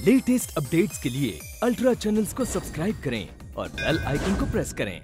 Latest updates के लिए ultra channels को सब्सक्राइब करें और बेल आइकन को प्रेस करें।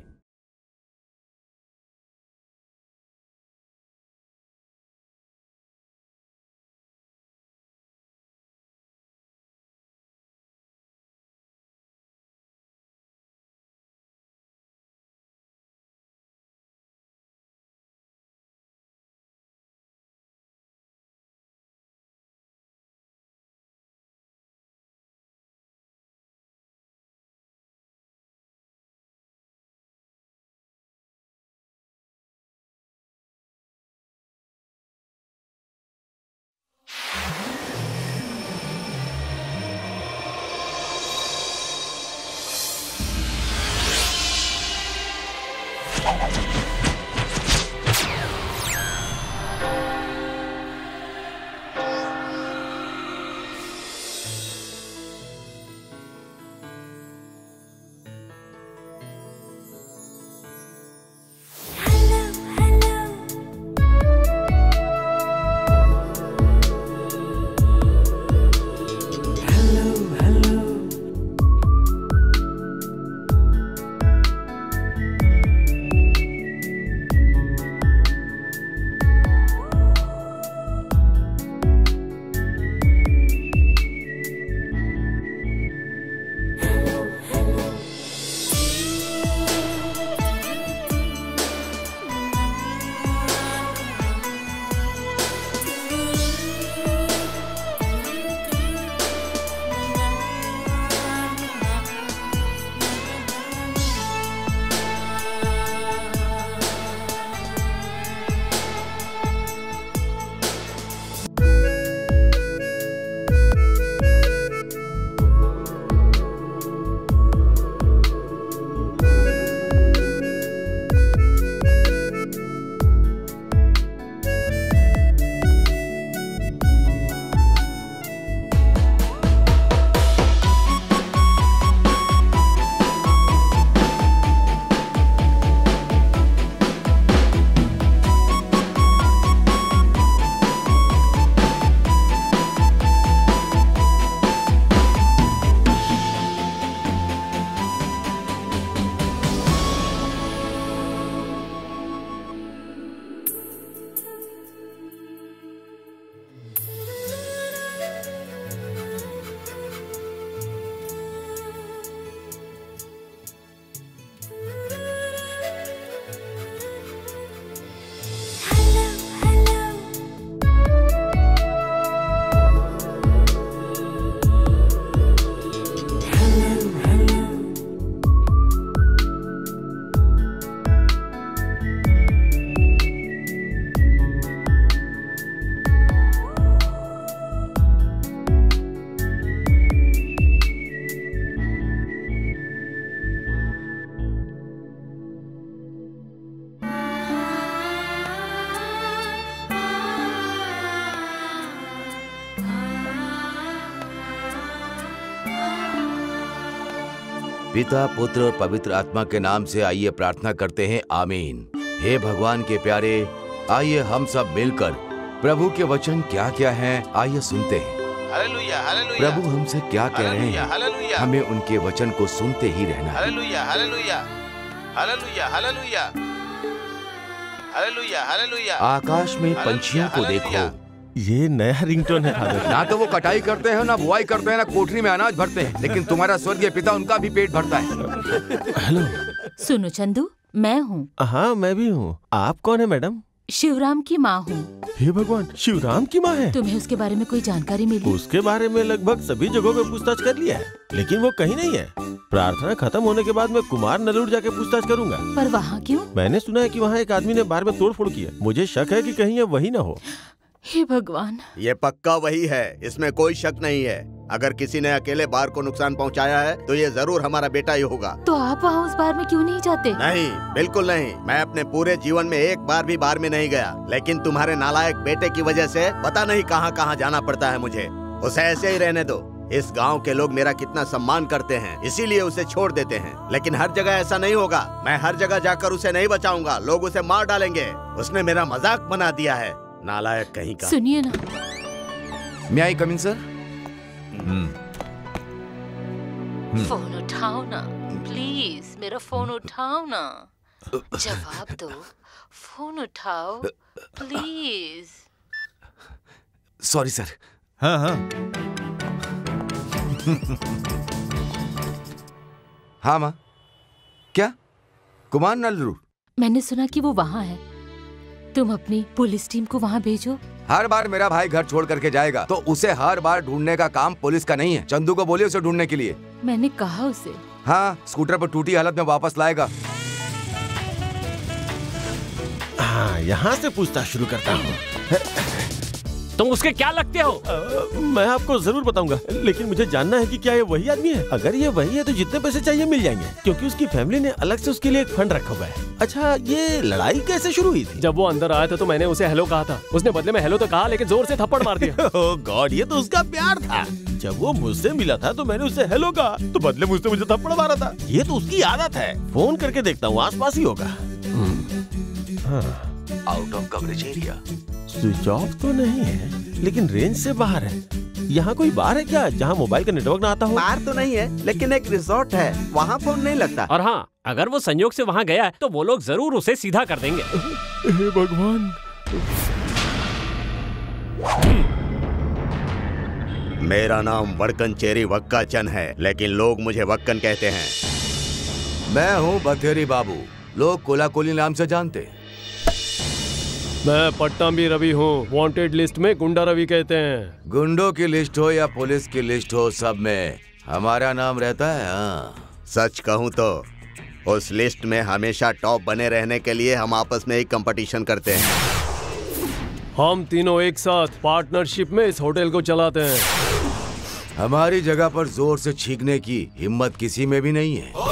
पिता, पुत्र और पवित्र आत्मा के नाम से आइए प्रार्थना करते हैं, आमीन। हे भगवान के प्यारे, आइए हम सब मिलकर प्रभु के वचन क्या क्या हैं आइए सुनते हैं। Hallelujah, hallelujah. प्रभु हमसे क्या कह रहे हैं, हालेलुया। हमें उनके वचन को सुनते ही रहना है। Hallelujah, hallelujah, hallelujah, hallelujah, hallelujah, hallelujah. आकाश में पंछियों को देखो। ये नया रिंगटोन है फादर। ना तो वो कटाई करते हैं, ना बुआई करते हैं, ना कोठरी में अनाज भरते हैं, लेकिन तुम्हारा स्वर्गीय पिता उनका भी पेट भरता है। हेलो, सुनो चंदू, मैं हूँ। हाँ मैं भी हूँ। आप कौन है मैडम? शिवराम की माँ हूँ। हे भगवान, शिवराम की माँ है? तुम्हें उसके बारे में कोई जानकारी मिली? उसके बारे में लगभग सभी जगहों पे पूछताछ कर लिया है, लेकिन वो कहीं नहीं है। प्रार्थना खत्म होने के बाद मैं कुमार नलूर जाके पूछताछ करूंगा। पर वहाँ क्यों? मैंने सुना है कि वहाँ एक आदमी ने बार में तोड़फोड़ की है। मुझे शक है कि कहीं ये वही न हो। हे भगवान, ये पक्का वही है, इसमें कोई शक नहीं है। अगर किसी ने अकेले बार को नुकसान पहुंचाया है तो ये जरूर हमारा बेटा ही होगा। तो आप वहाँ उस बार में क्यों नहीं जाते? नहीं, बिल्कुल नहीं। मैं अपने पूरे जीवन में एक बार भी बार में नहीं गया, लेकिन तुम्हारे नालायक बेटे की वजह से पता नहीं कहाँ कहाँ जाना पड़ता है मुझे। उसे ऐसे ही रहने दो। इस गांव के लोग मेरा कितना सम्मान करते हैं, इसीलिए उसे छोड़ देते हैं। लेकिन हर जगह ऐसा नहीं होगा। मैं हर जगह जाकर उसे नहीं बचाऊंगा, लोग उसे मार डालेंगे। उसने मेरा मजाक बना दिया है, नालायक कहीं का। सुनिए ना। May I come in, sir? Phone उठाओ ना प्लीज, मेरा फोन उठाओ ना, जवाब दो, फोन उठाओ प्लीज। Sorry sir. हाँ हाँ हाँ माँ। क्या? कुमार नल्लूर? मैंने सुना कि वो वहाँ है, तुम अपनी पुलिस टीम को वहाँ भेजो। हर बार मेरा भाई घर छोड़ करके जाएगा तो उसे हर बार ढूंढने का काम पुलिस का नहीं है। चंदू को बोलिए उसे ढूंढने के लिए। मैंने कहा उसे। हाँ, स्कूटर पर टूटी हालत में वापस लाएगा। हाँ, यहाँ से पूछताछ शुरू करता हूँ। तुम उसके क्या लगते हो? मैं आपको जरूर बताऊंगा, लेकिन मुझे जानना है कि क्या ये वही आदमी है। अगर ये वही है तो जितने पैसे चाहिए मिल जाएंगे, क्योंकि उसकी फैमिली ने अलग से उसके लिए एक फंड रखा हुआ है। अच्छा, ये लड़ाई कैसे शुरू हुई थी? जब वो अंदर आया था तो मैंने उसे हेलो कहा था। उसने बदले में हेलो तो कहा, लेकिन जोर से थप्पड़ मार दिया। ओह गॉड, ये तो उसका प्यार था। जब वो मुझसे मिला था तो मैंने उससे हेलो कहा, तो बदले मुझसे मुझे थप्पड़ मारा था। ये तो उसकी आदत है। फोन करके देखता हूँ, आसपास ही होगा। Out of coverage area. Switch off तो नहीं है, लेकिन रेंज से बाहर है। यहाँ कोई बार है क्या जहाँ मोबाइल का नेटवर्क ना आता हो? बार तो नहीं है, लेकिन एक रिसोर्ट है, वहाँ फोन नहीं लगता। और हाँ, अगर वो संयोग से वहाँ गया है तो वो लोग जरूर उसे सीधा कर देंगे। हे भगवान। मेरा नाम वड़कन चेरी वक्काचन है, लेकिन लोग मुझे वक्कन कहते हैं। मैं हूँ बथेरी बाबू, लोग कोला कोली नाम से जानते हैं। मैं पट्टाभी रवि हूँ, वांटेड लिस्ट में गुंडा रवि कहते हैं। गुंडों की लिस्ट हो या पुलिस की लिस्ट हो, सब में हमारा नाम रहता है। हाँ, सच कहूँ तो उस लिस्ट में हमेशा टॉप बने रहने के लिए हम आपस में ही कंपटीशन करते हैं। हम तीनों एक साथ पार्टनरशिप में इस होटल को चलाते हैं। हमारी जगह पर जोर से छींकने की हिम्मत किसी में भी नहीं है।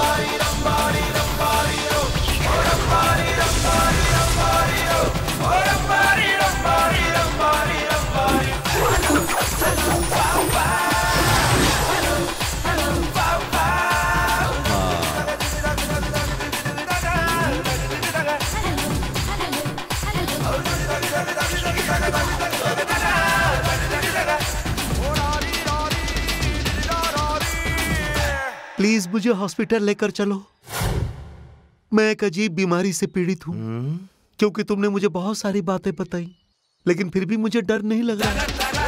प्लीज मुझे हॉस्पिटल लेकर चलो। मैं एक अजीब बीमारी से पीड़ित हूँ। क्योंकि तुमने मुझे बहुत सारी बातें बताई, लेकिन फिर भी मुझे डर नहीं लग रहा।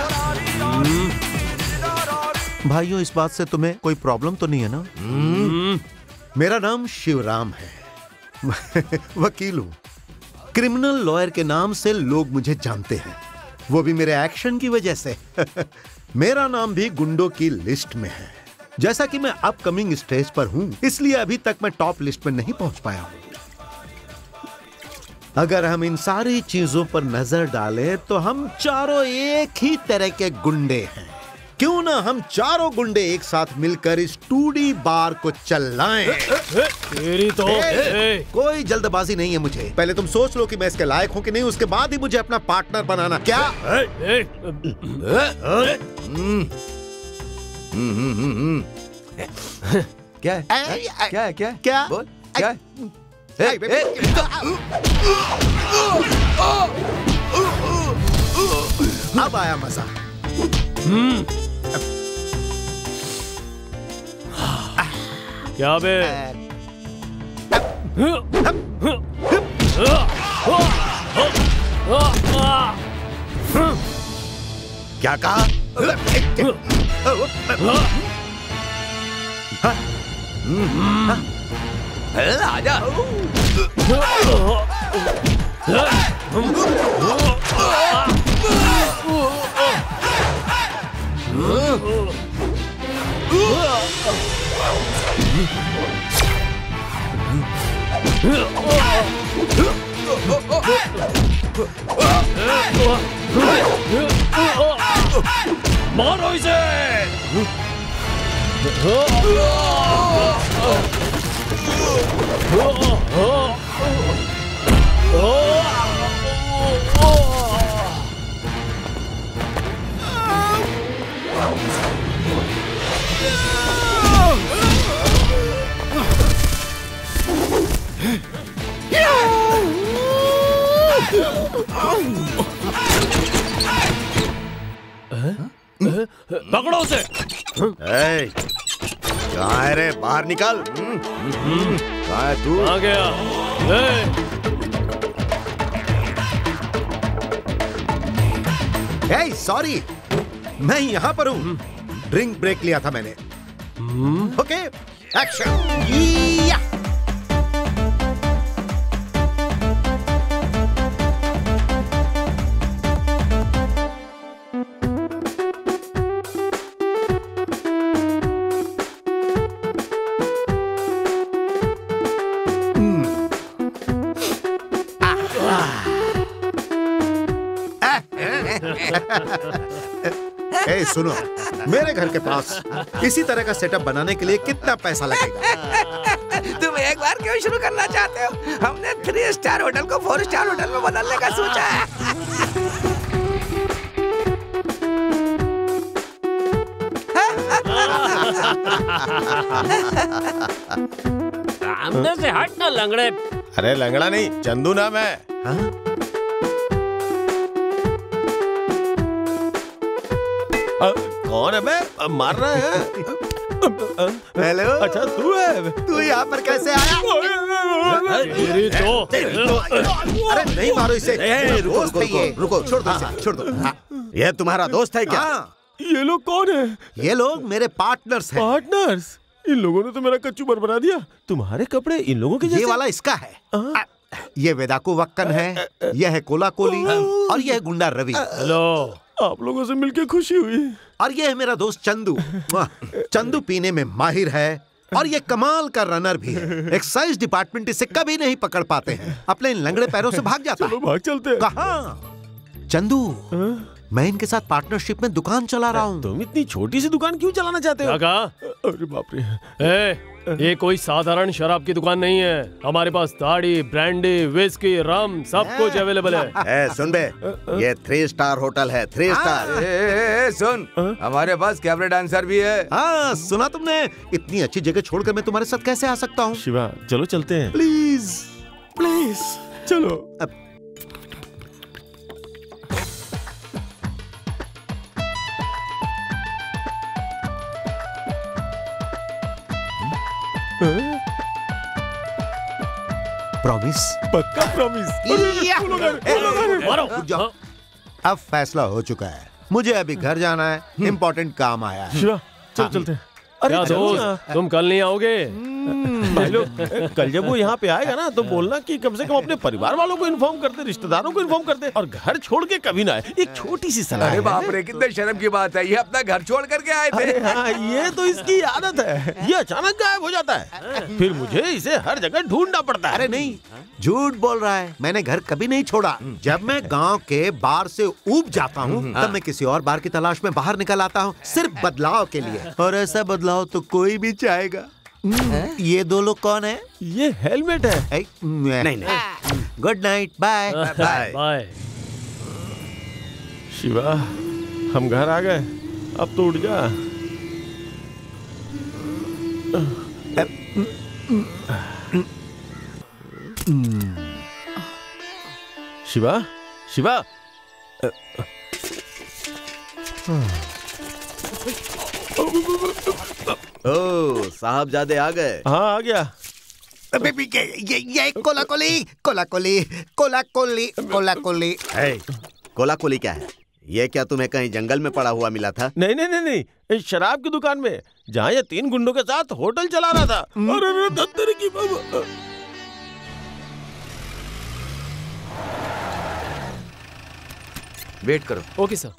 भाइयों, इस बात से तुम्हें कोई प्रॉब्लम तो नहीं है ना? मेरा नाम शिवराम है। वकील हूँ। क्रिमिनल लॉयर के नाम से लोग मुझे जानते हैं, वो भी मेरे एक्शन की वजह से। मेरा नाम भी गुंडों की लिस्ट में है। जैसा कि मैं अपकमिंग स्टेज पर हूं, इसलिए अभी तक मैं टॉप लिस्ट में नहीं पहुंच पाया हूं। अगर हम इन सारी चीजों पर नजर डालें तो हम चारों एक ही तरह के गुंडे हैं। क्यों ना हम चारों गुंडे एक साथ मिलकर इस 2D बार को चलाएं। तेरी तो कोई जल्दबाजी नहीं है मुझे। पहले तुम सोच लो कि मैं इसके लायक हूं कि नहीं, उसके बाद ही मुझे अपना पार्टनर बनाना। क्या? क्या है? क्या है? क्या है? क्या? बोल, क्या है? अब आया मजा। क्या बे? क्या कहा? आजा। मारो इसे! पकड़ो उसे! कहाँ है रे? बाहर निकल। कहाँ है तू? आ गया। सॉरी, मैं यहाँ पर हूँ। ड्रिंक ब्रेक लिया था मैंने। Okay, action. ए, सुनो, मेरे घर के पास इसी तरह का सेटअप बनाने के लिए कितना पैसा लगेगा? तुम एक बार क्यों शुरू करना चाहते हो? हमने 3 स्टार होटल को 4 स्टार होटल में बदलने का सोचा है। सामने से हट ना लंगड़े। अरे लंगड़ा नहीं, चंदू नाम है। हाँ? कौन है बे? मार रहा है? हेलो। अच्छा तू है? तू यहाँ पर कैसे आया? तेरी तो अरे नहीं मारो इसे। दोस्त है ये। रुको, छोड़ दो इसे, छोड़ दो। यह तुम्हारा दोस्त है क्या? हाँ, ये लोग कौन है? ये लोग मेरे पार्टनर्स हैं। पार्टनर्स? इन लोगों ने तो मेरा कच्चू बना दिया। तुम्हारे कपड़े इन लोगों के जैसे। ये वाला इसका है। ये वेदाकू वक्कन है, यह है कोला कोली और यह है गुंडा रवि। हेलो। आप लोगों से मिलकर खुशी हुई। और ये है मेरा दोस्त चंदू। चंदू पीने में माहिर है और ये कमाल का रनर भी है। एक्साइज डिपार्टमेंट इसे कभी नहीं पकड़ पाते हैं। अपने इन लंगड़े पैरों से भाग जाता है। भाग चलते हैं। कहाँ? चंदू, मैं इनके साथ पार्टनरशिप में दुकान चला रहा हूँ। तुम इतनी छोटी सी दुकान क्यों चलाना चाहते हो? क्या कहा? अरे बाप रे। ये कोई साधारण शराब की दुकान नहीं है। हमारे पास ताड़ी, ब्रांडी, विस्की, रम सब कुछ अवेलेबल है। सुन बे, ये 3 स्टार होटल है। 3 स्टार। सुन, हमारे पास कैबरे डांसर भी है। हाँ, सुना तुमने? इतनी अच्छी जगह छोड़कर मैं तुम्हारे साथ कैसे आ सकता हूँ? शिवा, चलो चलते हैं। प्लीज प्लीज चलो। प्रॉमिस? पक्का प्रॉमिस। मारो। जाओ। अब फैसला हो चुका है। मुझे अभी घर जाना है। इम्पोर्टेंट काम आया है। शिवा, चल चलते हैं। अरे क्या दोस्त, तुम कल नहीं आओगे? भाई लोग, कल जब वो यहाँ पे आएगा ना तो बोलना कि कम से कम अपने परिवार वालों को इन्फॉर्म कर दे, रिश्तेदारों को इन्फॉर्म कर दे और घर छोड़ के कभी ना आए। एक छोटी सी सलाह अरे है। बाप रे, कितने शर्म की बात है। ये अपना घर छोड़ करके आए थे। अरे हाँ, ये तो इसकी आदत है। ये अचानक गायब हो जाता है, फिर मुझे इसे हर जगह ढूंढना पड़ता है। अरे नहीं, झूठ बोल रहा है। मैंने घर कभी नहीं छोड़ा। जब मैं गांव के बार से ऊब जाता हूँ तब मैं किसी और बार की तलाश में बाहर निकल आता हूँ, सिर्फ बदलाव के लिए। और ऐसा बदलाव तो कोई भी चाहेगा। ये 2 लोग कौन है? ये हेलमेट है। नहीं। Good night, bye bye. Bye. Shiva, हम घर आ गए, अब तो उठ जा। शिवा, शिवा। ओ, साहबजादे आ गए। हाँ, आ गया। ये कोला कोली, कोला कोली, कोला कोली, कोला कोली। कोला कोली क्या है? ये क्या तुम्हें कहीं जंगल में पड़ा हुआ मिला था? नहीं नहीं नहीं नहीं, इस शराब की दुकान में, जहाँ ये 3 गुंडों के साथ होटल चला रहा था। अरे दत्तर की बाबा। वेट करो। Okay sir.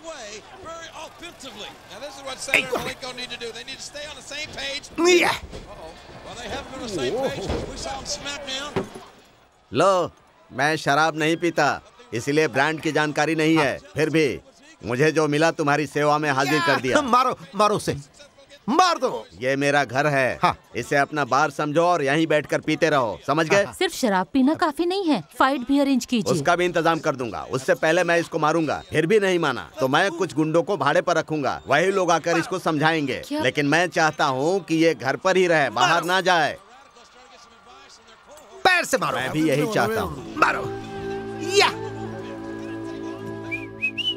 लो, मैं शराब नहीं पीता, इसलिए ब्रांड की जानकारी नहीं है। फिर भी मुझे जो मिला तुम्हारी सेवा में हाजिर कर दिया। मारो, मारो उसे, मार दो। ये मेरा घर है। हाँ। इसे अपना बार समझो और यहीं बैठकर पीते रहो, समझ गए? सिर्फ शराब पीना काफी नहीं है, फाइट भी अरेंज कीजिए। उसका भी इंतजाम कर दूंगा। उससे पहले मैं इसको मारूंगा। फिर भी नहीं माना तो मैं कुछ गुंडों को भाड़े पर रखूंगा, वही लोग आकर इसको समझाएंगे। क्या? लेकिन मैं चाहता हूँ कि ये घर पर ही रहे, बाहर ना जाए। पैर से मारो। मैं भी यही चाहता हूँ। मारो। या।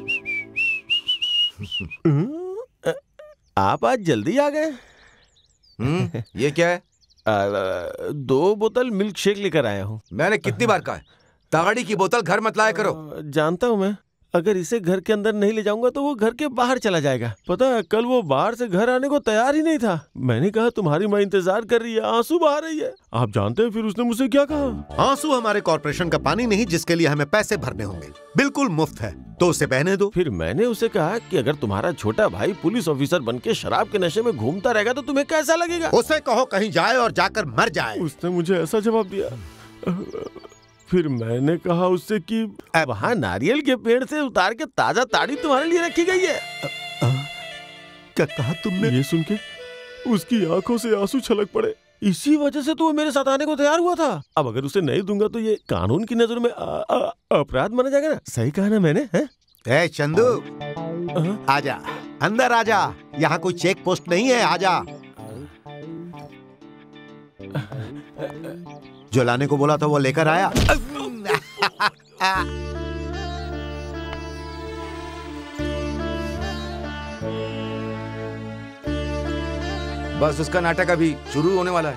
आप आज जल्दी आ गए। ये क्या है? 2 बोतल मिल्क शेक लेकर आया हूँ। मैंने कितनी बार कहा है, ताड़ी की बोतल घर मत लाया करो। जानता हूँ मैं, अगर इसे घर के अंदर नहीं ले जाऊंगा तो वो घर के बाहर चला जाएगा। पता है, कल वो बाहर से घर आने को तैयार ही नहीं था। मैंने कहा तुम्हारी माँ इंतजार कर रही है, आंसू बहा रही है। आप जानते हैं फिर उसने मुझसे क्या कहा? आंसू हमारे कॉर्पोरेशन का पानी नहीं जिसके लिए हमें पैसे भरने होंगे, बिल्कुल मुफ्त है, तो उसे बहने दो। फिर मैंने उसे कहा कि अगर तुम्हारा छोटा भाई पुलिस ऑफिसर बनके शराब के नशे में घूमता रहेगा तो तुम्हें कैसा लगेगा? उसे कहो कहीं जाए और जाकर मर जाए। उसने मुझे ऐसा जवाब दिया। फिर मैंने कहा उससे कि वहाँ नारियल के पेड़ से उतार के ताजा ताड़ी तुम्हारे लिए रखी गई है। क्या कहा तुमने? ये सुन के उसकी आंखों से आंसू छलक पड़े। इसी वजह से तो वो मेरे साथ आने को तैयार हुआ था। अब अगर उसे नहीं दूंगा तो ये कानून की नजर में अपराध माना जाएगा ना। सही कहा ना मैंने? ए चंदू, आजा अंदर आजा, यहाँ कोई चेक पोस्ट नहीं है, आजा। जो लाने को बोला था वो लेकर आया। बस उसका नाटक अभी शुरू होने वाला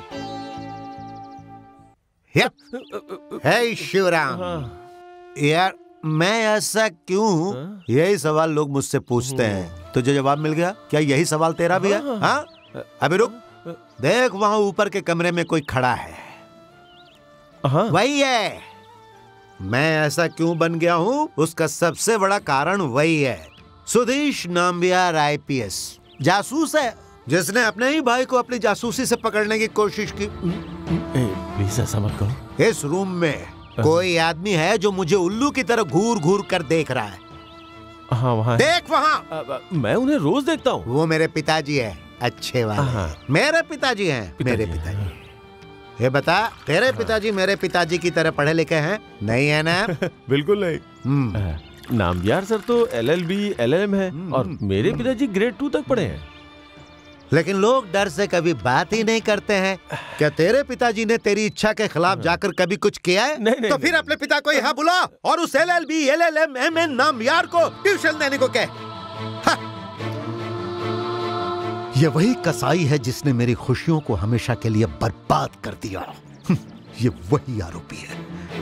है। हे शिवराम, यार मैं ऐसा क्यों हूँ, यही सवाल लोग मुझसे पूछते हैं। तुझे जवाब मिल गया क्या? यही सवाल तेरा भी है? हाँ, अभी रुक, देख वहाँ ऊपर के कमरे में कोई खड़ा है। वही है। मैं ऐसा क्यों बन गया हूँ, उसका सबसे बड़ा कारण वही है। सुधीश नाम्बियार IPS जासूस है, जिसने अपने ही भाई को अपनी जासूसी से पकड़ने की कोशिश की। प्लीज ऐसा मत कहो। इस रूम में कोई आदमी है जो मुझे उल्लू की तरह घूर घूर कर देख रहा है। हाँ वहाँ देख वहाँ। मैं उन्हें रोज देखता हूँ। वो मेरे पिताजी है, अच्छे वाले। मेरे पिताजी हैं, मेरे पिताजी। ये बता, तेरे पिताजी मेरे पिताजी की तरह पढ़े लिखे हैं? नहीं है ना? बिल्कुल नहीं। नाम्बियार सर तो LLB LLM है और मेरे पिताजी ग्रेड 2 तक पढ़े हैं। लेकिन लोग डर से कभी बात ही नहीं करते हैं। क्या तेरे पिताजी ने तेरी इच्छा के खिलाफ जाकर कभी कुछ किया है? नहीं, तो फिर अपने पिता को यहाँ बुला और उस LLB LLM MN नाम्बियार को ट्यूशन देने को कह। ये वही कसाई है जिसने मेरी खुशियों को हमेशा के लिए बर्बाद कर दिया। ये वही आरोपी है।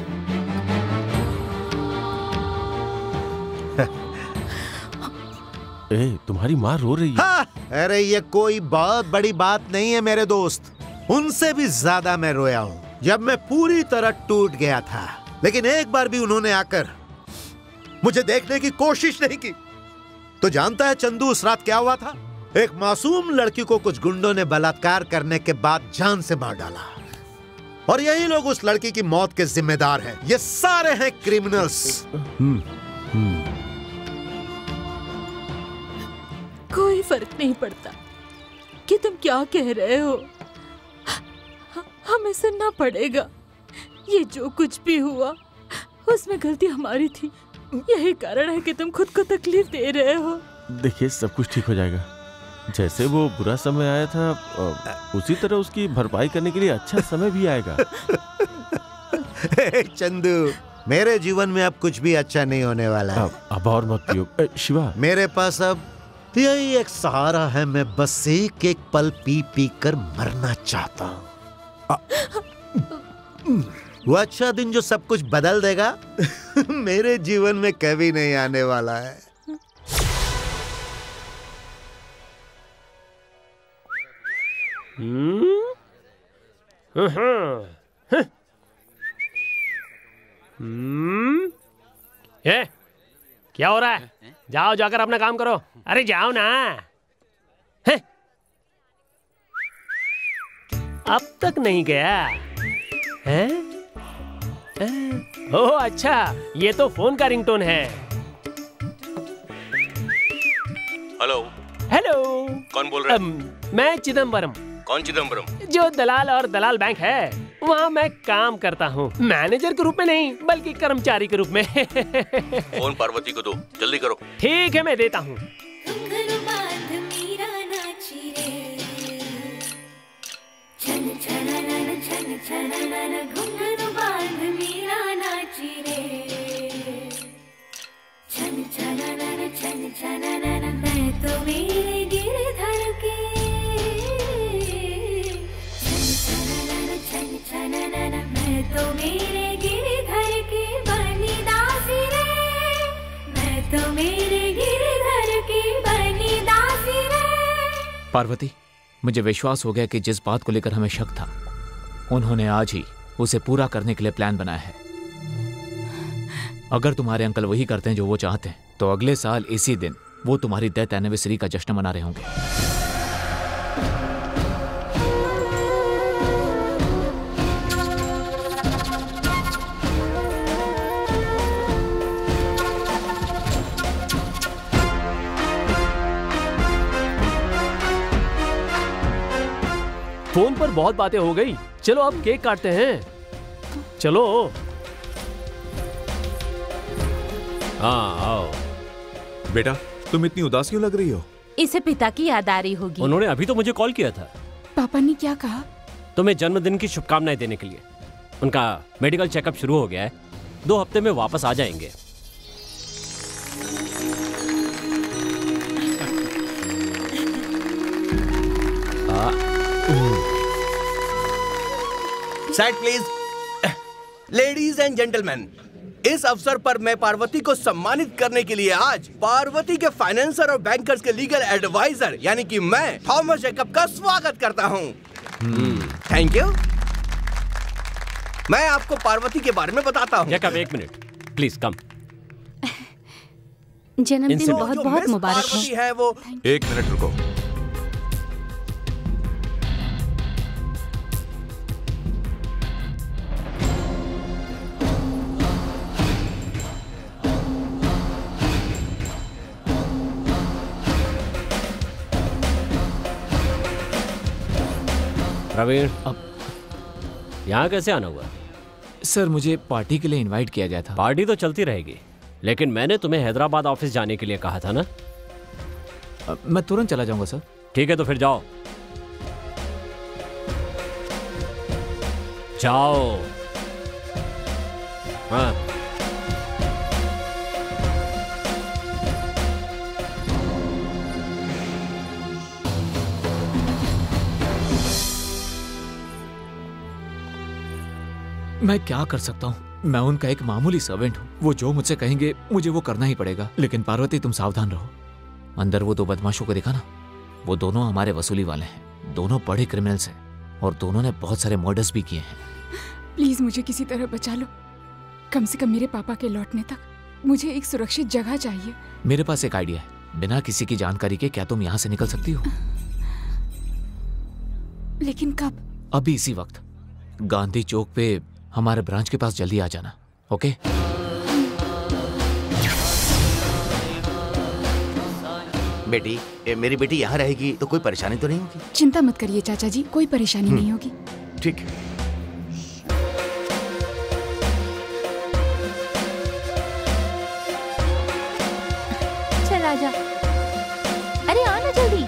तुम्हारी माँ रो रही है। हाँ, अरे ये कोई बहुत बड़ी बात नहीं है मेरे दोस्त। उनसे भी ज्यादा मैं रोया हूँ जब मैं पूरी तरह टूट गया था। लेकिन एक बार भी उन्होंने आकर मुझे देखने की कोशिश नहीं की। तो जानता है चंदू उस रात क्या हुआ था? एक मासूम लड़की को कुछ गुंडों ने बलात्कार करने के बाद जान से मार डाला। और यही लोग उस लड़की की मौत के जिम्मेदार हैं। ये सारे हैं क्रिमिनल्स। कोई फर्क नहीं पड़ता कि तुम क्या कह रहे हो, हमें सुनना पड़ेगा। ये जो कुछ भी हुआ उसमें गलती हमारी थी। यही कारण है कि तुम खुद को तकलीफ दे रहे हो। देखिए सब कुछ ठीक हो जाएगा। जैसे वो बुरा समय आया था उसी तरह उसकी भरपाई करने के लिए अच्छा समय भी आएगा। चंदू, मेरे जीवन में अब कुछ भी अच्छा नहीं होने वाला है। अब और मत पियो। शिवा, मेरे पास अब यही एक सहारा है। मैं बस एक एक पल पी पी कर मरना चाहता हूँ। वो अच्छा दिन जो सब कुछ बदल देगा मेरे जीवन में कभी नहीं आने वाला है। ये क्या हो रहा है? जाओ जाकर अपना काम करो। अरे जाओ ना। अब तक नहीं गया है? ओह अच्छा, ये तो फोन का रिंगटोन है। हेलो। हेलो, कौन बोल रहा है? मैं चिदम्बरम। कौन चिदम्बरम? जो दलाल और दलाल बैंक है, वहाँ मैं काम करता हूँ। मैनेजर के रूप में नहीं बल्कि कर्मचारी के रूप में। फोन पार्वती को दो, जल्दी करो। ठीक है, मैं देता हूँ। तो मेरे गिरधर के तो मेरे गिरधर की बनी दासी रे, मैं तो मेरे गिरधर की बनी दासी रे। पार्वती, मुझे विश्वास हो गया कि जिस बात को लेकर हमें शक था, उन्होंने आज ही उसे पूरा करने के लिए प्लान बनाया है। अगर तुम्हारे अंकल वही करते हैं जो वो चाहते हैं, तो अगले साल इसी दिन वो तुम्हारी डेथ एनिवर्सरी का जश्न मना रहे होंगे। फोन पर बहुत बातें हो गई, चलो अब केक काटते हैं। चलो। हाँ आओ। बेटा, तुम इतनी उदास क्यों लग रही हो? इसे पिता की याद आ रही होगी। उन्होंने अभी तो मुझे कॉल किया था। पापा ने क्या कहा? तुम्हें जन्मदिन की शुभकामनाएं देने के लिए। उनका मेडिकल चेकअप शुरू हो गया है, 2 हफ्ते में वापस आ जाएंगे। Side please. Ladies and gentleman, इस अवसर पर मैं पार्वती को सम्मानित करने के लिए आज पार्वती के फाइनेंसर और बैंकर्स के लीगल एडवाइजर यानी कि मैं थॉमस जेकब का स्वागत करता हूं। Thank you. मैं आपको पार्वती के बारे में बताता हूं। Jacob, 1 minute please come. जन्मदिन बहुत बहुत मुबारक हो। है वो 1 मिनट रुको। प्रवीण, अब यहाँ कैसे आना हुआ? सर, मुझे पार्टी के लिए इनवाइट किया गया था। पार्टी तो चलती रहेगी, लेकिन मैंने तुम्हें हैदराबाद ऑफिस जाने के लिए कहा था ना? मैं तुरंत चला जाऊंगा सर। ठीक है, तो फिर जाओ। जाओ। हाँ। मैं क्या कर सकता हूँ? मैं उनका एक मामूली सर्वेंट हूँ। वो जो मुझसे कहेंगे मुझे वो करना ही पड़ेगा। लेकिन पार्वती, तुम सावधान रहो। अंदर वो 2 बदमाशों को देखा ना? वो दोनों हमारे वसूली वाले हैं। दोनों बड़े क्रिमिनल्स हैं और दोनों ने बहुत सारे मर्डर्स भी किए हैं। प्लीज मुझे किसी तरह बचा लो। कम से कम मेरे पापा के लौटने तक मुझे एक सुरक्षित जगह चाहिए। मेरे पास एक आइडिया है। बिना किसी की जानकारी के क्या तुम यहाँ से निकल सकती हो? लेकिन कब? अभी इसी वक्त। गांधी चौक पे हमारे ब्रांच के पास जल्दी आ जाना। ओके? बेटी, मेरी बेटी यहाँ रहेगी तो कोई परेशानी तो नहीं होगी? चिंता मत करिए चाचा जी, कोई परेशानी नहीं होगी। ठीक। चल आजा। अरे आना जल्दी।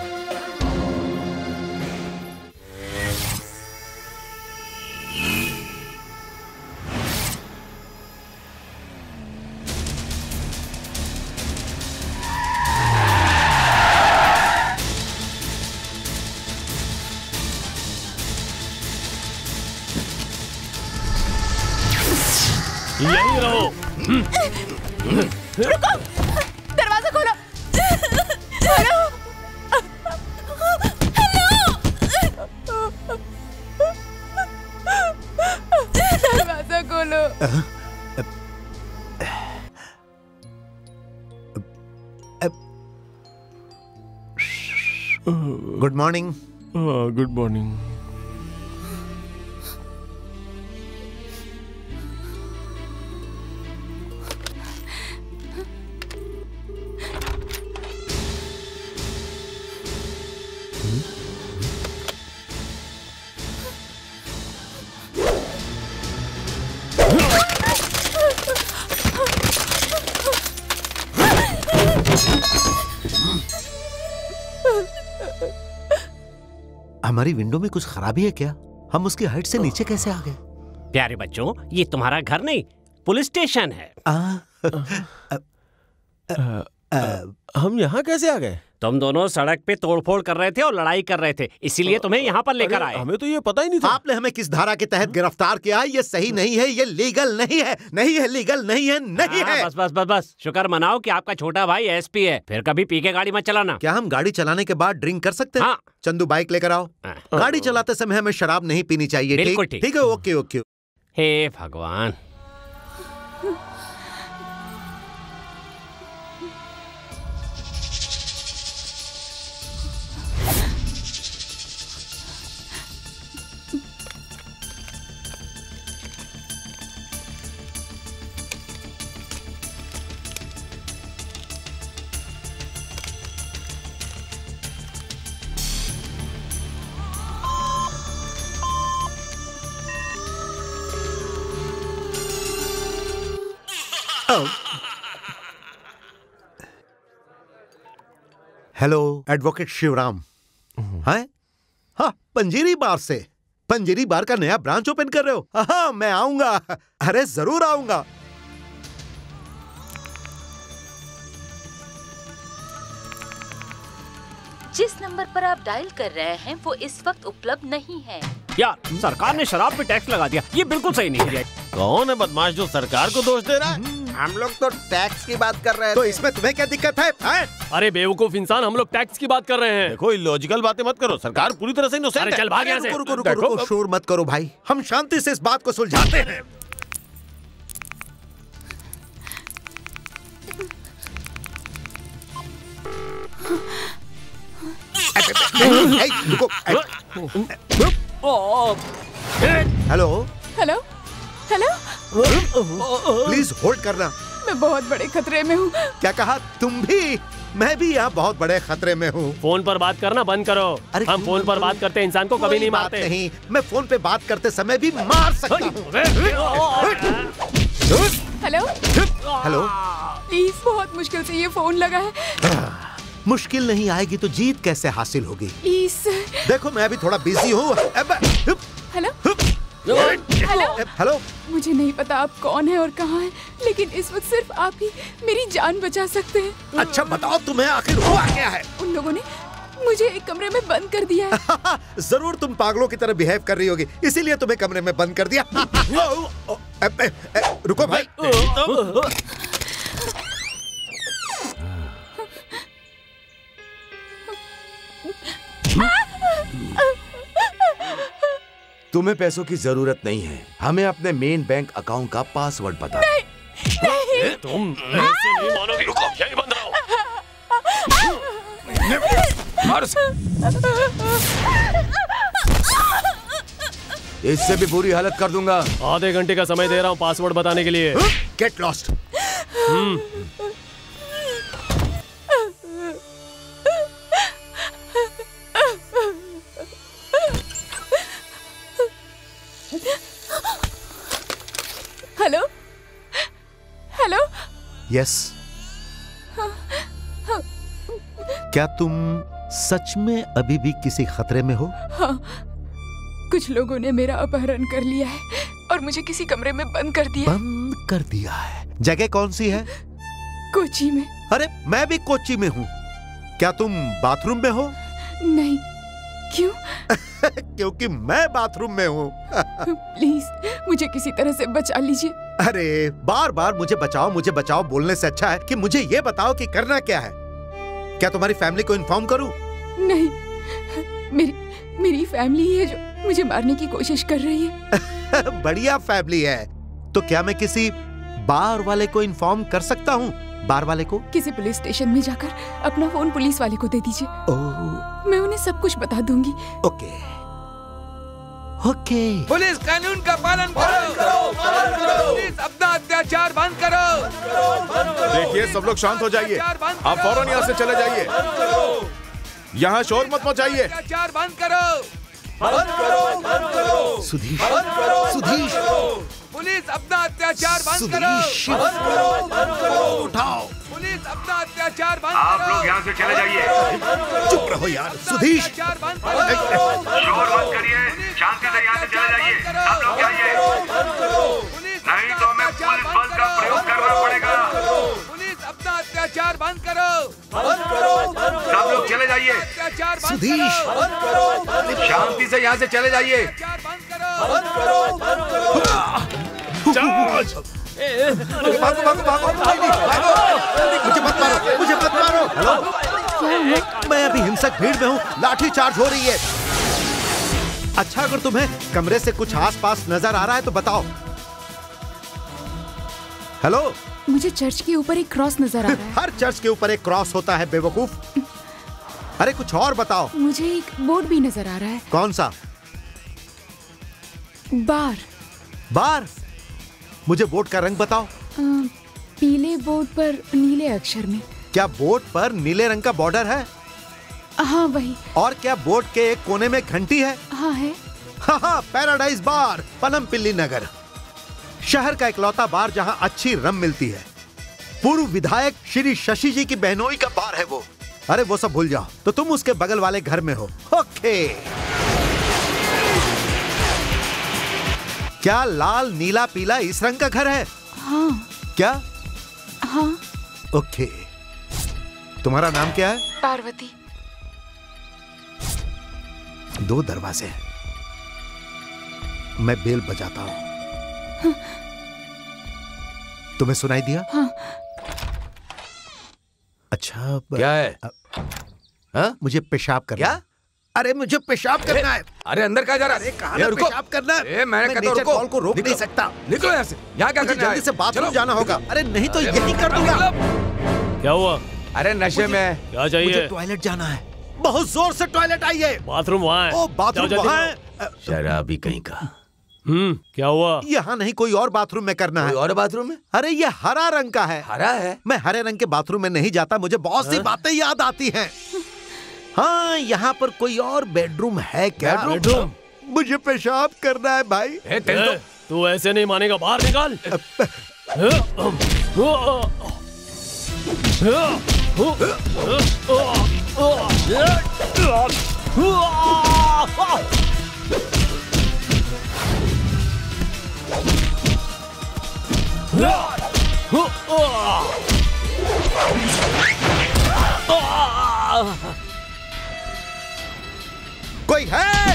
यहीं रहो। रुको, दरवाजा खोलो। हेलो, दरवाजा खोलो। Good morning. Good morning. हमारी विंडो में कुछ खराबी है क्या? हम उसकी हाइट से नीचे कैसे आ गए? प्यारे बच्चों, ये तुम्हारा घर नहीं, पुलिस स्टेशन है। हम यहाँ कैसे आ गए? तुम दोनों सड़क पे तोड़फोड़ कर रहे थे और लड़ाई कर रहे थे, इसीलिए तुम्हें यहाँ पर लेकर आए। हमें तो ये पता ही नहीं था। आपने हमें किस धारा के तहत गिरफ्तार किया? ये सही नहीं है, ये लीगल नहीं है, नहीं है, लीगल नहीं है, नहीं है। बस बस बस बस, शुक्र मनाओ कि आपका छोटा भाई एसपी है। फिर कभी पी के गाड़ी मत चलाना। क्या हम गाड़ी चलाने के बाद ड्रिंक कर सकते हैं? हाँ। चंदू बाइक लेकर आओ। गाड़ी चलाते समय हमें शराब नहीं पीनी चाहिए। बिल्कुल ठीक? ठीक है, ओके ओके। हे भगवान। Hello, advocate Shivram. हैं? हाँ, पंजीरी बार से। पंजीरी बार का नया ब्रांच ओपन कर रहे हो? हाँ, मैं आऊंगा। अरे जरूर आऊंगा। जिस नंबर पर आप डायल कर रहे हैं वो इस वक्त उपलब्ध नहीं है। यार, सरकार ने शराब पे टैक्स लगा दिया, ये बिल्कुल सही नहीं है। कौन है बदमाश जो सरकार को दोष दे रहा है? हम लोग तो टैक्स की बात कर रहे हैं। तो इसमें तुम्हें क्या दिक्कत है? अरे बेवकूफ इंसान, हम लोग टैक्स की बात कर रहे हैं। देखो, इलॉजिकल बातें मत करो, सरकार पूरी तरह से इनोसेंट है। चल भाग यहाँ से। रुको रुको रुको, शोर मत करो भाई, हम शांति से इस बात को सुलझाते हैं। Hello hello hello, please hold करना। मैं बहुत बड़े खतरे में हूँ। क्या कहा? तुम भी? मैं भी यहाँ बहुत बड़े खतरे में हूँ। फोन पर बात करना बंद करो। हम फोन पर बात करते इंसान को कभी नहीं मारते। नहीं, मैं फोन पे बात करते समय भी मार सकता हूँ। हेलो हेलो, प्लीज, बहुत मुश्किल से ये फोन लगा है। मुश्किल नहीं आएगी तो जीत कैसे हासिल होगी? प्लीज। देखो, मैं अभी थोड़ा बिजी हूँ। हेलो हेलो हेलो, मुझे नहीं पता आप कौन है और कहाँ है, लेकिन इस वक्त सिर्फ आप ही मेरी जान बचा सकते हैं। अच्छा बताओ, तुम्हें आखिर हुआ क्या है? उन लोगों ने मुझे एक कमरे में बंद कर दिया है। जरूर तुम पागलों की तरह बिहेव कर रही होगी, इसीलिए तुम्हें कमरे में बंद कर दिया। रुको भाई। तुम्हें पैसों की जरूरत नहीं है, हमें अपने मेन बैंक अकाउंट का पासवर्ड पता है। नहीं, तुम ऐसे नहीं मानोगे। रुको, यहीं बंद रहो। इससे भी बुरी हालत कर दूंगा। आधे घंटे का समय दे रहा हूँ पासवर्ड बताने के लिए। Get lost. Hello hello. Yes, क्या तुम सच में अभी भी किसी खतरे में हो? हाँ, कुछ लोगों ने मेरा अपहरण कर लिया है और मुझे किसी कमरे में बंद कर दिया। बंद कर दिया है? जगह कौन सी है? कोची में। अरे मैं भी कोची में हूँ। क्या तुम बाथरूम में हो? नहीं। क्यों? क्योंकि मैं बाथरूम में हूँ। प्लीज मुझे किसी तरह से बचा लीजिए। अरे बार बार मुझे बचाओ बोलने से अच्छा है कि मुझे ये बताओ कि करना क्या है। क्या तुम्हारी फैमिली को इन्फॉर्म करूं? नहीं, मेरी फैमिली ही है जो मुझे मारने की कोशिश कर रही है। बढ़िया फैमिली है। तो क्या मैं किसी बार वाले को इन्फॉर्म कर सकता हूँ? बार वाले को? किसी पुलिस स्टेशन में जाकर अपना फोन पुलिस वाले को दे दीजिए। मैं उन्हें सब कुछ बता दूंगी। Okay okay. पुलिस कानून का पालन करो। पुलिस अपना अत्याचार बंद करो। देखिए, सब लोग शांत हो जाइए। आप फौरन यहाँ से चले जाइए। यहाँ शोर मत मचाइए। अत्याचार बंद करो। सुधीश, सुधीश, पुलिस अपना अत्याचार बंद करो। उठाओ। पुलिस अपना अत्याचार बंद करो। आप लोग यहाँ से चले जाइए। चुप रहो यार। सुधीश, शोर मत करिए, शांति से यहाँ से चले जाइए। सब लोग जाइए, नहीं तो हमें पुलिस बल का प्रयोग करना पड़ेगा। पुलिस अपना अत्याचार बंद करो। सब लोग चले जाइए। सुधीश, शांति से यहाँ से चले जाइए। भागो भागो भागो, भागो, मुझे मत मारो, मुझे मत मारो। हेलो, मैं अभी हिंसक भीड़ में हूँ, लाठी चार्ज हो रही है। अच्छा, अगर तुम्हें कमरे से कुछ आसपास नजर आ रहा है तो बताओ। हेलो, मुझे चर्च के ऊपर एक क्रॉस नजर आ रहा है। हर चर्च के ऊपर एक क्रॉस होता है बेवकूफ। अरे कुछ और बताओ। मुझे एक बोर्ड भी नजर आ रहा है। कौन सा? बार। बार? मुझे बोर्ड का रंग बताओ। पीले बोर्ड पर नीले अक्षर में। क्या बोर्ड पर नीले रंग का बॉर्डर है? हाँ वही। और क्या बोर्ड के एक कोने में घंटी है? हाँ है। हाँ, पैराडाइज बार, पनमपिल्ली नगर, शहर का इकलौता बार जहाँ अच्छी रम मिलती है। पूर्व विधायक श्री शशि जी की बहनोई का बार है वो। अरे वो सब भूल जाओ, तो तुम उसके बगल वाले घर में हो। ओके। क्या लाल नीला पीला इस रंग का घर है? हाँ। क्या? हाँ। ओके। तुम्हारा नाम क्या है? पार्वती। 2 दरवाजे हैं। मैं बेल बजाता हूं। हाँ। तुम्हें सुनाई दिया? हाँ। अच्छा, क्या है? हाँ? मुझे पेशाब करना। क्या? अरे मुझे पेशाब करना है। अरे अंदर कहाँ जा रहा है? अरे कहाँ पेशाब करना है? मैंने कहा नेचर कॉल को रोक नहीं सकता। निकलो यहाँ से। यहाँ क्या मुझे करना है? जल्दी से बाथरूम जाना होगा। अरे नहीं तो यही कर दूंगा। क्या हुआ? अरे नशे में। क्या चाहिए? मुझे टॉयलेट जाना है। बहुत जोर से टॉयलेट आई है। बाथरूम वहाँ है। ओ, बाथरूम वहाँ है। शराबी कहीं का। क्या हुआ? यहाँ नहीं, कोई और बाथरूम में करना है। कोई और बाथरूम में? अरे ये हरा रंग का है। हरा है? मैं हरे रंग के बाथरूम में नहीं जाता, मुझे बहुत सी बातें याद आती हैं। हाँ, यहाँ पर कोई और बेडरूम है क्या? बेडरूम? मुझे पेशाब करना है भाई। तू ऐसे नहीं मानेगा, बाहर निकाल। कोई है?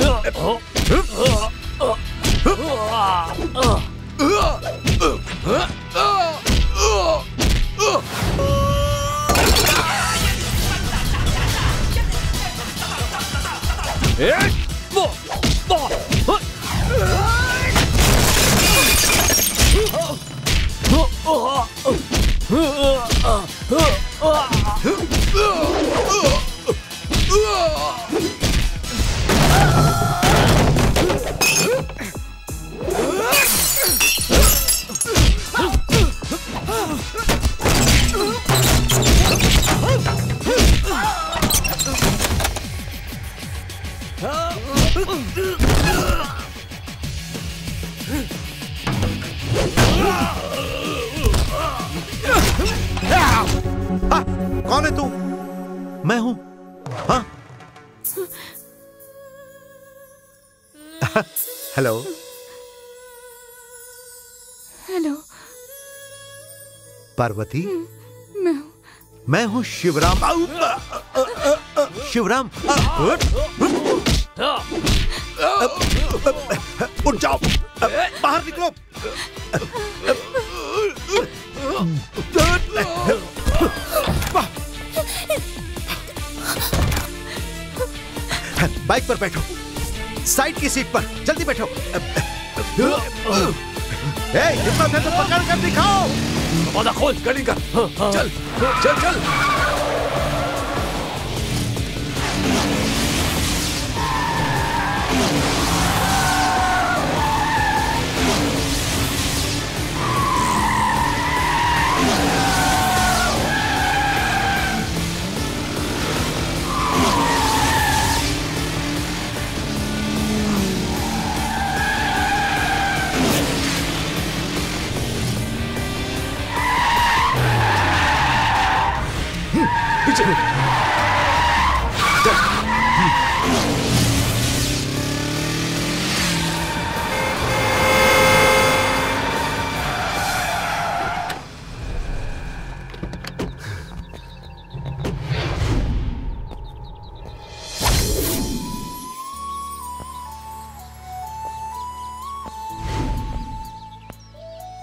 कौन है तू? मैं हूं। हाँ? हेलो। हेलो। पार्वती? मैं हूं शिवराम। शिवराम, उठ जाओ, बाहर निकलो। बाइक पर बैठो, साइड की सीट पर, जल्दी बैठो। हिम्मत है तो पकड़ कर दिखाओ। दरवाजा खोल, गाड़ी का। चल चल चल।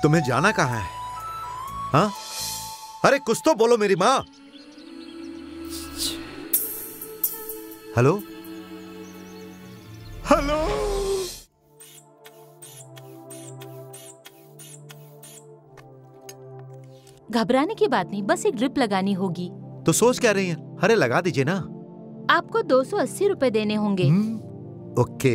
तुम्हें जाना कहाँ है? हाँ? अरे कुछ तो बोलो मेरी माँ। Hello hello. घबराने की बात नहीं, बस एक ड्रिप लगानी होगी। तो सोच क्या रही हैं? अरे लगा दीजिए ना। आपको 280 रुपए देने होंगे। ओके।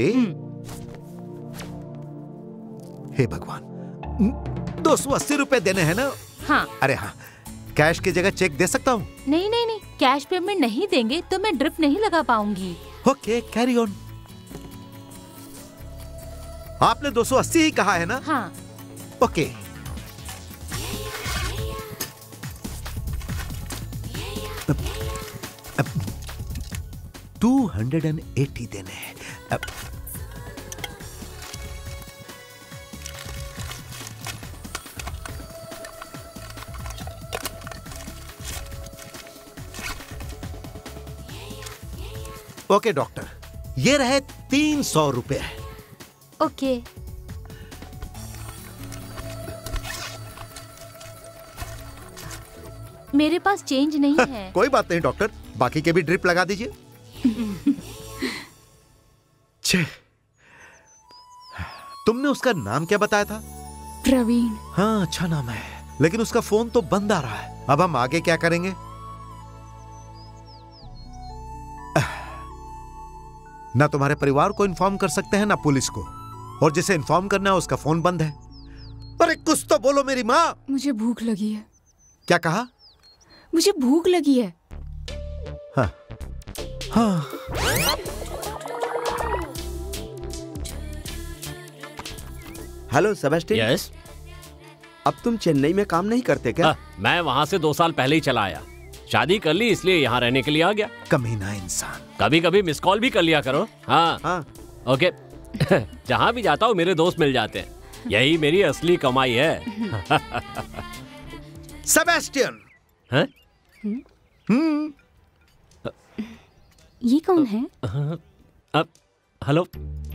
हे भगवान, 280 रुपए देने हैं ना? हाँ। अरे हाँ, कैश की जगह चेक दे सकता हूँ? नहीं नहीं नहीं, कैश पेमेंट नहीं देंगे तो मैं ड्रिप नहीं लगा पाऊंगी। Okay, carry on. आपने 280 ही कहा है ना? हाँ। ओके। अब 280 देने हैं। ओके डॉक्टर, ये रहे 300 रुपए। ओके। मेरे पास चेंज नहीं है। कोई बात नहीं डॉक्टर, बाकी के भी ड्रिप लगा दीजिए। छे, तुमने उसका नाम क्या बताया था? प्रवीण। हाँ, अच्छा नाम है, लेकिन उसका फोन तो बंद आ रहा है। अब हम आगे क्या करेंगे? ना तुम्हारे परिवार को इन्फॉर्म कर सकते हैं ना पुलिस को, और जिसे इन्फॉर्म करना है उसका फोन बंद है। अरे कुछ तो बोलो मेरी माँ। मुझे भूख लगी है। क्या कहा? मुझे भूख लगी है। हाँ हाँ। हेलो सेबेस्टियन। यस। अब तुम चेन्नई में काम नहीं करते क्या? मैं वहाँ से 2 साल पहले ही चला आया। शादी कर ली इसलिए यहाँ रहने के लिए आ गया। कमीना इंसान। कभी कभी मिस कॉल भी कर लिया करो। हाँ हाँ। ओके। जहाँ भी जाता हूँ मेरे दोस्त मिल जाते हैं, यही मेरी असली कमाई है। सेबेस्टियन। हैं? ये कौन है? हेलो।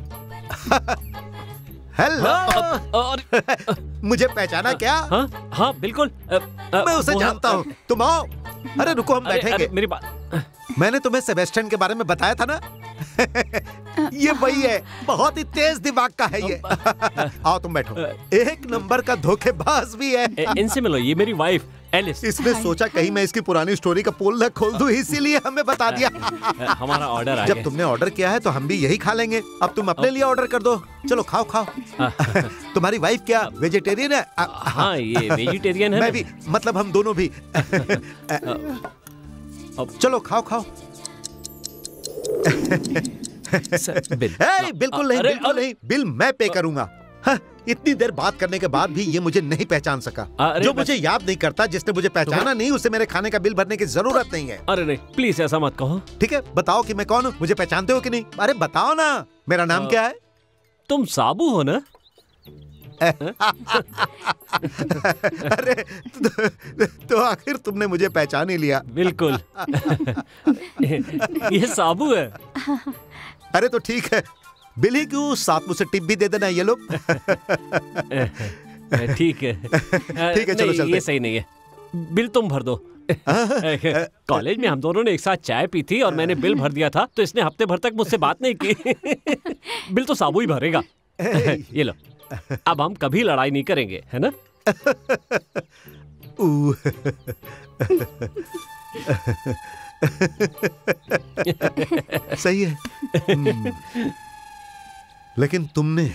हेलो। मुझे पहचाना क्या? हाँ हाँ बिल्कुल। मैं उसे जानता हूँ। तुम आओ। अरे रुको, हम बैठेंगे। मेरी बात। मैंने तुम्हें सेबेस्टियन के बारे में बताया था ना? ये वही है, बहुत ही तेज दिमाग का है ये। आओ तुम बैठो। एक नंबर का धोखेबाज भी है। इनसे मिलो, ये मेरी वाइफ एलिस। इसने सोचा कहीं मैं इसकी पुरानी स्टोरी का पोल न खोल दूं, इसीलिए हमें बता दिया। हमारा ऑर्डर आ जब गया। तुमने ऑर्डर किया है तो हम भी यही खा लेंगे। अब तुम अपने लिए ऑर्डर कर दो। चलो खाओ खाओ। तुम्हारी वाइफ क्या वेजिटेरियन है? हाँ, ये वेजिटेरियन है। मैं भी, मतलब हम दोनों भी। चलो खाओ खाओ। बिल्कुल नहीं, बिल्कुल नहीं, बिल मैं पे करूंगा। हाँ, इतनी देर बात करने के बाद भी ये मुझे नहीं पहचान सका। जो मुझे याद नहीं करता, जिसने मुझे पहचाना नहीं, उसे मेरे खाने का बिल भरने की जरूरत नहीं है। अरे नहीं, प्लीज ऐसा मत कहो। ठीक है, बताओ कि मैं कौन हूँ, मुझे पहचानते हो कि नहीं? अरे बताओ ना, मेरा नाम क्या है? तुम साबू हो ना? अरे तो आखिर तुमने मुझे पहचान ही लिया। बिल्कुल। ये साबू है। अरे तो ठीक है, बिल ही क्यों, साथ मुझसे टिप भी दे देना ये लोग। ठीक है। ठीक है, चलो चलते। ये सही नहीं है, बिल तुम भर दो। कॉलेज में हम दोनों ने एक साथ चाय पी थी और मैंने बिल भर दिया था, तो इसने हफ्ते भर तक मुझसे बात नहीं की। बिल तो साबू ही भरेगा। ये लो, अब हम कभी लड़ाई नहीं करेंगे, है ना? सही है। लेकिन तुमने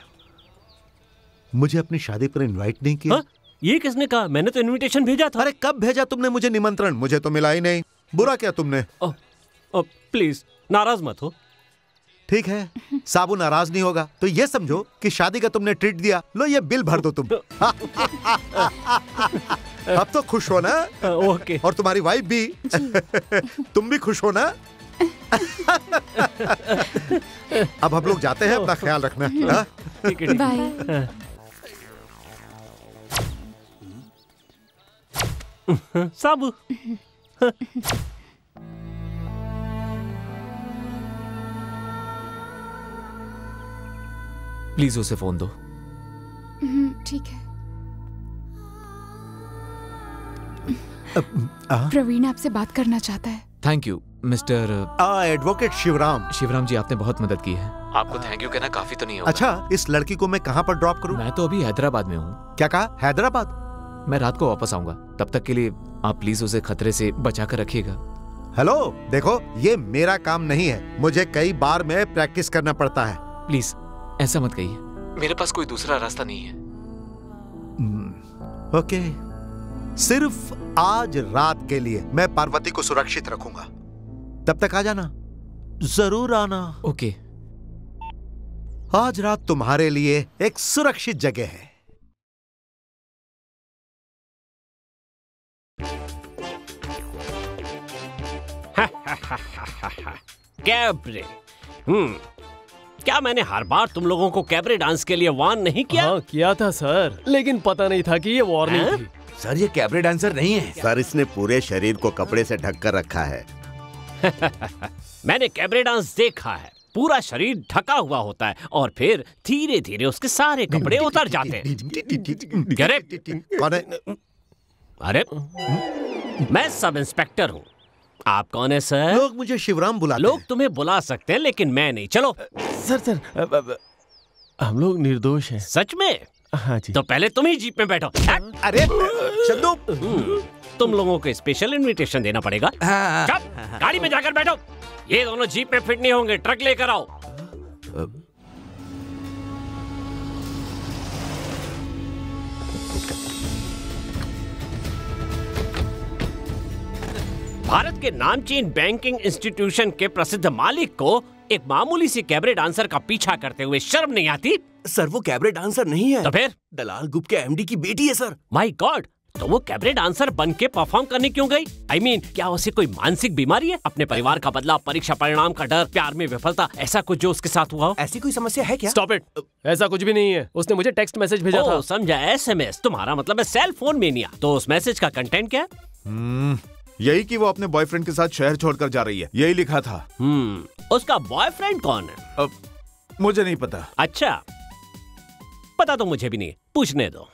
मुझे अपनी शादी पर इनवाइट नहीं किया। ये किसने कहा? मैंने तो इनविटेशन भेजा था। अरे कब भेजा तुमने मुझे निमंत्रण? मुझे तो मिला ही नहीं। बुरा क्या तुमने? प्लीज नाराज मत हो। ठीक है, साबू नाराज नहीं होगा, तो ये समझो कि शादी का तुमने ट्रीट दिया। लो ये बिल भर दो तुम। अब तो खुश हो ना? ओके। और तुम्हारी वाइफ भी। तुम भी खुश हो ना? अब हम लोग जाते हैं, अपना ख्याल रखना। बाय। साबू। प्लीज उसे फोन दो। ठीक है। प्रवीण आपसे बात करना चाहता है। Thank you mister advocate Shivram. Shivram ji, आपने बहुत मदद की है। आपको थैंक यू कहना काफी तो नहीं होगा। अच्छा, इस लड़की को मैं कहाँ पर ड्रॉप करूँ? मैं तो अभी हैदराबाद में हूँ। क्या कहा? हैदराबाद? मैं रात को वापस आऊंगा, तब तक के लिए आप प्लीज उसे खतरे से बचा कर रखिएगा। हेलो, देखो ये मेरा काम नहीं है, मुझे कई बार में प्रैक्टिस करना पड़ता है। प्लीज ऐसा मत कहिए, मेरे पास कोई दूसरा रास्ता नहीं है। ओके, सिर्फ आज रात के लिए मैं पार्वती को सुरक्षित रखूंगा, तब तक आ जाना, जरूर आना। ओके। आज रात तुम्हारे लिए एक सुरक्षित जगह है। कैबरे। क्या मैंने हर बार तुम लोगों को कैबरे डांस के लिए वार्न नहीं किया? हाँ, किया था सर, लेकिन पता नहीं था कि ये वार्निंग थी। सर, ये कैबरे डांसर नहीं है सर, इसने पूरे शरीर को कपड़े से ढक कर रखा है। मैंने कैबरे डांस देखा है, पूरा शरीर ढका हुआ होता है और फिर धीरे धीरे उसके सारे कपड़े उतर जाते हैं। अरे मैं सब इंस्पेक्टर हूँ। आप कौन है सर? लोग मुझे शिवराम बुलाते हैं। लोग तुम्हें बुला सकते हैं, लेकिन मैं नहीं। चलो। सर, हम लोग निर्दोष हैं। सच में? हाँ जी। तो पहले तुम ही जीप में बैठो। अरे चंदू, तुम लोगों को स्पेशल इनविटेशन देना पड़ेगा। गाड़ी में जाकर बैठो। ये दोनों जीप में फिट नहीं होंगे, ट्रक लेकर आओ। भारत के नामचीन बैंकिंग इंस्टीट्यूशन के प्रसिद्ध मालिक को एक मामूली सी कैबरे डांसर का पीछा करते हुए शर्म नहीं आती? सर, वो कैबरे डांसर नहीं है। तो फिर? दलाल गुप्त के एमडी की बेटी है सर। माय गॉड, तो वो कैबरे डांसर बन के परफॉर्म करने क्यों गई? I mean, क्या उसे कोई मानसिक बीमारी है? अपने परिवार का बदला, परीक्षा परिणाम का डर, प्यार में विफलता, ऐसा कुछ जो उसके साथ हुआ हो? ऐसी कोई समस्या है क्या? स्टॉप इट, ऐसा कुछ भी नहीं है। उसने मुझे टेक्स्ट मैसेज भेजा था। समझा, SMS। तुम्हारा मतलब है सेल फोन मेनिया। तो उस मैसेज का कंटेंट क्या है? यही कि वो अपने बॉयफ्रेंड के साथ शहर छोड़कर जा रही है, यही लिखा था। उसका बॉयफ्रेंड कौन है? मुझे नहीं पता। अच्छा, पता तो मुझे भी नहीं, पूछने दो।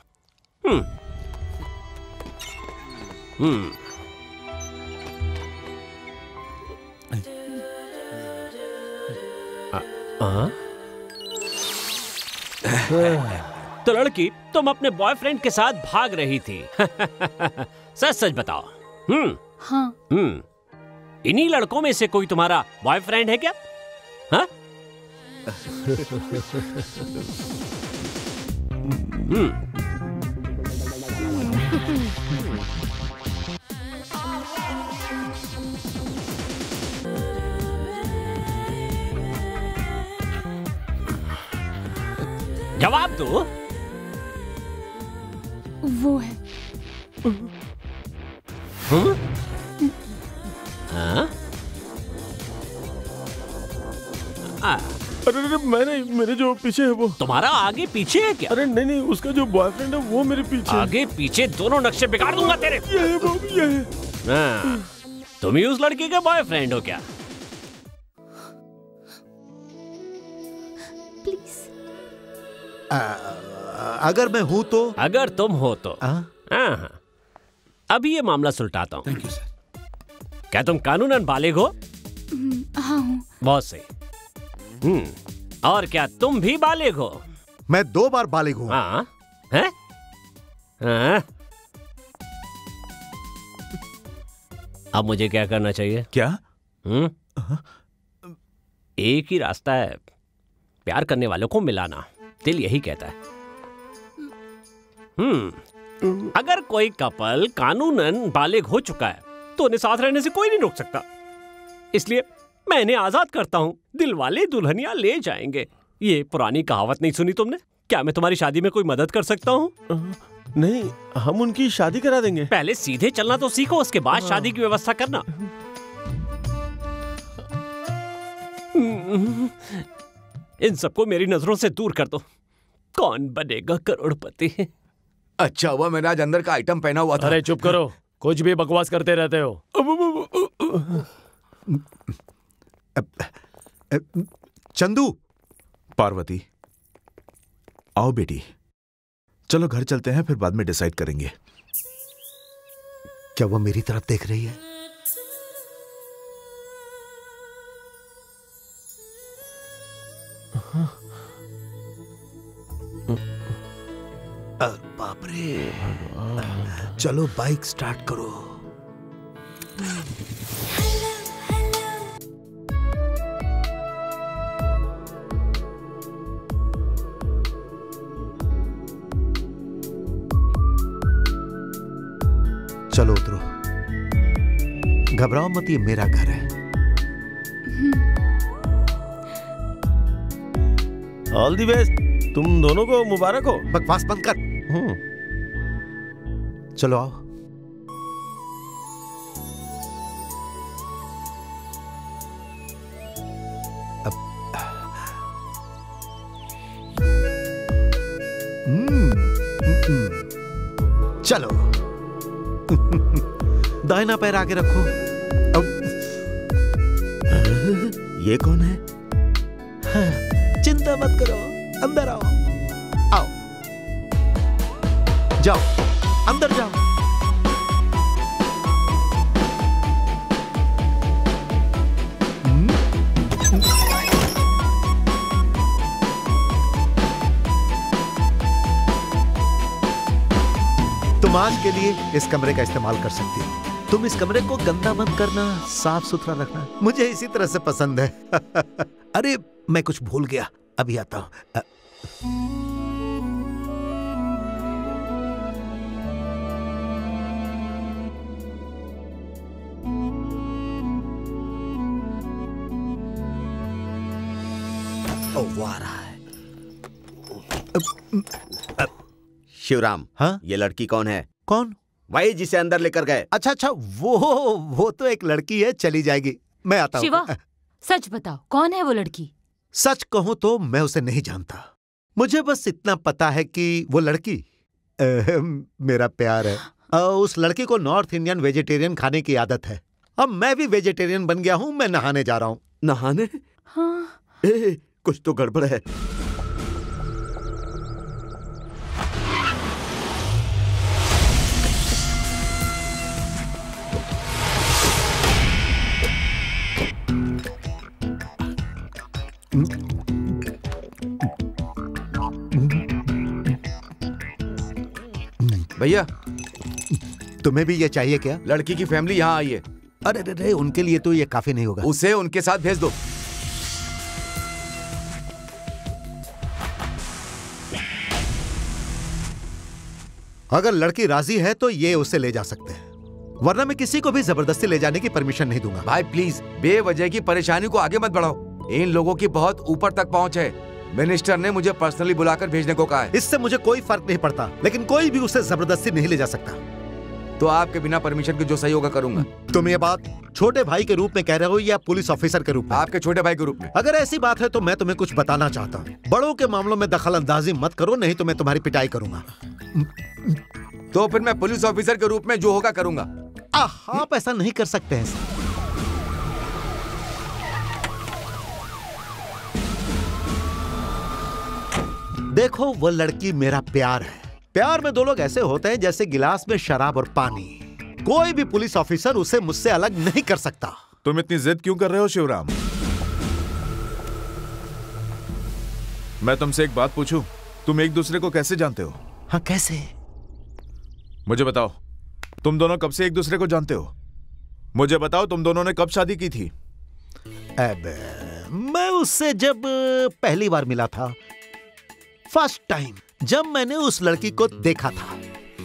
तो लड़की, तुम अपने बॉयफ्रेंड के साथ भाग रही थी। सच सच बताओ। हाँ। इन्हीं लड़कों में से कोई तुम्हारा बॉयफ्रेंड है क्या? हाँ? जवाब दो। वो है। अरे मेरे जो पीछे है वो। तुम्हारा आगे पीछे है क्या? अरे नहीं, उसका जो बॉयफ्रेंड है वो मेरे पीछे। आगे पीछे दोनों नक्शे बिगाड़ दूंगा तेरे। ये है। तुम ही उस लड़की के बॉयफ्रेंड हो क्या? प्लीज। अगर मैं हूं तो? अगर तुम हो तो? हाँ। अभी ये मामला सुलटाता हूँ। Thank you sir. क्या तुम कानूनन बालिग हो? हाँ हूँ। बहुत सही। और क्या तुम भी बालिग हो? मैं 2 बार बालिग हूँ। हाँ? हैं? हाँ? अब मुझे क्या करना चाहिए? क्या? एक ही रास्ता है, प्यार करने वालों को मिलाना। दिल यही कहता है। अगर कोई कपल कानूनन बालिग हो चुका है तो उन्हें साथ रहने से कोई नहीं रोक सकता। इसलिए मैं इन्हें आजाद करता हूँ। दिल वाले दुल्हनिया ले जाएंगे। ये पुरानी कहावत नहीं सुनी तुमने? क्या मैं तुम्हारी शादी में कोई मदद कर सकता हूँ? नहीं, हम उनकी शादी करा देंगे। पहले सीधे चलना तो सीखो, उसके बाद शादी की व्यवस्था करना। इन सबको मेरी नजरों से दूर कर दो। कौन बनेगा करोड़पति? अच्छा हुआ मैंने आज अंदर का आइटम पहना हुआ था। अरे चुप करो, कुछ भी बकवास करते रहते हो। चंदू। पार्वती, आओ बेटी, चलो घर चलते हैं, फिर बाद में डिसाइड करेंगे। क्या वो मेरी तरफ देख रही है? बाप रे। चलो बाइक स्टार्ट करो। चलो उतरो। घबराओ मत, ये मेरा घर है। All the best. तुम दोनों को मुबारक हो। बकवास बंद कर। चलो आओ। चलो दाहिना पैर आगे रखो। ये कौन है? चिंता मत करो, अंदर आओ। आओ, जाओ, अंदर जाओ। तुम आज के लिए इस कमरे का इस्तेमाल कर सकती हो। तुम इस कमरे को गंदा मत करना, साफ सुथरा रखना। मुझे इसी तरह से पसंद है। अरे मैं कुछ भूल गया, अभी आता हूं। वो आ रहा है। शिवराम, हाँ? ये लड़की कौन है? कौन? वही जिसे अंदर लेकर गए। अच्छा अच्छा, वो तो एक लड़की है, चली जाएगी। मैं आता हूं। शिवा, सच बताओ, कौन है वो लड़की? सच कहूं तो मैं उसे नहीं जानता। मुझे बस इतना पता है कि वो लड़की मेरा प्यार है। उस लड़की को नॉर्थ इंडियन वेजिटेरियन खाने की आदत है। अब मैं भी वेजिटेरियन बन गया हूं। मैं नहाने जा रहा हूं। नहाने? हाँ। कुछ तो गड़बड़ है। भैया, तुम्हें भी ये चाहिए क्या? लड़की की फैमिली यहाँ आई है। अरे उनके लिए तो ये काफी नहीं होगा। उसे उनके साथ भेज दो। अगर लड़की राजी है तो ये उसे ले जा सकते हैं, वरना मैं किसी को भी जबरदस्ती ले जाने की परमिशन नहीं दूंगा। भाई प्लीज, बेवजह की परेशानी को आगे मत बढ़ाओ। इन लोगों की बहुत ऊपर तक पहुंच है। मिनिस्टर ने मुझे पर्सनली बुलाकर भेजने को कहा है। इससे मुझे कोई फर्क नहीं पड़ता, लेकिन कोई भी उसे जबरदस्ती नहीं ले जा सकता। तो आपके बिना परमिशन के जो सही होगा करूंगा। तुम ये बात छोटे भाई के रूप में कह रहे हो या पुलिस ऑफिसर के रूप में? आपके छोटे भाई के रूप में। अगर ऐसी बात है तो मैं तुम्हें कुछ बताना चाहता हूँ। बड़ों के मामलों में दखल अंदाजी मत करो, नहीं तो मैं तुम्हारी पिटाई करूंगा। तो फिर मैं पुलिस ऑफिसर के रूप में जो होगा करूंगा। आप ऐसा नहीं कर सकते हैं। देखो, वो लड़की मेरा प्यार है। प्यार में दो लोग ऐसे होते हैं जैसे गिलास में शराब और पानी। कोई भी पुलिस ऑफिसर उसे मुझसे अलग नहीं कर सकता। तुम इतनी जिद क्यों कर रहे हो शिवराम? मैं तुमसे एक बात पूछूं? तुम एक दूसरे को कैसे जानते हो? हाँ, कैसे? मुझे बताओ, तुम दोनों कब से एक दूसरे को जानते हो? मुझे बताओ, तुम दोनों ने कब शादी की थी? मैं उससे जब पहली बार मिला था, फर्स्ट टाइम, जब मैंने उस लड़की को देखा था।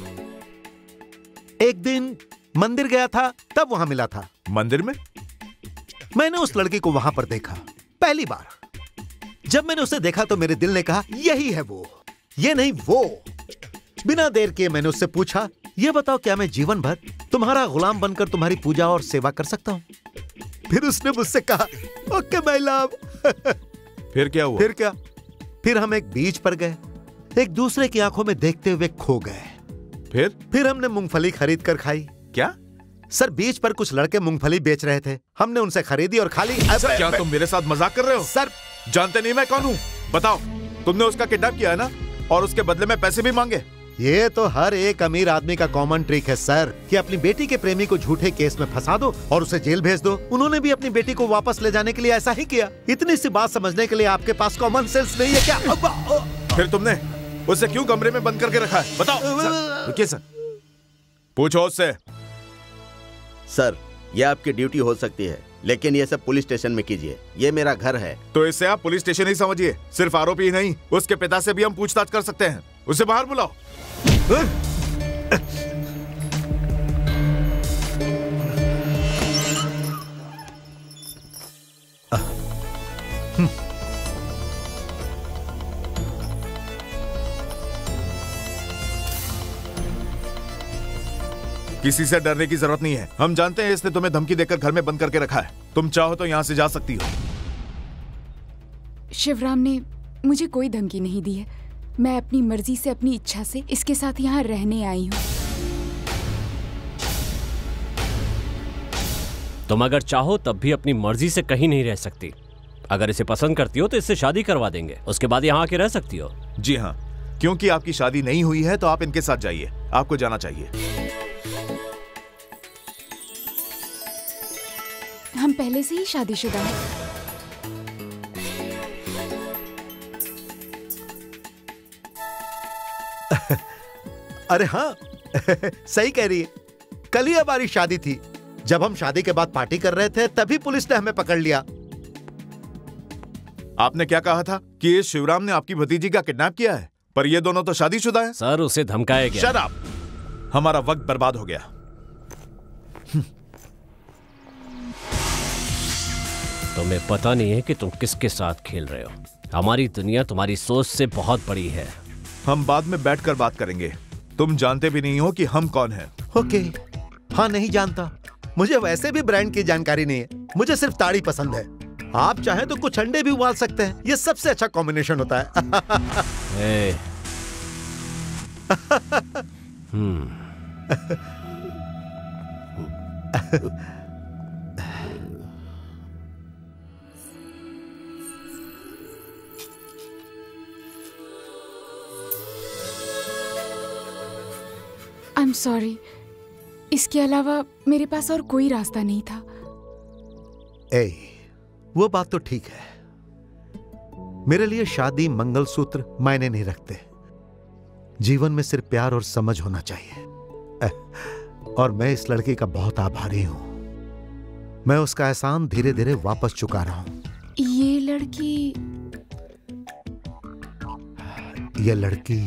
एक दिन मंदिर गया था, तब वहां मिला था। मंदिर में? मैंने उस लड़की को वहां पर देखा पहली बार। जब मैंने उसे देखा तो मेरे दिल ने कहा, यही है वो, ये नहीं वो। बिना देर किए मैंने उससे पूछा, ये बताओ, क्या मैं जीवन भर तुम्हारा गुलाम बनकर तुम्हारी पूजा और सेवा कर सकता हूं? फिर उसने मुझसे कहा, ओके माय लव। फिर क्या हुआ? फिर हम एक बीच पर गए, एक दूसरे की आंखों में देखते हुए खो गए। फिर हमने मूंगफली खरीद कर खाई। क्या? सर, बीच पर कुछ लड़के मूंगफली बेच रहे थे, हमने उनसे खरीदी और खा ली। क्या तुम मेरे साथ मजाक कर रहे हो? सर, जानते नहीं मैं कौन हूँ? बताओ, तुमने उसका किडनैप किया है ना, और उसके बदले में पैसे भी मांगे? ये तो हर एक अमीर आदमी का कॉमन ट्रिक है सर, कि अपनी बेटी के प्रेमी को झूठे केस में फंसा दो और उसे जेल भेज दो। उन्होंने भी अपनी बेटी को वापस ले जाने के लिए ऐसा ही किया। इतनी सी बात समझने के लिए आपके पास कॉमन सेंस नहीं है क्या? फिर तुमने उसे क्यों कमरे में बंद करके रखा है? बताओ। रुकिए सर। पूछो उससे। सर, ये आपकी ड्यूटी हो सकती है, लेकिन ये सब पुलिस स्टेशन में कीजिए। ये मेरा घर है। तो इसे आप पुलिस स्टेशन ही समझिए। सिर्फ आरोपी ही नहीं, उसके पिता से भी हम पूछताछ कर सकते हैं। उसे बाहर बुलाओ। किसी से डरने की जरूरत नहीं है। हम जानते हैं इसने तुम्हें धमकी देकर घर में बंद करके रखा है। तुम चाहो तो यहाँ से जा सकती हो। शिवराम ने मुझे कोई धमकी नहीं दी है। मैं अपनी मर्जी से, अपनी इच्छा से इसके साथ यहाँ रहने आई हूँ। तुम अगर चाहो तब भी अपनी मर्जी से कहीं नहीं रह सकती। अगर इसे पसंद करती हो तो इससे शादी करवा देंगे, उसके बाद यहाँ आके रह सकती हो। जी हाँ, क्योंकि आपकी शादी नहीं हुई है तो आप इनके साथ जाइए। आपको जाना चाहिए। हम पहले से ही शादीशुदा हैं। अरे हाँ सही कह रही है। कल ही हमारी शादी थी। जब हम शादी के बाद पार्टी कर रहे थे तभी पुलिस ने हमें पकड़ लिया। आपने क्या कहा था कि ये शिवराम ने आपकी भतीजी का किडनैप किया है, पर ये दोनों तो शादीशुदा हैं। सर, उसे धमकाया गया। Shut up. हमारा वक्त बर्बाद हो गया। तुम्हें पता नहीं है कि तुम किसके साथ खेल रहे हो। हमारी दुनिया तुम्हारी सोच से बहुत बड़ी है। हम बाद में बैठकर बात करेंगे। तुम जानते भी नहीं हो कि हम कौन हैं। ओके। हाँ, नहीं जानता। मुझे वैसे भी ब्रांड की जानकारी नहीं है। मुझे सिर्फ ताड़ी पसंद है। आप चाहें तो कुछ अंडे भी उबाल सकते हैं। ये सबसे अच्छा कॉम्बिनेशन होता है। I am sorry. इसके अलावा मेरे पास और कोई रास्ता नहीं था। वो बात तो ठीक है। मेरे लिए शादी, मंगलसूत्र मायने नहीं रखते। जीवन में सिर्फ प्यार और समझ होना चाहिए। और मैं इस लड़की का बहुत आभारी हूं। मैं उसका एहसान धीरे धीरे वापस चुका रहा हूं। ये लड़की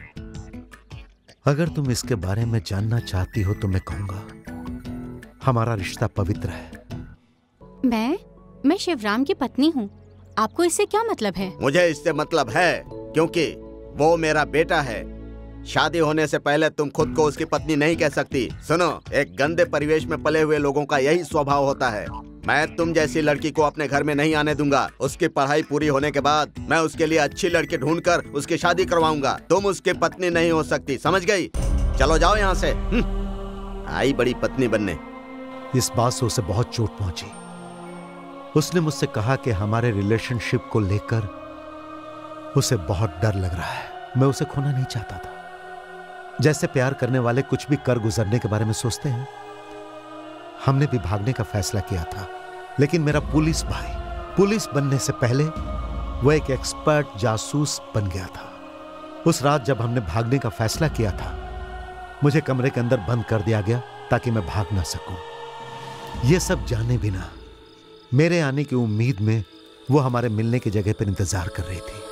अगर तुम इसके बारे में जानना चाहती हो तो मैं कहूंगा हमारा रिश्ता पवित्र है। मैं शिवराम की पत्नी हूँ। आपको इससे क्या मतलब है? मुझे इससे मतलब है क्योंकि वो मेरा बेटा है। शादी होने से पहले तुम खुद को उसकी पत्नी नहीं कह सकती। सुनो, एक गंदे परिवेश में पले हुए लोगों का यही स्वभाव होता है। मैं तुम जैसी लड़की को अपने घर में नहीं आने दूंगा। उसकी पढ़ाई पूरी होने के बाद मैं उसके लिए अच्छी लड़की ढूंढकर उसकी शादी करवाऊंगा। तुम उसकी पत्नी नहीं हो सकती, समझ गई? चलो जाओ यहाँ से। आई बड़ी पत्नी बनने। इस बात से उसे बहुत चोट पहुंची। उसने मुझसे कहा कि हमारे रिलेशनशिप को लेकर उसे बहुत डर लग रहा है। मैं उसे खोना नहीं चाहता था। जैसे प्यार करने वाले कुछ भी कर गुजरने के बारे में सोचते हैं। हमने भी भागने का फैसला किया था, लेकिन मेरा पुलिस भाई पुलिस बनने से पहले वो एक एक्सपर्ट जासूस बन गया था। उस रात जब हमने भागने का फैसला किया था, मुझे कमरे के अंदर बंद कर दिया गया ताकि मैं भाग ना सकूं। ये सब जाने बिना मेरे आने की उम्मीद में वो हमारे मिलने की जगह पर इंतजार कर रही थी।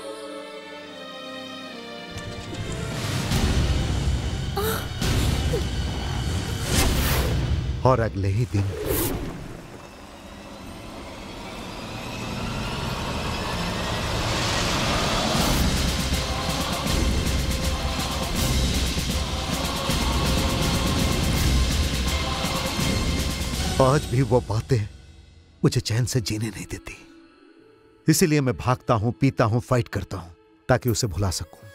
और अगले ही दिन आज भी वो बातें मुझे चैन से जीने नहीं देती। इसीलिए मैं भागता हूं, पीता हूं, फाइट करता हूं ताकि उसे भुला सकूं।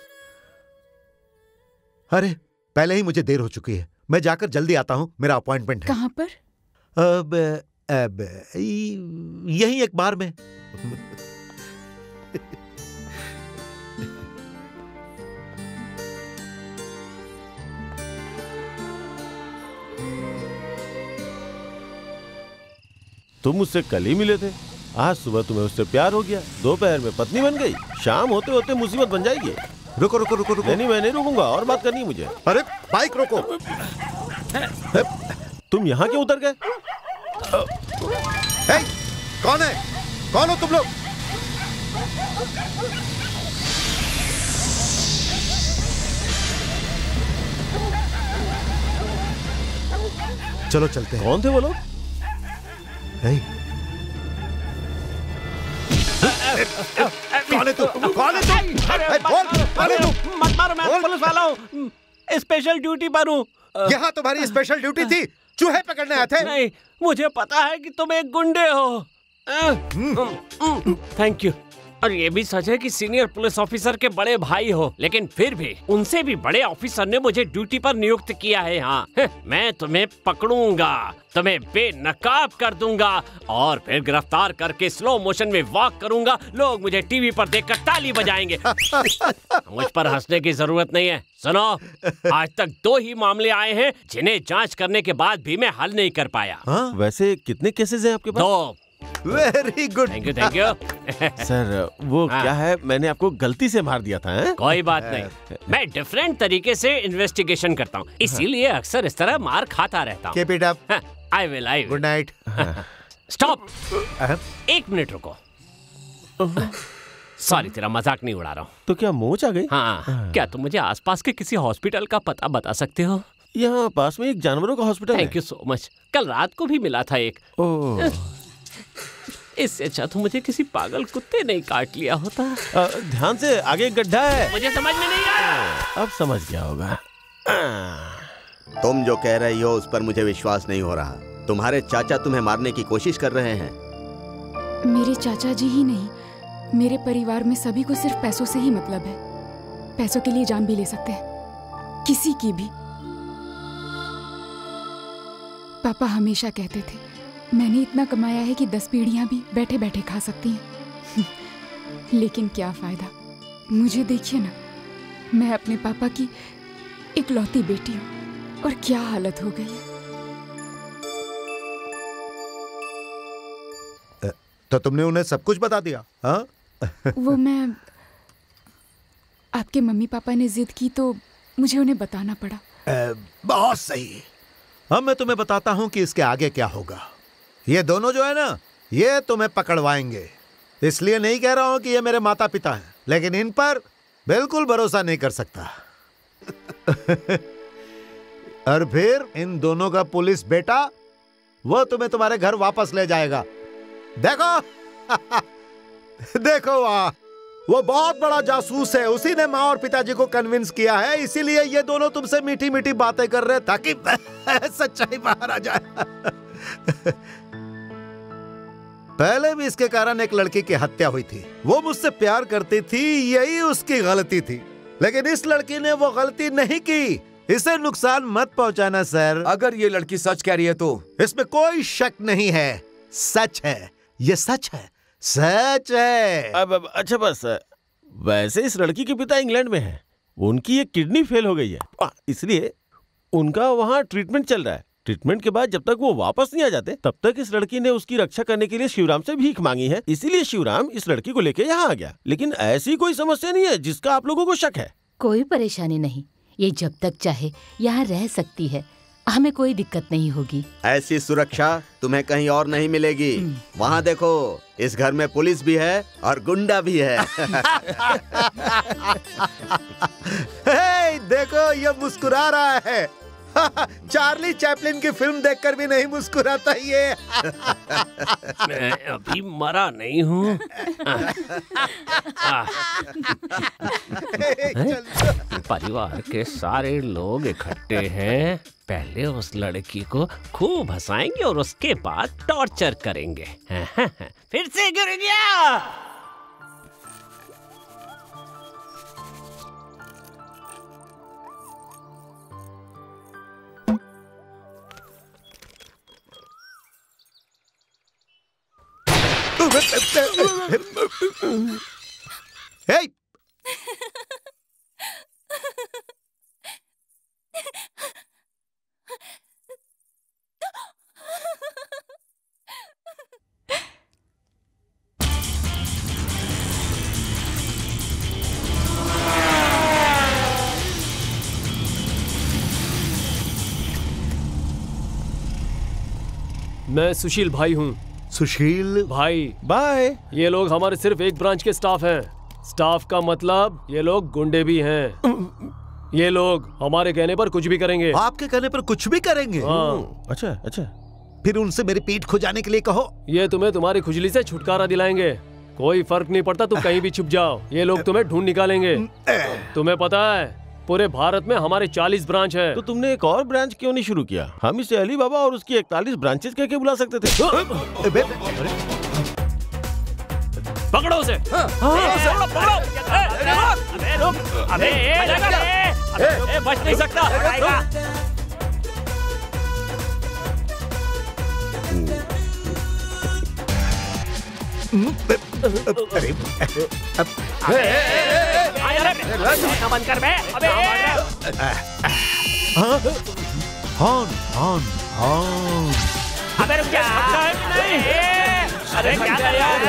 अरे पहले ही मुझे देर हो चुकी है। मैं जाकर जल्दी आता हूं, मेरा अपॉइंटमेंट है। कहां पर? अब यहीं एक बार में। तुम मुझसे कल ही मिले थे, आज सुबह तुम्हें उससे प्यार हो गया, दोपहर में पत्नी बन गई, शाम होते होते मुसीबत बन जाएगी। रुको रुको रुको रुको। नहीं, मैं नहीं रुकूंगा, और बात करनी है मुझे। अरे बाइक रोको। तुम यहाँ क्यों उतर गए? कौन है? कौन हो तुम लोग? चलो चलते हैं। कौन थे वो लोग? कौन है तू? कौन है तू? मत मारो, मैं पुलिस वाला हूँ, स्पेशल ड्यूटी पर हूँ। यहाँ तुम्हारी स्पेशल ड्यूटी थी? चूहे पकड़ने आए थे? नहीं, मुझे पता है कि तुम एक गुंडे हो। Thank you. और ये भी सच है कि सीनियर पुलिस ऑफिसर के बड़े भाई हो, लेकिन फिर भी उनसे भी बड़े ऑफिसर ने मुझे ड्यूटी पर नियुक्त किया है यहाँ। मैं तुम्हें पकड़ूंगा, तुम्हें बेनकाब कर दूंगा और फिर गिरफ्तार करके स्लो मोशन में वॉक करूंगा। लोग मुझे टीवी पर देखकर ताली बजाएंगे। मुझ पर हंसने की जरूरत नहीं है। सुनो, आज तक 2 ही मामले आए हैं जिन्हें जांच करने के बाद भी मैं हल नहीं कर पाया। वैसे कितने केसेस हैं आपके पास? 2। Very good. Thank you, thank you. Sir, वो क्या है, मैंने आपको गलती से मार दिया था। है? कोई बात नहीं, मैं डिफरेंट तरीके से इन्वेस्टिगेशन करता हूँ, इसीलिए अक्सर इस तरह मार खाता रहता हूँ। Keep it up. I will. Good night. Stop, 1 minute रुको। सॉरी, तेरा मजाक नहीं उड़ा रहा हूँ। तो क्या मोच आ गई? हाँ, क्या तुम मुझे आसपास के किसी हॉस्पिटल का पता बता सकते हो? यहाँ पास में एक जानवरों का हॉस्पिटल है। Thank you so much. कल रात को भी मिला था एक। इससे अच्छा तो मुझे किसी पागल कुत्ते ने काट लिया होता। ध्यान से, आगे एक गड्ढा है। मुझे समझ में नहीं आया। अब समझ गया होगा। तुम जो कह रही हो उस पर मुझे विश्वास नहीं हो रहा। तुम्हारे चाचा तुम्हें मारने की कोशिश कर रहे हैं। मेरे चाचा जी ही नहीं, मेरे परिवार में सभी को सिर्फ पैसों से ही मतलब है। पैसों के लिए जान भी ले सकते हैं, किसी की भी। पापा हमेशा कहते थे, मैंने इतना कमाया है कि 10 पीढ़ियां भी बैठे बैठे खा सकती हैं। लेकिन क्या फायदा, मुझे देखिए ना, मैं अपने पापा की इकलौती बेटी हूँ और क्या हालत हो गई है। तो तुमने उन्हें सब कुछ बता दिया? हाँ? वो मैं, आपके मम्मी पापा ने जिद की तो मुझे उन्हें बताना पड़ा। बहुत सही। अब मैं तुम्हें बताता हूँ कि इसके आगे क्या होगा। ये दोनों जो है ना, ये तुम्हें पकड़वाएंगे। इसलिए नहीं कह रहा हूं कि ये मेरे माता पिता हैं, लेकिन इन पर बिल्कुल भरोसा नहीं कर सकता। और फिर इन दोनों का पुलिस बेटा, वो तुम्हें तुम्हारे घर वापस ले जाएगा। देखो देखो, वाह, वो बहुत बड़ा जासूस है। उसी ने माँ और पिताजी को कन्विंस किया है, इसीलिए ये दोनों तुमसे मीठी मीठी बातें कर रहे हैं ताकि सच्चाई बाहर आ जाए। पहले भी इसके कारण एक लड़की की हत्या हुई थी। वो मुझसे प्यार करती थी, यही उसकी गलती थी। लेकिन इस लड़की ने वो गलती नहीं की। इसे नुकसान मत पहुंचाना सर। अगर ये लड़की सच कह रही है तो इसमें कोई शक नहीं है, सच है, ये सच है, सच है। अब अच्छा, बस वैसे इस लड़की के पिता इंग्लैंड में हैं, उनकी एक किडनी फेल हो गई है, इसलिए उनका वहाँ ट्रीटमेंट चल रहा है। ट्रीटमेंट के बाद जब तक वो वापस नहीं आ जाते, तब तक इस लड़की ने उसकी रक्षा करने के लिए शिवराम से भीख मांगी है। इसीलिए शिवराम इस लड़की को लेके यहाँ आ गया। लेकिन ऐसी कोई समस्या नहीं है जिसका आप लोगों को शक है। कोई परेशानी नहीं, ये जब तक चाहे यहाँ रह सकती है, हमें कोई दिक्कत नहीं होगी। ऐसी सुरक्षा तुम्हें कहीं और नहीं मिलेगी। वहाँ देखो, इस घर में पुलिस भी है और गुंडा भी है। हे, देखो ये मुस्कुरा रहा है। चार्ली चैपलिन की फिल्म देखकर भी नहीं मुस्कुराता ये। मैं अभी मरा नहीं हूँ। परिवार के सारे लोग इकट्ठे हैं। पहले उस लड़की को खूब हंसाएंगे और उसके बाद टॉर्चर करेंगे। फिर से गिर गया। Hey! मैं सुशील भाई हूँ। सुशील भाई बाय। ये लोग हमारे सिर्फ एक ब्रांच के स्टाफ हैं। स्टाफ का मतलब ये लोग गुंडे भी हैं। ये लोग हमारे कहने पर कुछ भी करेंगे। आपके कहने पर कुछ भी करेंगे? हाँ। अच्छा अच्छा। फिर उनसे मेरी पीठ खुजाने के लिए कहो। ये तुम्हें तुम्हारी खुजली से छुटकारा दिलाएंगे। कोई फर्क नहीं पड़ता, तुम कहीं भी छुप जाओ, ये लोग तुम्हें ढूंढ निकालेंगे। तुम्हें पता है पूरे भारत में हमारे 40 ब्रांच है। तो तुमने एक और ब्रांच क्यों नहीं शुरू किया? हम इसे अली बाबा और उसकी 41 ब्रांचेस कह के बुला सकते थे। पकड़ो उसे। पकड़ो। अबे बच नहीं सकता। बंद कर बे। अबे अबे रुक जा। अरे क्या कर यार?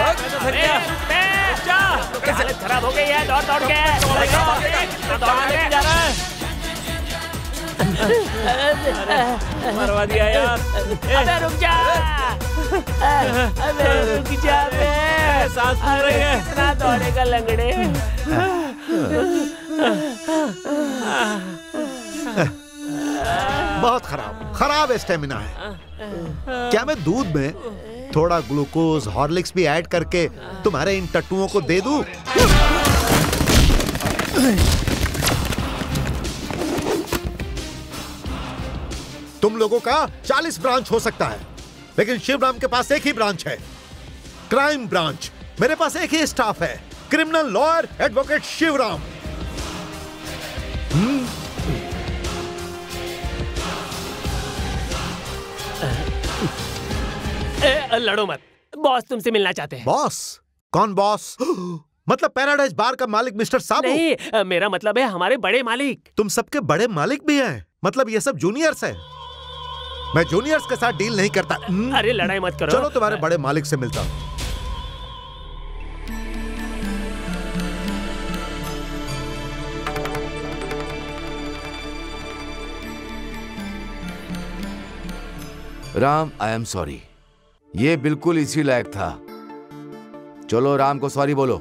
हालत खराब हो गई है। दौड़ दौड़ के जा रहा है। मरवा दिया यार। अबे रुक जा। अबे रुक जा बे। सांस फूल रही है। कितना दौड़ेगा लंगड़े। बहुत खराब स्टेमिना है। क्या मैं दूध में थोड़ा ग्लूकोज हॉर्लिक्स भी ऐड करके तुम्हारे इन टट्टुओं को दे दूं? तुम लोगों का 40 ब्रांच हो सकता है, लेकिन शिवराम के पास एक ही ब्रांच है, क्राइम ब्रांच। मेरे पास एक ही स्टाफ है, क्रिमिनल लॉयर एडवोकेट शिवराम। लड़ो मत, बॉस तुमसे मिलना चाहते हैं। बॉस? कौन बॉस? मतलब पैराडाइज बार का मालिक मिस्टर साबू? नहीं, मेरा मतलब है हमारे बड़े मालिक। तुम सबके बड़े मालिक भी हैं? मतलब ये सब जूनियर्स हैं? मैं जूनियर्स के साथ डील नहीं करता। अरे लड़ाई मत करो। चलो तुम्हारे बड़े मालिक से मिलता हूं। Ram, I am sorry. ये बिल्कुल इसी लायक था। चलो राम को सॉरी बोलो।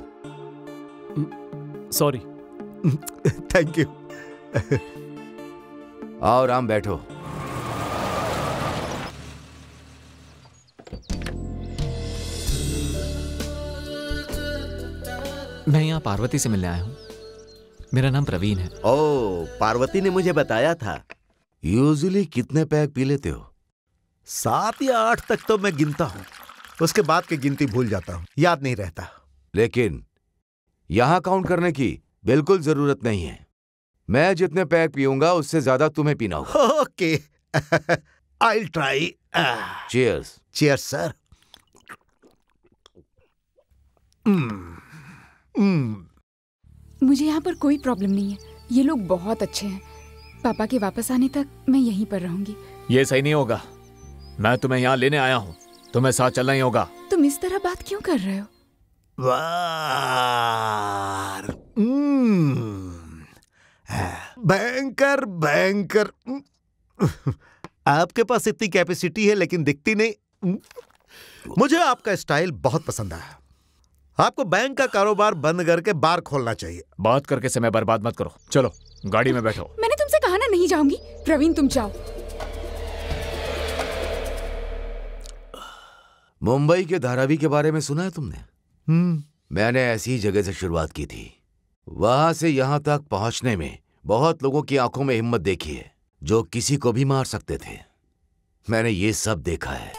सॉरी। Thank you. आओ राम, बैठो। मैं यहाँ पार्वती से मिलने आया हूँ। मेरा नाम प्रवीण है। ओह, पार्वती ने मुझे बताया था। यूजुअली कितने पैक पी लेते हो? 7 या 8 तक तो मैं गिनता हूँ, उसके बाद की गिनती भूल जाता हूँ, याद नहीं रहता। लेकिन यहां काउंट करने की बिल्कुल जरूरत नहीं है। मैं जितने पैक पीऊंगा उससे ज्यादा तुम्हें पीना होगा। Okay, I will try. Cheers. Cheers sir. मुझे यहाँ पर कोई प्रॉब्लम नहीं है। ये लोग बहुत अच्छे हैं। पापा के वापस आने तक मैं यहीं पर रहूंगी। ये सही नहीं होगा। मैं तुम्हें यहाँ लेने आया हूँ, तुम्हें साथ चलना ही होगा। तुम इस तरह बात क्यों कर रहे हो? Banker banker. आपके पास इतनी कैपेसिटी है लेकिन दिखती नहीं। मुझे आपका स्टाइल बहुत पसंद आया। आपको बैंक का कारोबार बंद करके बार खोलना चाहिए। बात करके समय बर्बाद मत करो, चलो गाड़ी में बैठो। मैंने तुमसे कहा ना नहीं जाऊंगी। प्रवीण तुम जाओ। मुंबई के धारावी के बारे में सुना है तुमने? मैंने ऐसी जगह से शुरुआत की थी। वहां से यहां तक पहुंचने में बहुत लोगों की आंखों में हिम्मत देखी है जो किसी को भी मार सकते थे। मैंने ये सब देखा है।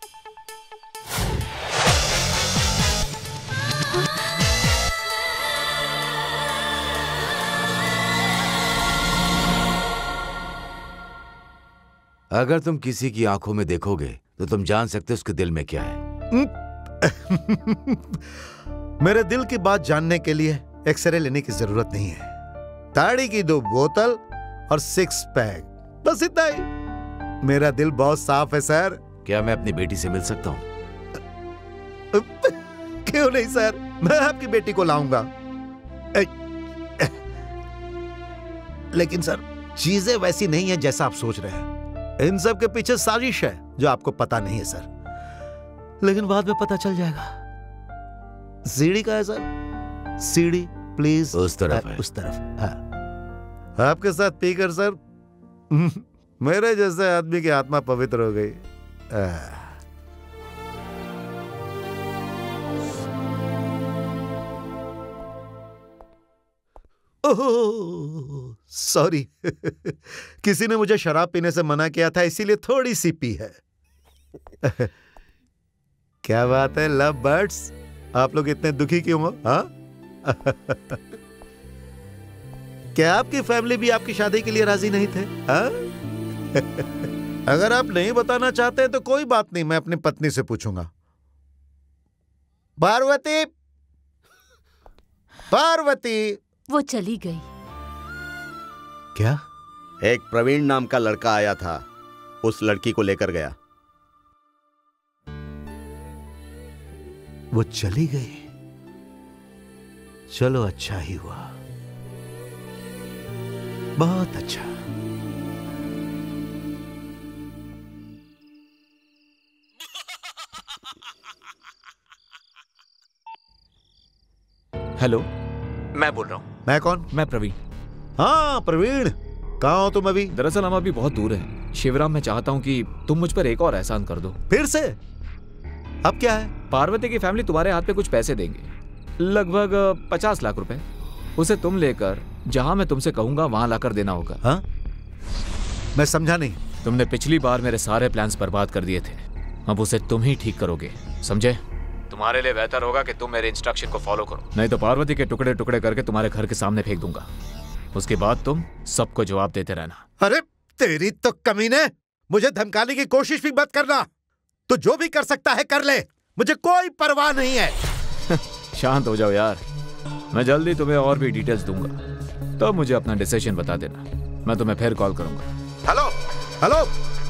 अगर तुम किसी की आंखों में देखोगे तो तुम जान सकते हो उसके दिल में क्या है। मेरे दिल की बात जानने के लिए एक्सरे लेने की जरूरत नहीं है। ताड़ी की 2 बोतल और 6 पैक, बस इतना ही। मेरा दिल बहुत साफ है सर। क्या मैं अपनी बेटी से मिल सकता हूँ? क्यों नहीं सर, मैं आपकी बेटी को लाऊंगा। लेकिन सर चीजें वैसी नहीं है जैसा आप सोच रहे हैं। इन सब के पीछे साजिश है। जो आपको पता नहीं है सर, लेकिन बाद में पता चल जाएगा। सीढ़ी का है सर, सीढ़ी प्लीज उस तरफ है। उस तरफ। हाँ, आपके साथ पीकर सर मेरे जैसे आदमी की आत्मा पवित्र हो गई। ओह सॉरी किसी ने मुझे शराब पीने से मना किया था, इसीलिए थोड़ी सी पी है। क्या बात है लव बर्ड्स, आप लोग इतने दुखी क्यों हो? हाँ क्या आपकी फैमिली भी आपकी शादी के लिए राजी नहीं थे? हाँ? अगर आप नहीं बताना चाहते तो कोई बात नहीं, मैं अपनी पत्नी से पूछूंगा। पार्वती, पार्वती। वो चली गई। क्या? एक प्रवीण नाम का लड़का आया था, उस लड़की को लेकर गया। वो चली गई? चलो अच्छा ही हुआ, बहुत अच्छा। हेलो, मैं बोल रहा हूँ। मैं कौन? मैं प्रवीण। हाँ प्रवीण, कहाँ हो तुम अभी? दरअसल हम अभी बहुत दूर हैं। शिवराम, मैं चाहता हूँ कि तुम मुझ पर एक और एहसान कर दो। फिर से? अब क्या है? पार्वती की फैमिली तुम्हारे हाथ पे कुछ पैसे देंगे, लगभग 50 लाख रुपए। उसे तुम लेकर जहां मैं तुमसे कहूंगा वहां लाकर देना होगा। हाँ? मैं समझा नहीं। तुमने पिछली बार मेरे सारे प्लान्स बर्बाद कर दिए थे, अब उसे तुम ही ठीक करोगे, समझे? तुम्हारे लिए बेहतर होगा कि तुम मेरे इंस्ट्रक्शन को फॉलो करो, नहीं तो पार्वती के टुकड़े टुकड़े करके तुम्हारे घर के सामने फेंक दूंगा। उसके बाद तुम सबको जवाब देते रहना। अरे तेरी तो कमीने, मुझे धमकाने की कोशिश भी मत करना। तो जो भी कर सकता है कर ले, मुझे कोई परवाह नहीं है। शांत हो जाओ यार, मैं जल्दी तुम्हें और भी डिटेल्स दूंगा, तो मुझे अपना डिसीजन बता देना, मैं तुम्हें फिर कॉल करूंगा। Hello hello.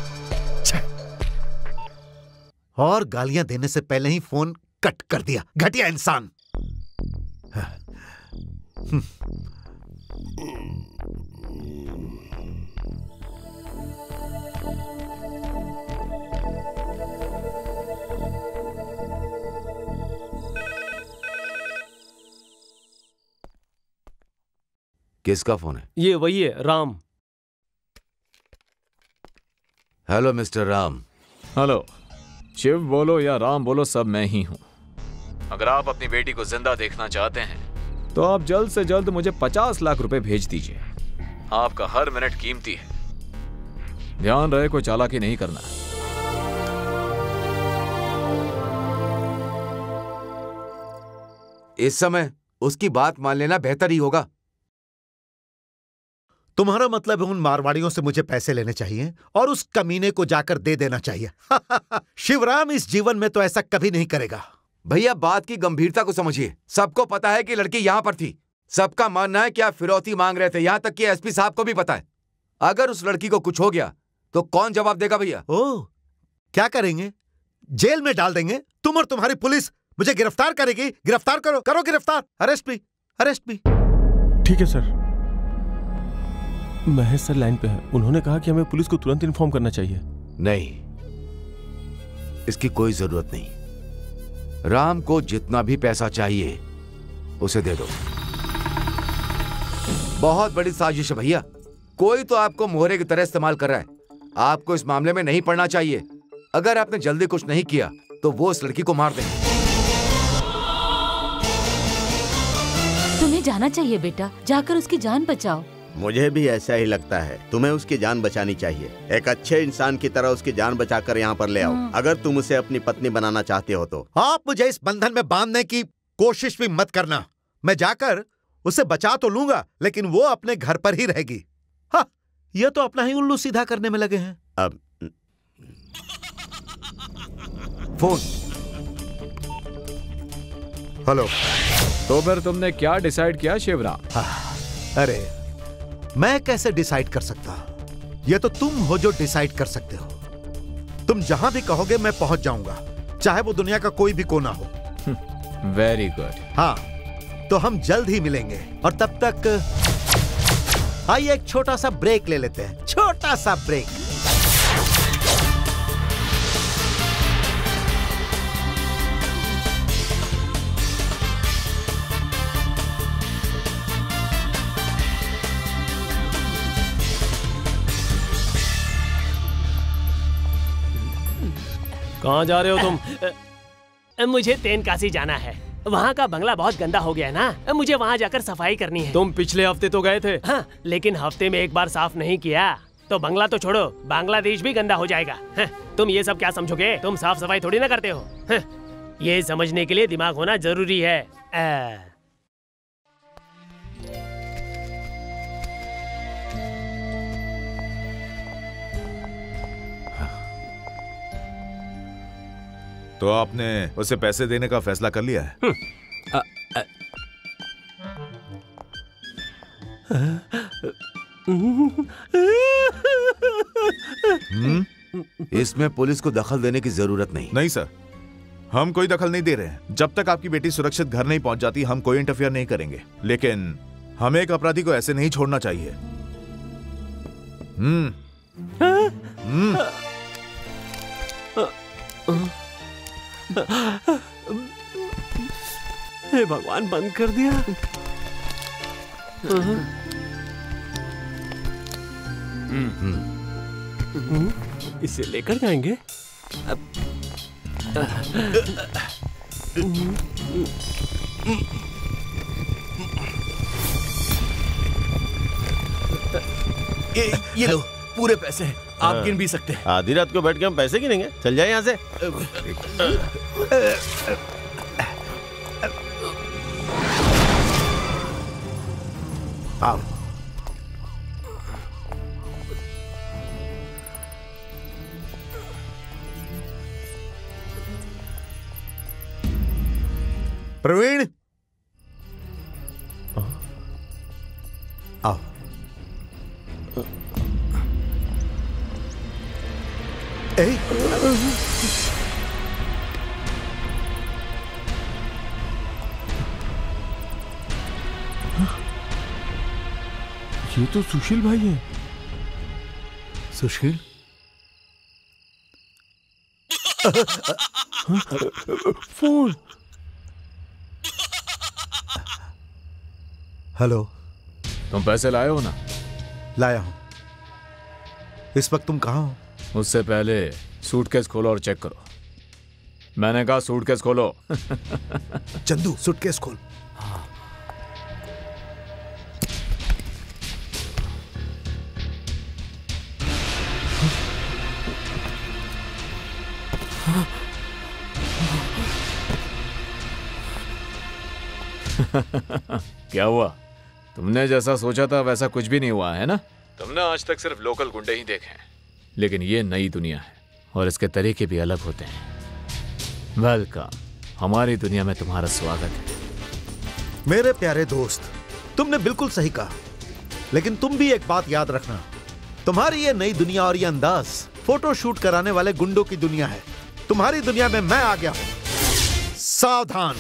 और गालियां देने से पहले ही फोन कट कर दिया, घटिया इंसान। किसका फोन है? ये वही है, Ram. Hello mister Ram. Hello. Shiv बोलो या राम बोलो, सब मैं ही हूं। अगर आप अपनी बेटी को जिंदा देखना चाहते हैं तो आप जल्द से जल्द मुझे 50 लाख रुपए भेज दीजिए। आपका हर मिनट कीमती है, ध्यान रहे कोई चालाकी नहीं करना। इस समय उसकी बात मान लेना बेहतर ही होगा। तुम्हारा मतलब है उन मारवाड़ियों से मुझे पैसे लेने चाहिए और उस कमीने को जाकर दे देना चाहिए। शिवराम इस जीवन में तो ऐसा कभी नहीं करेगा। भैया बात की गंभीरता को समझिए। सबको पता है कि लड़की यहां पर थी, सबका मानना है कि आप फिरौती मांग रहे थे, यहां तक कि एसपी साहब को भी पता है। अगर उस लड़की को कुछ हो गया तो कौन जवाब देगा भैया? ओह, क्या करेंगे? जेल में डाल देंगे? तुम और तुम्हारी पुलिस मुझे गिरफ्तार करेगी? गिरफ्तार करो, करो गिरफ्तार, अरेस्ट भी, अरेस्ट भी। ठीक है सर। महेश सर लाइन पे हैं, उन्होंने कहा कि हमें पुलिस को तुरंत इन्फॉर्म करना चाहिए। नहीं, इसकी कोई जरूरत नहीं। राम को जितना भी पैसा चाहिए उसे दे दो। बहुत बड़ी साजिश है भैया, कोई तो आपको मोहरे की तरह इस्तेमाल कर रहा है। आपको इस मामले में नहीं पड़ना चाहिए। अगर आपने जल्दी कुछ नहीं किया तो वो उस लड़की को मार देंगे। तुम्हें जाना चाहिए बेटा, जाकर उसकी जान बचाओ। मुझे भी ऐसा ही लगता है, तुम्हें उसकी जान बचानी चाहिए। एक अच्छे इंसान की तरह उसकी जान बचाकर यहाँ पर ले आओ, अगर तुम उसे अपनी पत्नी बनाना चाहते हो तो। आप मुझे इस बंधन में बांधने की कोशिश भी मत करना। मैं जाकर उसे बचा तो लूंगा, लेकिन वो अपने घर पर ही रहेगी। हाँ, ये तो अपना ही उल्लू सीधा करने में लगे हैं। अब फोन। हेलो। तो फिर तुमने क्या डिसाइड किया शिवराम? अरे मैं कैसे डिसाइड कर सकता? ये तो तुम हो जो डिसाइड कर सकते हो। तुम जहां भी कहोगे मैं पहुंच जाऊंगा, चाहे वो दुनिया का कोई भी कोना हो। Very good. हाँ, तो हम जल्द ही मिलेंगे और तब तक आइए एक छोटा सा ब्रेक ले लेते हैं। छोटा सा ब्रेक। कहाँ जा रहे हो तुम? मुझे तेनकासी जाना है। वहाँ का बंगला बहुत गंदा हो गया है ना, मुझे वहाँ जाकर सफाई करनी है। तुम पिछले हफ्ते तो गए थे। हाँ, लेकिन हफ्ते में एक बार साफ नहीं किया तो बंगला तो छोड़ो, बांग्लादेश भी गंदा हो जाएगा। हाँ, तुम ये सब क्या समझोगे? तुम साफ सफाई थोड़ी ना करते हो। हाँ, ये समझने के लिए दिमाग होना जरूरी है। तो आपने उसे पैसे देने का फैसला कर लिया है? इसमें पुलिस को दखल देने की जरूरत नहीं। नहीं सर, हम कोई दखल नहीं दे रहे हैं। जब तक आपकी बेटी सुरक्षित घर नहीं पहुंच जाती हम कोई इंटरफियर नहीं करेंगे। लेकिन हमें एक अपराधी को ऐसे नहीं छोड़ना चाहिए। हे भगवान, बंद कर दिया। इसे लेकर जाएंगे। ये लो पूरे पैसे, आप गिन भी सकते हैं। आधी रात को बैठ के हम पैसे गिनेंगे? चल जाए यहाँ से। आओ। प्रवीण, आओ। ये तो सुशील भाई है। सुशील? फोन। हेलो। तुम पैसे लाए हो ना? लाया हूं। इस वक्त तुम कहां हो? उससे पहले सूटकेस खोलो और चेक करो। मैंने कहा सूटकेस खोलो। चंदू, सूटकेस खोल। क्या हुआ? तुमने जैसा सोचा था वैसा कुछ भी नहीं हुआ है ना? तुमने आज तक सिर्फ लोकल गुंडे ही देखे हैं, लेकिन ये नई दुनिया है और इसके तरीके भी अलग होते हैं। वेलकम, हमारी दुनिया में तुम्हारा स्वागत है। मेरे प्यारे दोस्त, तुमने बिल्कुल सही कहा, लेकिन तुम भी एक बात याद रखना, तुम्हारी ये नई दुनिया और ये अंदाज फोटो शूट कराने वाले गुंडों की दुनिया है। तुम्हारी दुनिया में मैं आ गया हूं। सावधान।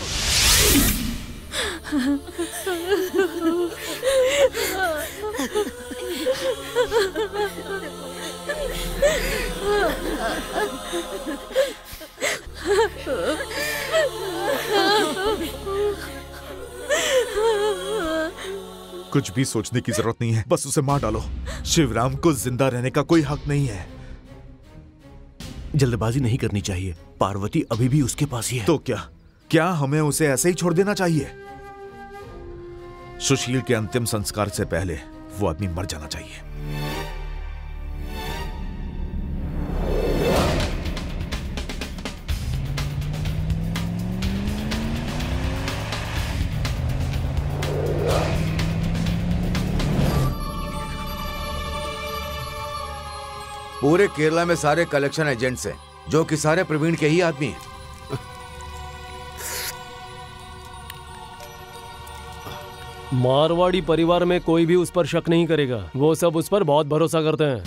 कुछ भी सोचने की जरूरत नहीं है, बस उसे मार डालो। शिवराम को जिंदा रहने का कोई हक नहीं है। जल्दबाजी नहीं करनी चाहिए, पार्वती अभी भी उसके पास ही है। तो क्या हमें उसे ऐसे ही छोड़ देना चाहिए? सुशील के अंतिम संस्कार से पहले वो आदमी मर जाना चाहिए। पूरे केरला में सारे कलेक्शन एजेंट्स हैं, जो कि सारे प्रवीण के ही आदमी हैं। मारवाड़ी परिवार में कोई भी उस पर शक नहीं करेगा। वो सब उस पर बहुत भरोसा करते हैं।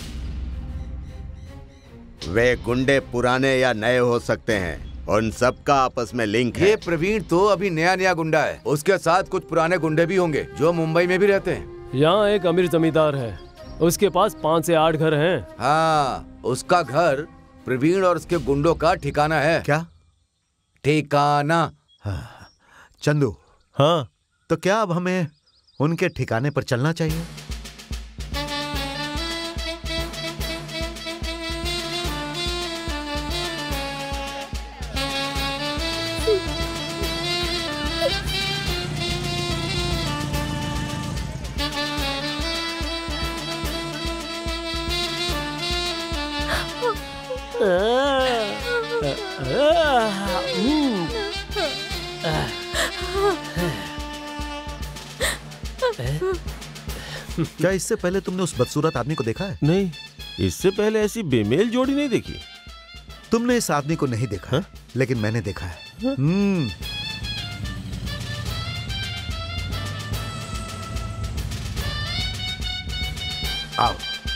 वे गुंडे पुराने या नए हो सकते हैं, उन सब का आपस में लिंक है। ये प्रवीण तो अभी नया गुंडा है, उसके साथ कुछ पुराने गुंडे भी होंगे जो मुंबई में भी रहते हैं। यहाँ एक अमीर जमींदार है, उसके पास 5 से 8 घर हैं। हाँ, उसका घर प्रवीण और उसके गुंडों का ठिकाना है। क्या ठिकाना? हाँ। चंदू। हाँ, तो क्या अब हमें उनके ठिकाने पर चलना चाहिए? क्या इससे पहले तुमने उस बदसूरत आदमी को देखा है? नहीं, इससे पहले ऐसी बेमेल जोड़ी नहीं देखी। तुमने इस आदमी को नहीं देखा, लेकिन मैंने देखा है। आओ।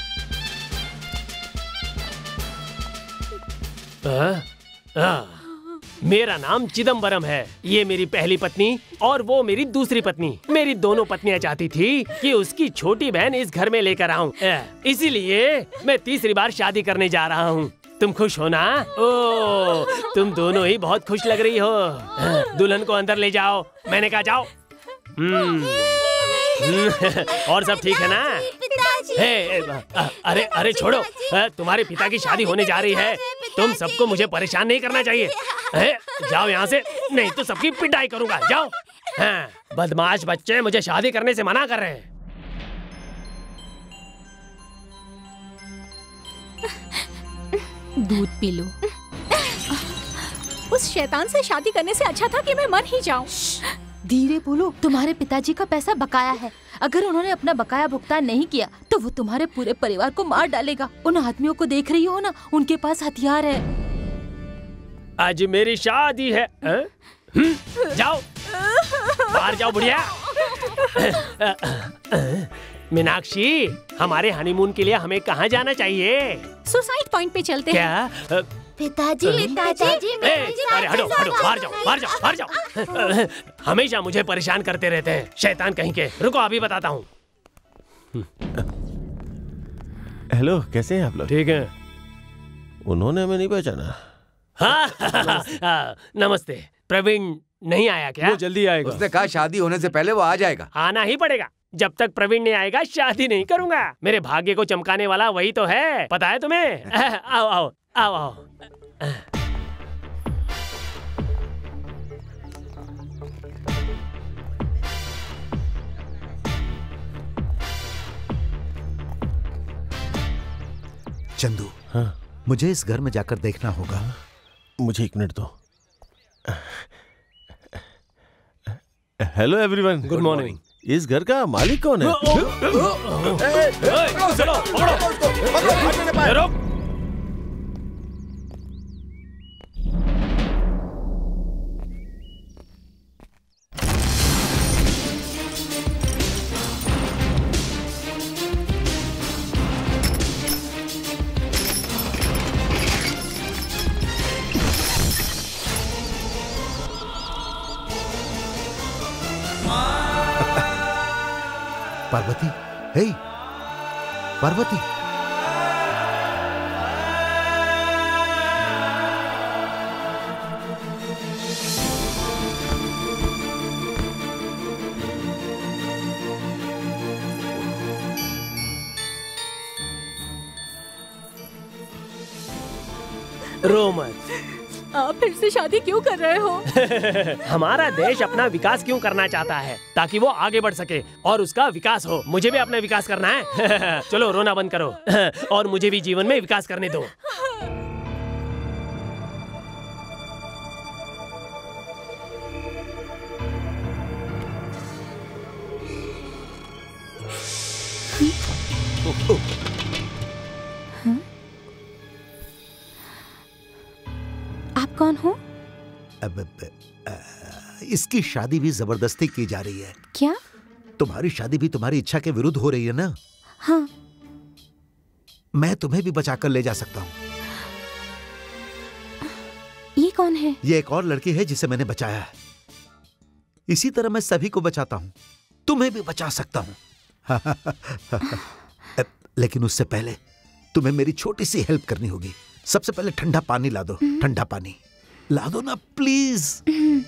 मेरा नाम चिदम्बरम है। ये मेरी पहली पत्नी और वो मेरी दूसरी पत्नी। मेरी दोनों पत्नियां चाहती थी कि उसकी छोटी बहन इस घर में लेकर आऊं, इसीलिए मैं तीसरी बार शादी करने जा रहा हूँ। तुम खुश हो ना? ओ, तुम दोनों ही बहुत खुश लग रही हो। दुल्हन को अंदर ले जाओ। मैंने कहा जाओ। और सब ठीक है ना? अरे अरे छोड़ो, तुम्हारे पिता की शादी होने जा रही है। तुम सबको मुझे परेशान नहीं करना चाहिए। जाओ यहाँ से, नहीं तो सबकी पिटाई करूंगा। जाओ। बदमाश बच्चे मुझे शादी करने से मना कर रहे हैं। दूध पी लो। उस शैतान से शादी करने से अच्छा था कि मैं मर ही जाऊं। धीरे बोलो, तुम्हारे पिताजी का पैसा बकाया है। अगर उन्होंने अपना बकाया भुगतान नहीं किया तो वो तुम्हारे पूरे परिवार को मार डालेगा। उन आदमियों को देख रही हो ना, उनके पास हथियार है। आज मेरी शादी है। जाओ बाहर जाओ बुढ़िया। मीनाक्षी, हमारे हनीमून के लिए हमें कहाँ जाना चाहिए? सुसाइड पॉइंट पे चलते हैं। क्या? पिताजी, अरे हटो हटो, बाहर जाओ बाहर जाओ बाहर जाओ। हमेशा मुझे परेशान करते रहते हैं, शैतान कहीं के। रुको अभी बताता हूँ। हेलो, कैसे हैं आप लोग? ठीक है। उन्होंने हमें नहीं पहचाना। हाँ, नमस्ते। प्रवीण नहीं आया क्या? वो जल्दी आएगा। उसने कहा शादी होने से पहले वो आ जाएगा। आना ही पड़ेगा। जब तक प्रवीण नहीं आएगा शादी नहीं करूंगा। मेरे भाग्य को चमकाने वाला वही तो है, पता है तुम्हें? आओ आओ आओ आओ। चंदू, हाँ? मुझे इस घर में जाकर देखना होगा। मुझे 1 मिनट दो। Hello everyone, good morning. इस घर का मालिक कौन है? चलो पकड़ो। पार्वती, हे पार्वती। रो मत। आप फिर से शादी क्यों कर रहे हो? हमारा देश अपना विकास क्यों करना चाहता है? ताकि वो आगे बढ़ सके और उसका विकास हो। मुझे भी अपना विकास करना है। चलो रोना बंद करो और मुझे भी जीवन में विकास करने दो। आप कौन हो? अब इसकी शादी भी जबरदस्ती की जा रही है। क्या? तुम्हारी शादी भी तुम्हारी इच्छा के विरुद्ध हो रही है ना? हाँ। मैं तुम्हें भी बचाकर ले जा सकता हूँ। ये कौन है? ये एक और लड़की है जिसे मैंने बचाया है। इसी तरह मैं सभी को बचाता हूँ, तुम्हें भी बचा सकता हूँ। लेकिन उससे पहले तुम्हें मेरी छोटी सी हेल्प करनी होगी। सबसे पहले ठंडा पानी ला दो। ठंडा पानी ला दो ना प्लीज।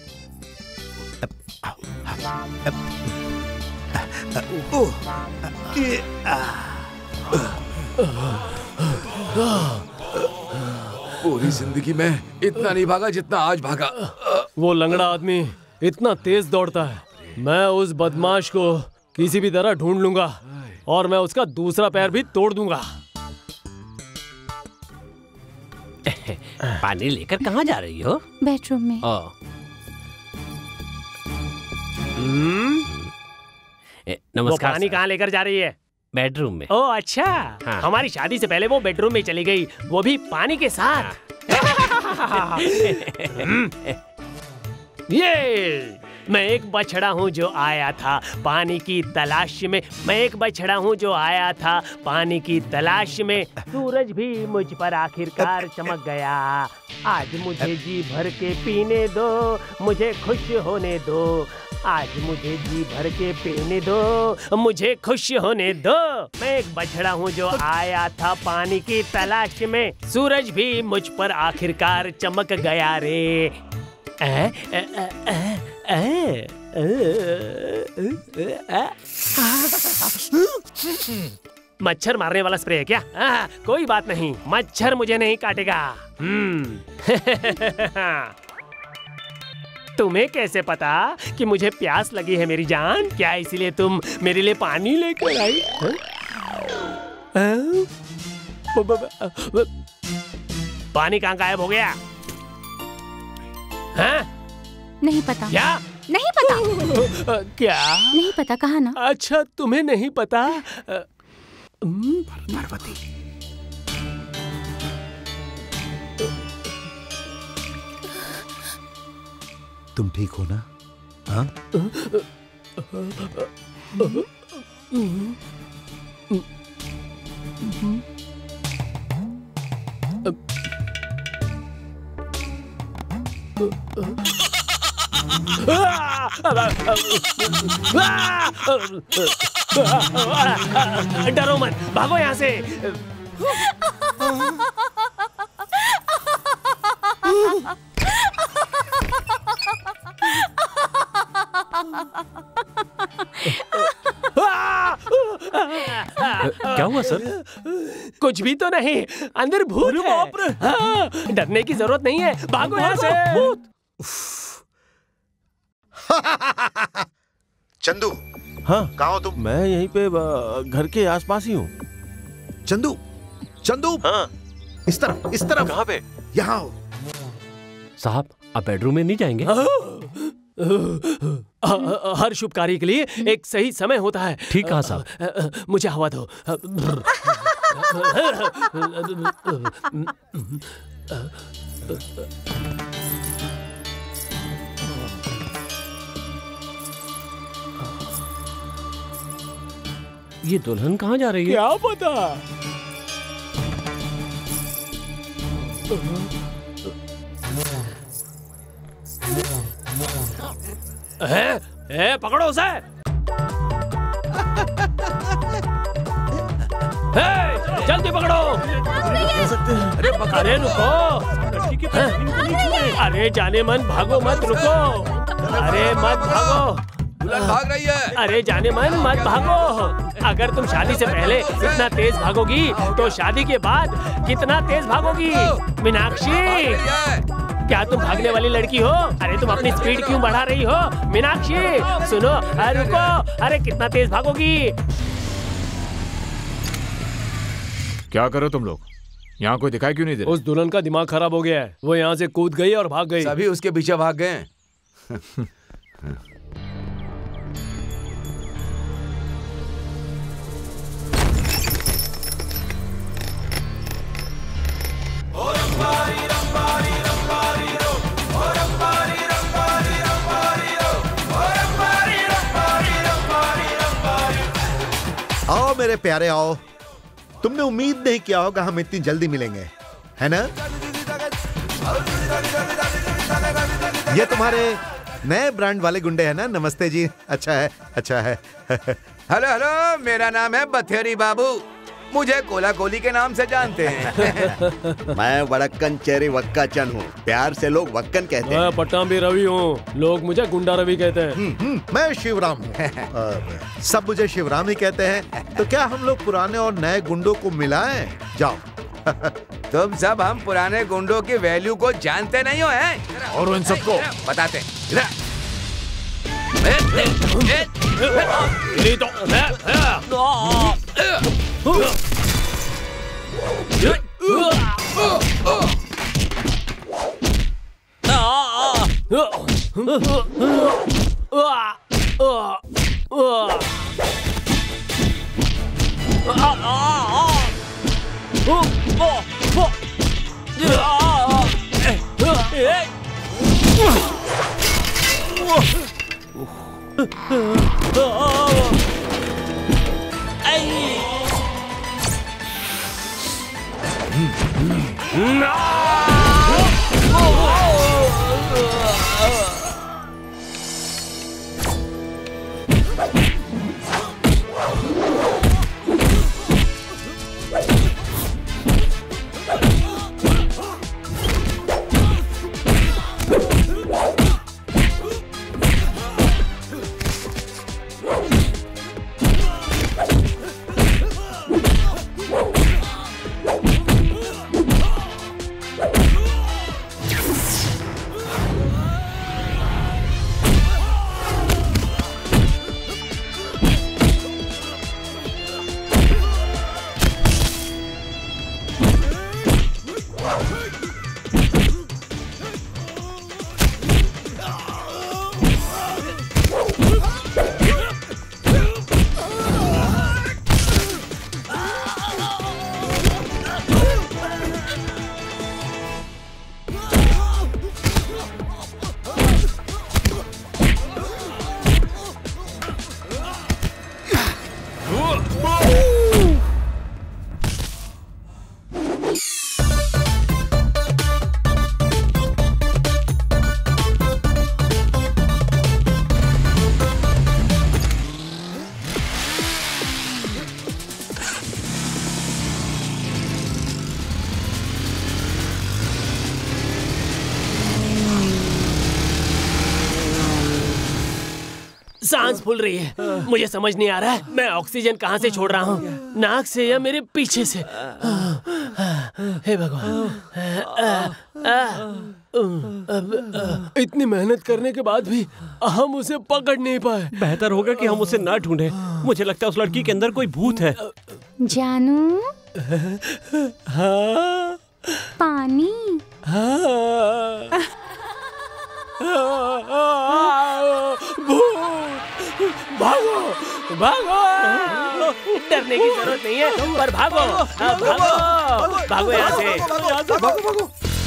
पूरी जिंदगी में इतना नहीं भागा जितना आज भागा। वो लंगड़ा आदमी इतना तेज दौड़ता है। मैं उस बदमाश को किसी भी तरह ढूंढ लूंगा और मैं उसका दूसरा पैर भी तोड़ दूंगा। पानी लेकर कहाँ जा रही हो? बेडरूम में। वो नमस्कार पानी सर। कहाँ लेकर जा रही है? बेडरूम में। ओह अच्छा। हाँ। हमारी शादी से पहले वो बेडरूम में चली गई, वो भी पानी के साथ। ये मैं एक बछड़ा हूँ जो आया था पानी की तलाश में। मैं एक बछड़ा हूँ जो आया था पानी की तलाश में। सूरज भी मुझ पर आखिरकार चमक गया। आज मुझे जी भर के पीने दो, मुझे खुश होने दो। आज मुझे जी भर के पीने दो, मुझे खुश होने दो। मैं एक बछड़ा हूँ जो आया था पानी की तलाश में। सूरज भी मुझ पर आखिरकार चमक गया रे। मच्छर मारने वाला स्प्रे है क्या? कोई बात नहीं, मच्छर मुझे नहीं काटेगा। तुम्हें कैसे पता कि मुझे प्यास लगी है मेरी जान? क्या इसीलिए तुम मेरे लिए पानी लेकर आई? पानी कहाँ गायब हो गया? हाँ? नहीं पता। क्या? नहीं पता। क्या? नहीं पता, कहा ना। अच्छा तुम्हें नहीं पता? पार्वती। तुम ठीक हो ना? हाँ? डरो मत, भागो यहाँ से। क्या हुआ सर? कुछ भी तो नहीं, अंदर भूत है। हाँ, डरने की जरूरत नहीं है, भागो यहाँ से। चंदू। हाँ कहाँ हो तुम? मैं यहीं पे घर के आसपास ही हूँ। चंदू, चंदू। हाँ इस तरफ, इस तरफ। कहाँ पे? यहाँ हो। साहब आप बेडरूम में नहीं जाएंगे? हर शुभ कार्य के लिए एक सही समय होता है। ठीक कहा साहब। मुझे हवा दो। ये दुल्हन कहाँ जा रही है? क्या पता? पकड़ो उसे। जल्दी पकड़ो। अरे रुको। अरे जाने मन भागो मत, रुको। अरे मत भागो। दुल्हन भाग रही है। अरे जाने मन मत भागो। अगर तुम शादी से पहले इतना तेज भागोगी तो शादी के बाद कितना तेज भागोगी? मीनाक्षी, क्या तुम भागने वाली लड़की हो? अरे तुम अपनी स्पीड क्यों बढ़ा रही हो? मीनाक्षी सुनो, अरे रुको। अरे कितना तेज भागोगी? क्या करो तुम लोग? यहाँ कोई दिखाई क्यों नहीं दे रहा? उस दुल्हन का दिमाग खराब हो गया है, वो यहाँ से कूद गई और भाग गई। सभी उसके पीछे भाग गए। आओ मेरे प्यारे आओ। तुमने उम्मीद नहीं किया होगा हम इतनी जल्दी मिलेंगे, है ना? ये तुम्हारे नए ब्रांड वाले गुंडे हैं ना? नमस्ते जी। अच्छा है, अच्छा है। हेलो हेलो, मेरा नाम है बथेरी बाबू। मुझे कोला कोली के नाम से जानते हैं। मैं वड़क्कन चेरी वक्का चन हूँ, प्यार से लोग वक्कन कहते हैं। मैं पट्टाभी रवि हूँ, लोग मुझे गुंडा रवि कहते हैं। मैं शिवराम हूँ। सब मुझे शिवराम ही कहते हैं। तो क्या हम लोग पुराने और नए गुंडों को मिलाएं? जाओ। तुम सब हम पुराने गुंडों की वैल्यू को जानते नहीं हो हैं? और उन सबको बताते। नहीं तो सांस फूल रही है, मुझे समझ नहीं आ रहा है मैं ऑक्सीजन कहाँ से छोड़ रहा हूँ, नाक से या मेरे पीछे से। हे भगवान, इतनी मेहनत करने के बाद भी हम उसे पकड़ नहीं पाए। बेहतर होगा कि हम उसे ना ढूंढें। मुझे लगता है उस लड़की के अंदर कोई भूत है। जानू, हाँ, पानी। हाँ, भागो भागो, डरने की जरूरत नहीं है, पर भागो भागो भागो यहाँ से, भागो।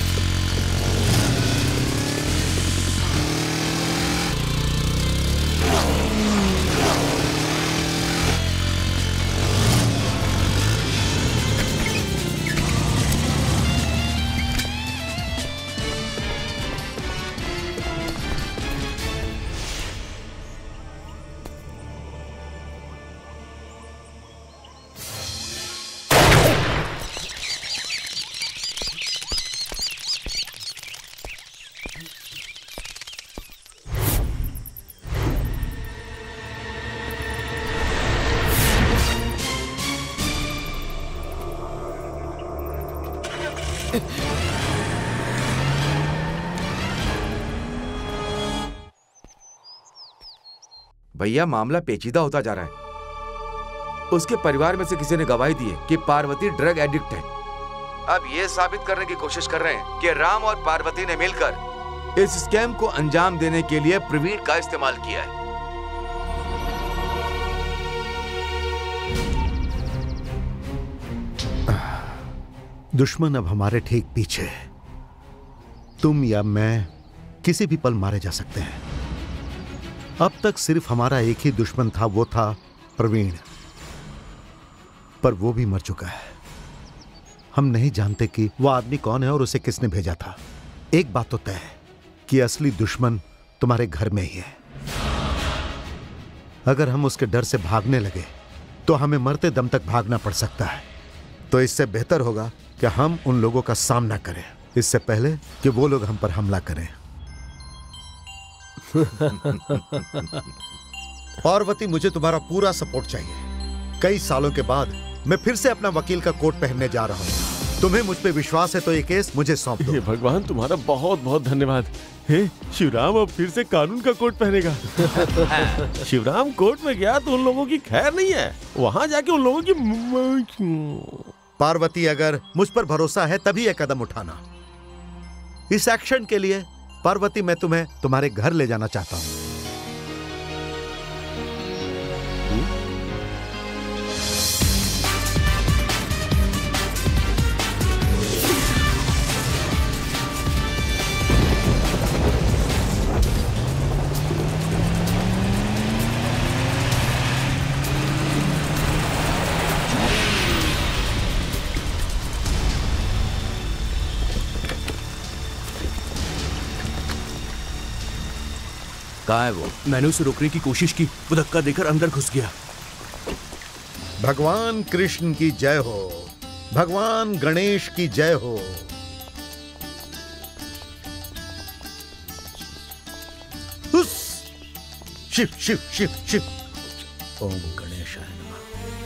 भैया मामला पेचीदा होता जा रहा है। उसके परिवार में से किसी ने गवाही दी है कि पार्वती ड्रग एडिक्ट है। अब ये साबित करने की कोशिश कर रहे हैं कि राम और पार्वती ने मिलकर इस स्कैम को अंजाम देने के लिए प्रवीण का इस्तेमाल किया है। दुश्मन अब हमारे ठीक पीछे है। तुम या मैं किसी भी पल मारे जा सकते हैं। अब तक सिर्फ हमारा एक ही दुश्मन था, वो था प्रवीण, पर वो भी मर चुका है। हम नहीं जानते कि वो आदमी कौन है और उसे किसने भेजा था। एक बात तो तय है कि असली दुश्मन तुम्हारे घर में ही है। अगर हम उसके डर से भागने लगे तो हमें मरते दम तक भागना पड़ सकता है। तो इससे बेहतर होगा कि हम उन लोगों का सामना करें इससे पहले कि वो लोग हम पर हमला करें। पार्वती, मुझे तुम्हारा पूरा सपोर्ट चाहिए। कई सालों के बाद मैं फिर से अपना वकील का कोट पहनने जा रहा हूँ। तुम्हें मुझ पे विश्वास है तो ये केस मुझे सौंप दो। हे भगवान, तुम्हारा बहुत बहुत धन्यवाद। हे शिवराम अब फिर से कानून का कोट पहनेगा। शिवराम कोर्ट में गया तो उन लोगों की खैर नहीं है, वहां जाके उन लोगों की। पार्वती, अगर मुझ पर भरोसा है तभी यह कदम उठाना। इस एक्शन के लिए पार्वती, मैं तुम्हें तुम्हारे घर ले जाना चाहता हूँ। कहाँ है वो? मैंने उसे रोकने की कोशिश की, वो धक्का देकर अंदर घुस गया। भगवान कृष्ण की जय हो, भगवान गणेश की जय हो। शिव शिव शिव शिव। ओम गणेशाय नमः।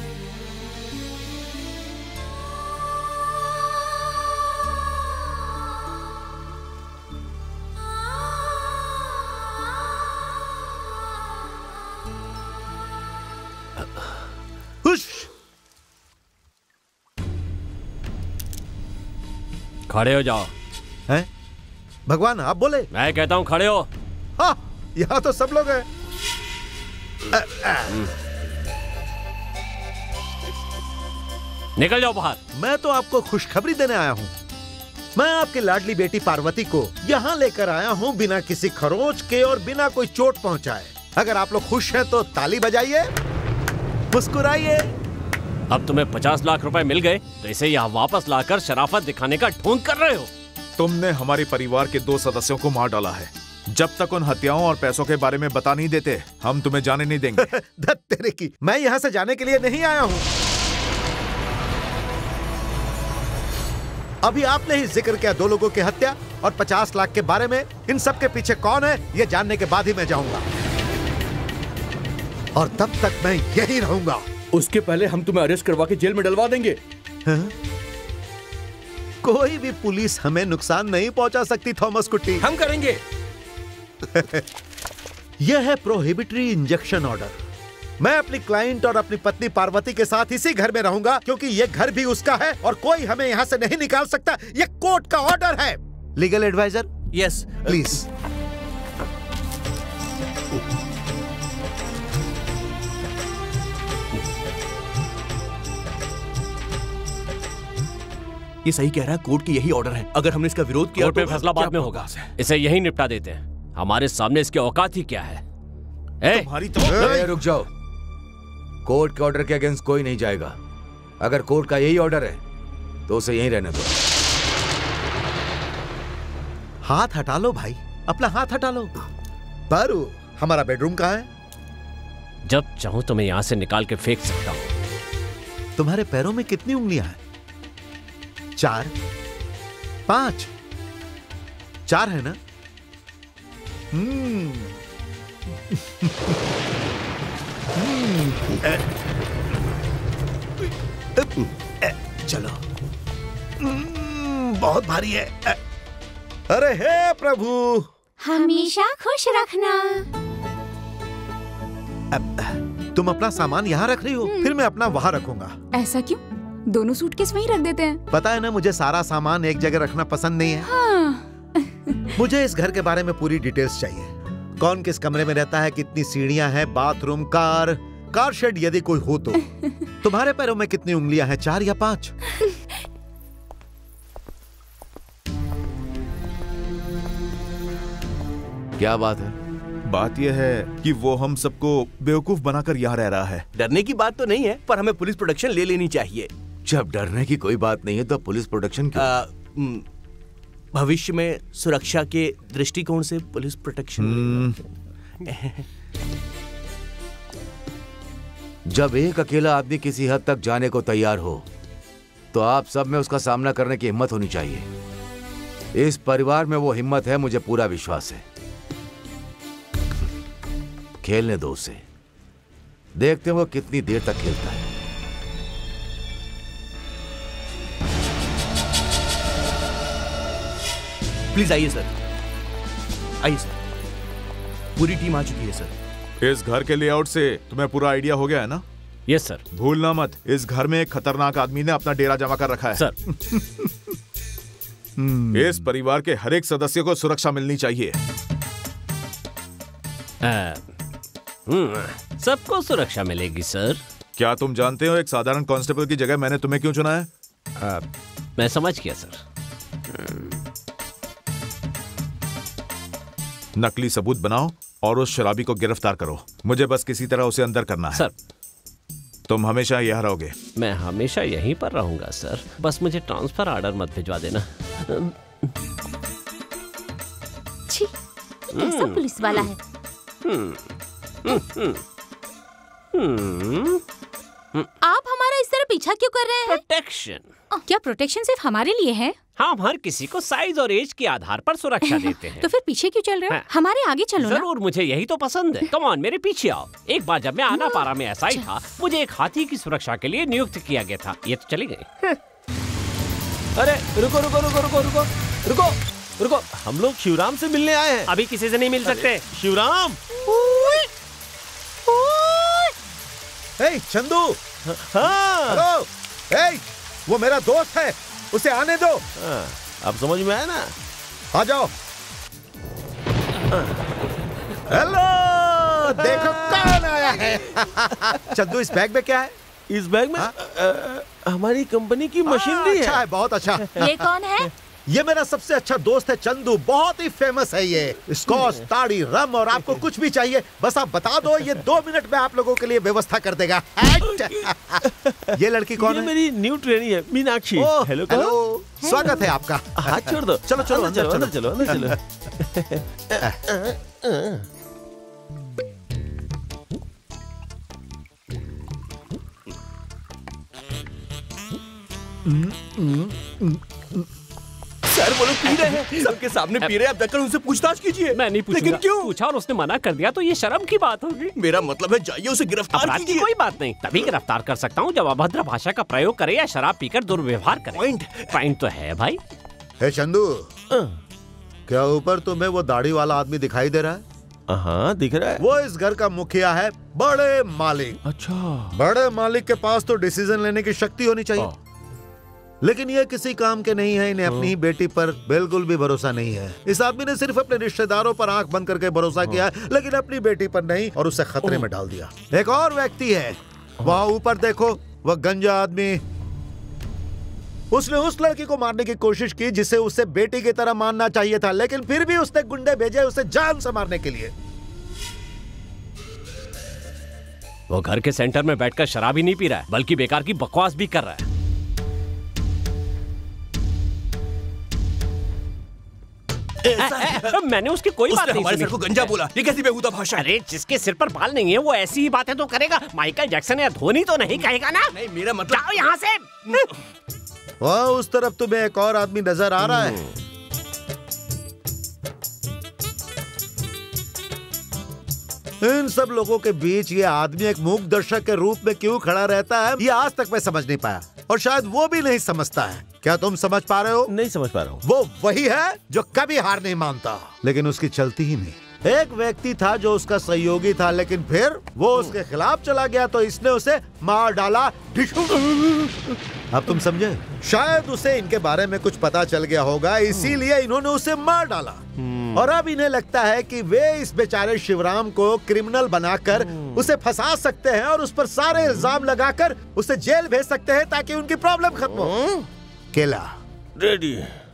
खड़े हो जाओ। हैं? भगवान आप बोले? मैं कहता हूँ खड़े हो। हाँ, यहाँ तो सब लोग हैं। निकल जाओ बाहर। मैं तो आपको खुशखबरी देने आया हूँ। मैं आपकी लाडली बेटी पार्वती को यहाँ लेकर आया हूँ बिना किसी खरोच के और बिना कोई चोट पहुँचाए। अगर आप लोग खुश हैं तो ताली बजाइए, मुस्कुराइए। अब तुम्हें 50 लाख रुपए मिल गए तो इसे यहाँ वापस लाकर शराफत दिखाने का ढोंग कर रहे हो। तुमने हमारे परिवार के 2 सदस्यों को मार डाला है। जब तक उन हत्याओं और पैसों के बारे में बता नहीं देते, हम तुम्हें जाने नहीं देंगे। धत तेरे की, मैं यहाँ से जाने के लिए नहीं आया हूँ। अभी आपने ही जिक्र किया 2 लोगों की हत्या और 50 लाख के बारे में। इन सब के पीछे कौन है ये जानने के बाद ही मैं जाऊंगा, और तब तक मैं यही रहूंगा। उसके पहले हम तुम्हें अरेस्ट करवा के जेल में डलवा देंगे। हाँ? कोई भी पुलिस हमें नुकसान नहीं पहुंचा सकती थॉमस कुट्टी। हम करेंगे। यह है प्रोहिबिटरी इंजेक्शन ऑर्डर। मैं अपनी क्लाइंट और अपनी पत्नी पार्वती के साथ इसी घर में रहूंगा, क्योंकि यह घर भी उसका है और कोई हमें यहाँ से नहीं निकाल सकता। यह कोर्ट का ऑर्डर है। Legal adviser? Yes please. ये सही कह रहा है, कोर्ट की यही ऑर्डर है। अगर हमने इसका विरोध किया कोर्ट में तो फैसला बाद में होगा। इसे यही निपटा देते हैं। हमारे सामने इसकी औकात ही क्या है। रुक जाओ। कोर्ट के ऑर्डर के अगेंस्ट कोई नहीं जाएगा। अगर कोर्ट का यही ऑर्डर है तो उसे यहीं रहने दो। हाथ हटा लो भाई, अपना हाथ हटा लो। पारू, हमारा बेडरूम कहाँ है? जब चाहूं तो मैं यहां से निकाल के फेंक सकता हूं। तुम्हारे पैरों में कितनी उंगलियां हैं? 4, 5, 4 है ना? चलो। बहुत भारी है। अरे हे प्रभु, हमेशा खुश रखना। तुम अपना सामान यहाँ रख रही हो, फिर मैं अपना वहाँ रखूंगा। ऐसा क्यों? दोनों सूटकेस वहीं रख देते हैं। पता है ना, मुझे सारा सामान एक जगह रखना पसंद नहीं है। हाँ। मुझे इस घर के बारे में पूरी डिटेल्स चाहिए। कौन किस कमरे में रहता है, कितनी सीढ़ियां हैं, बाथरूम, कार शेड यदि कोई हो तो। तुम्हारे पैरों में कितनी उंगलियां हैं, 4 या 5? क्या बात है? बात यह है कि वो हम सबको बेवकूफ बनाकर यहाँ रह रहा है। डरने की बात तो नहीं है, पर हमें पुलिस प्रोटेक्शन ले लेनी चाहिए। जब डरने की कोई बात नहीं है तो पुलिस प्रोटेक्शन क्यों? भविष्य में सुरक्षा के दृष्टिकोण से पुलिस प्रोटेक्शन। जब एक अकेला आदमी किसी हद तक जाने को तैयार हो तो आप सब में उसका सामना करने की हिम्मत होनी चाहिए। इस परिवार में वो हिम्मत है, मुझे पूरा विश्वास है। खेलने दो उसे, देखते हैं वो कितनी देर तक खेलता है। प्लीज आइए सर, आइए सर। पूरी टीम आ चुकी है सर। इस घर के लेआउट से तुम्हें पूरा आइडिया हो गया है ना? Yes sir. भूलना मत, इस घर में एक खतरनाक आदमी ने अपना डेरा जमा कर रखा है सर। इस परिवार के हर एक सदस्य को सुरक्षा मिलनी चाहिए। सबको सुरक्षा मिलेगी सर। क्या तुम जानते हो एक साधारण कांस्टेबल की जगह मैंने तुम्हें क्यों चुना है? मैं समझ गया सर। नकली सबूत बनाओ और उस शराबी को गिरफ्तार करो। मुझे बस किसी तरह उसे अंदर करना है। सर, तुम हमेशा यहाँ रहोगे? मैं हमेशा यहीं पर रहूंगा सर, बस मुझे ट्रांसफर ऑर्डर मत भिजवा देना। छी, कैसा पुलिस वाला है। आप हमारा इस तरह पीछा क्यों कर रहे हैं? प्रोटेक्शन। क्या प्रोटेक्शन सिर्फ हमारे लिए है? हम हर किसी को साइज और एज के आधार पर सुरक्षा देते हैं। तो फिर पीछे क्यों चल रहे हो? हमारे आगे चलो ना। जरूर, मुझे यही तो पसंद है। कम ऑन, मेरे पीछे आओ। एक बार जब मैं आनापारा में ऐसा ही था, मुझे एक हाथी की सुरक्षा के लिए नियुक्त किया गया था। ये तो चले गए। अरे रुको रुको रुको रुको रुको रुको रुको, हम लोग शिवराम से मिलने आए हैं। अभी किसी से नहीं मिल सकते। शिवराम। चंदू। हाँ। हेलो। वो मेरा दोस्त है, उसे आने दो। अब समझ में आया ना? आ जाओ। हेलो, देखो कौन आया है। चंदू, इस बैग में क्या है? इस बैग में हमारी कंपनी की मशीनरी है। अच्छा है, बहुत अच्छा। ये कौन है? ये मेरा सबसे अच्छा दोस्त है चंदू, बहुत ही फेमस है ये। स्कॉच, ताड़ी, रम और आपको कुछ भी चाहिए बस आप बता दो, ये 2 मिनट में आप लोगों के लिए व्यवस्था कर देगा। ये लड़की कौन है? मेरी न्यू ट्रेनी है, मीनाक्षी। हेलो हेलो, स्वागत है आपका। हाथ छोड़ दो। चलो चलो अंदर चलो। सर वो लोग पी रहे हैं, सबके सामने पी रहे हैं। अब जाकर उनसे पूछताछ कीजिए। मैं नहीं पूछूंगा। लेकिन क्यों? पूछा और उसने मना कर दिया तो ये शर्म की बात होगी। मेरा मतलब है जाइए उसे गिरफ्तार अपराध की कीजिए। कोई बात नहीं, तभी गिरफ्तार कर सकता हूँ जब अभद्र भाषा का प्रयोग करे या शराब पीकर दुर्व्यवहार करे। पॉइंट तो है भाई। हे चंदू, क्या ऊपर तुम्हें वो दाढ़ी वाला आदमी दिखाई दे रहा है? हाँ, दिख रहा है। वो इस घर का मुखिया है, बड़े मालिक। अच्छा। बड़े मालिक के पास तो डिसीजन लेने की शक्ति होनी चाहिए, लेकिन ये किसी काम के नहीं है। इन्हें अपनी ही बेटी पर बिल्कुल भी भरोसा नहीं है। इस आदमी ने सिर्फ अपने रिश्तेदारों पर आंख बंद करके भरोसा किया, लेकिन अपनी बेटी पर नहीं, और उसे खतरे में डाल दिया। एक और व्यक्ति है वहाँ ऊपर, देखो, वह गंजा आदमी। उसने उस लड़की को मारने की कोशिश की जिसे उसे बेटी की तरह मानना चाहिए था, लेकिन फिर भी उसने गुंडे भेजे उसे जान से मारने के लिए। वो घर के सेंटर में बैठकर शराब ही नहीं पी रहा है, बल्कि बेकार की बकवास भी कर रहा है। मैंने उसकी कोई बात नहीं हमारे सर को गंजा बोला। ये कैसी बेहुदा भाषा है? अरे जिसके सिर पर बाल नहीं है वो ऐसी ही बातें तो करेगा। माइकल जैक्सन या धोनी तो नहीं कहेगा ना। नहीं, मेरा मतलब जाओ यहाँ से। वहाँ उस तरफ तुम्हें एक और आदमी नजर आ रहा है। इन सब लोगों के बीच ये आदमी एक मूक दर्शक के रूप में क्यों खड़ा रहता है, ये आज तक मैं समझ नहीं पाया, और शायद वो भी नहीं समझता है। क्या तुम समझ पा रहे हो? नहीं समझ पा रहा हूँ। वो वही है जो कभी हार नहीं मानता, लेकिन उसकी चलती ही नहीं। एक व्यक्ति था जो उसका सहयोगी था, लेकिन फिर वो उसके खिलाफ चला गया तो इसने उसे मार डाला। अब तुम समझे? शायद उसे इनके बारे में कुछ पता चल गया होगा, इसीलिए इन्होंने उसे मार डाला। और अब इन्हें लगता है कि वे इस बेचारे शिवराम को क्रिमिनल बनाकर उसे फंसा सकते हैं और उस पर सारे इल्जाम लगाकर उसे जेल भेज सकते हैं ताकि उनकी प्रॉब्लम खत्म हो। केला रेडी।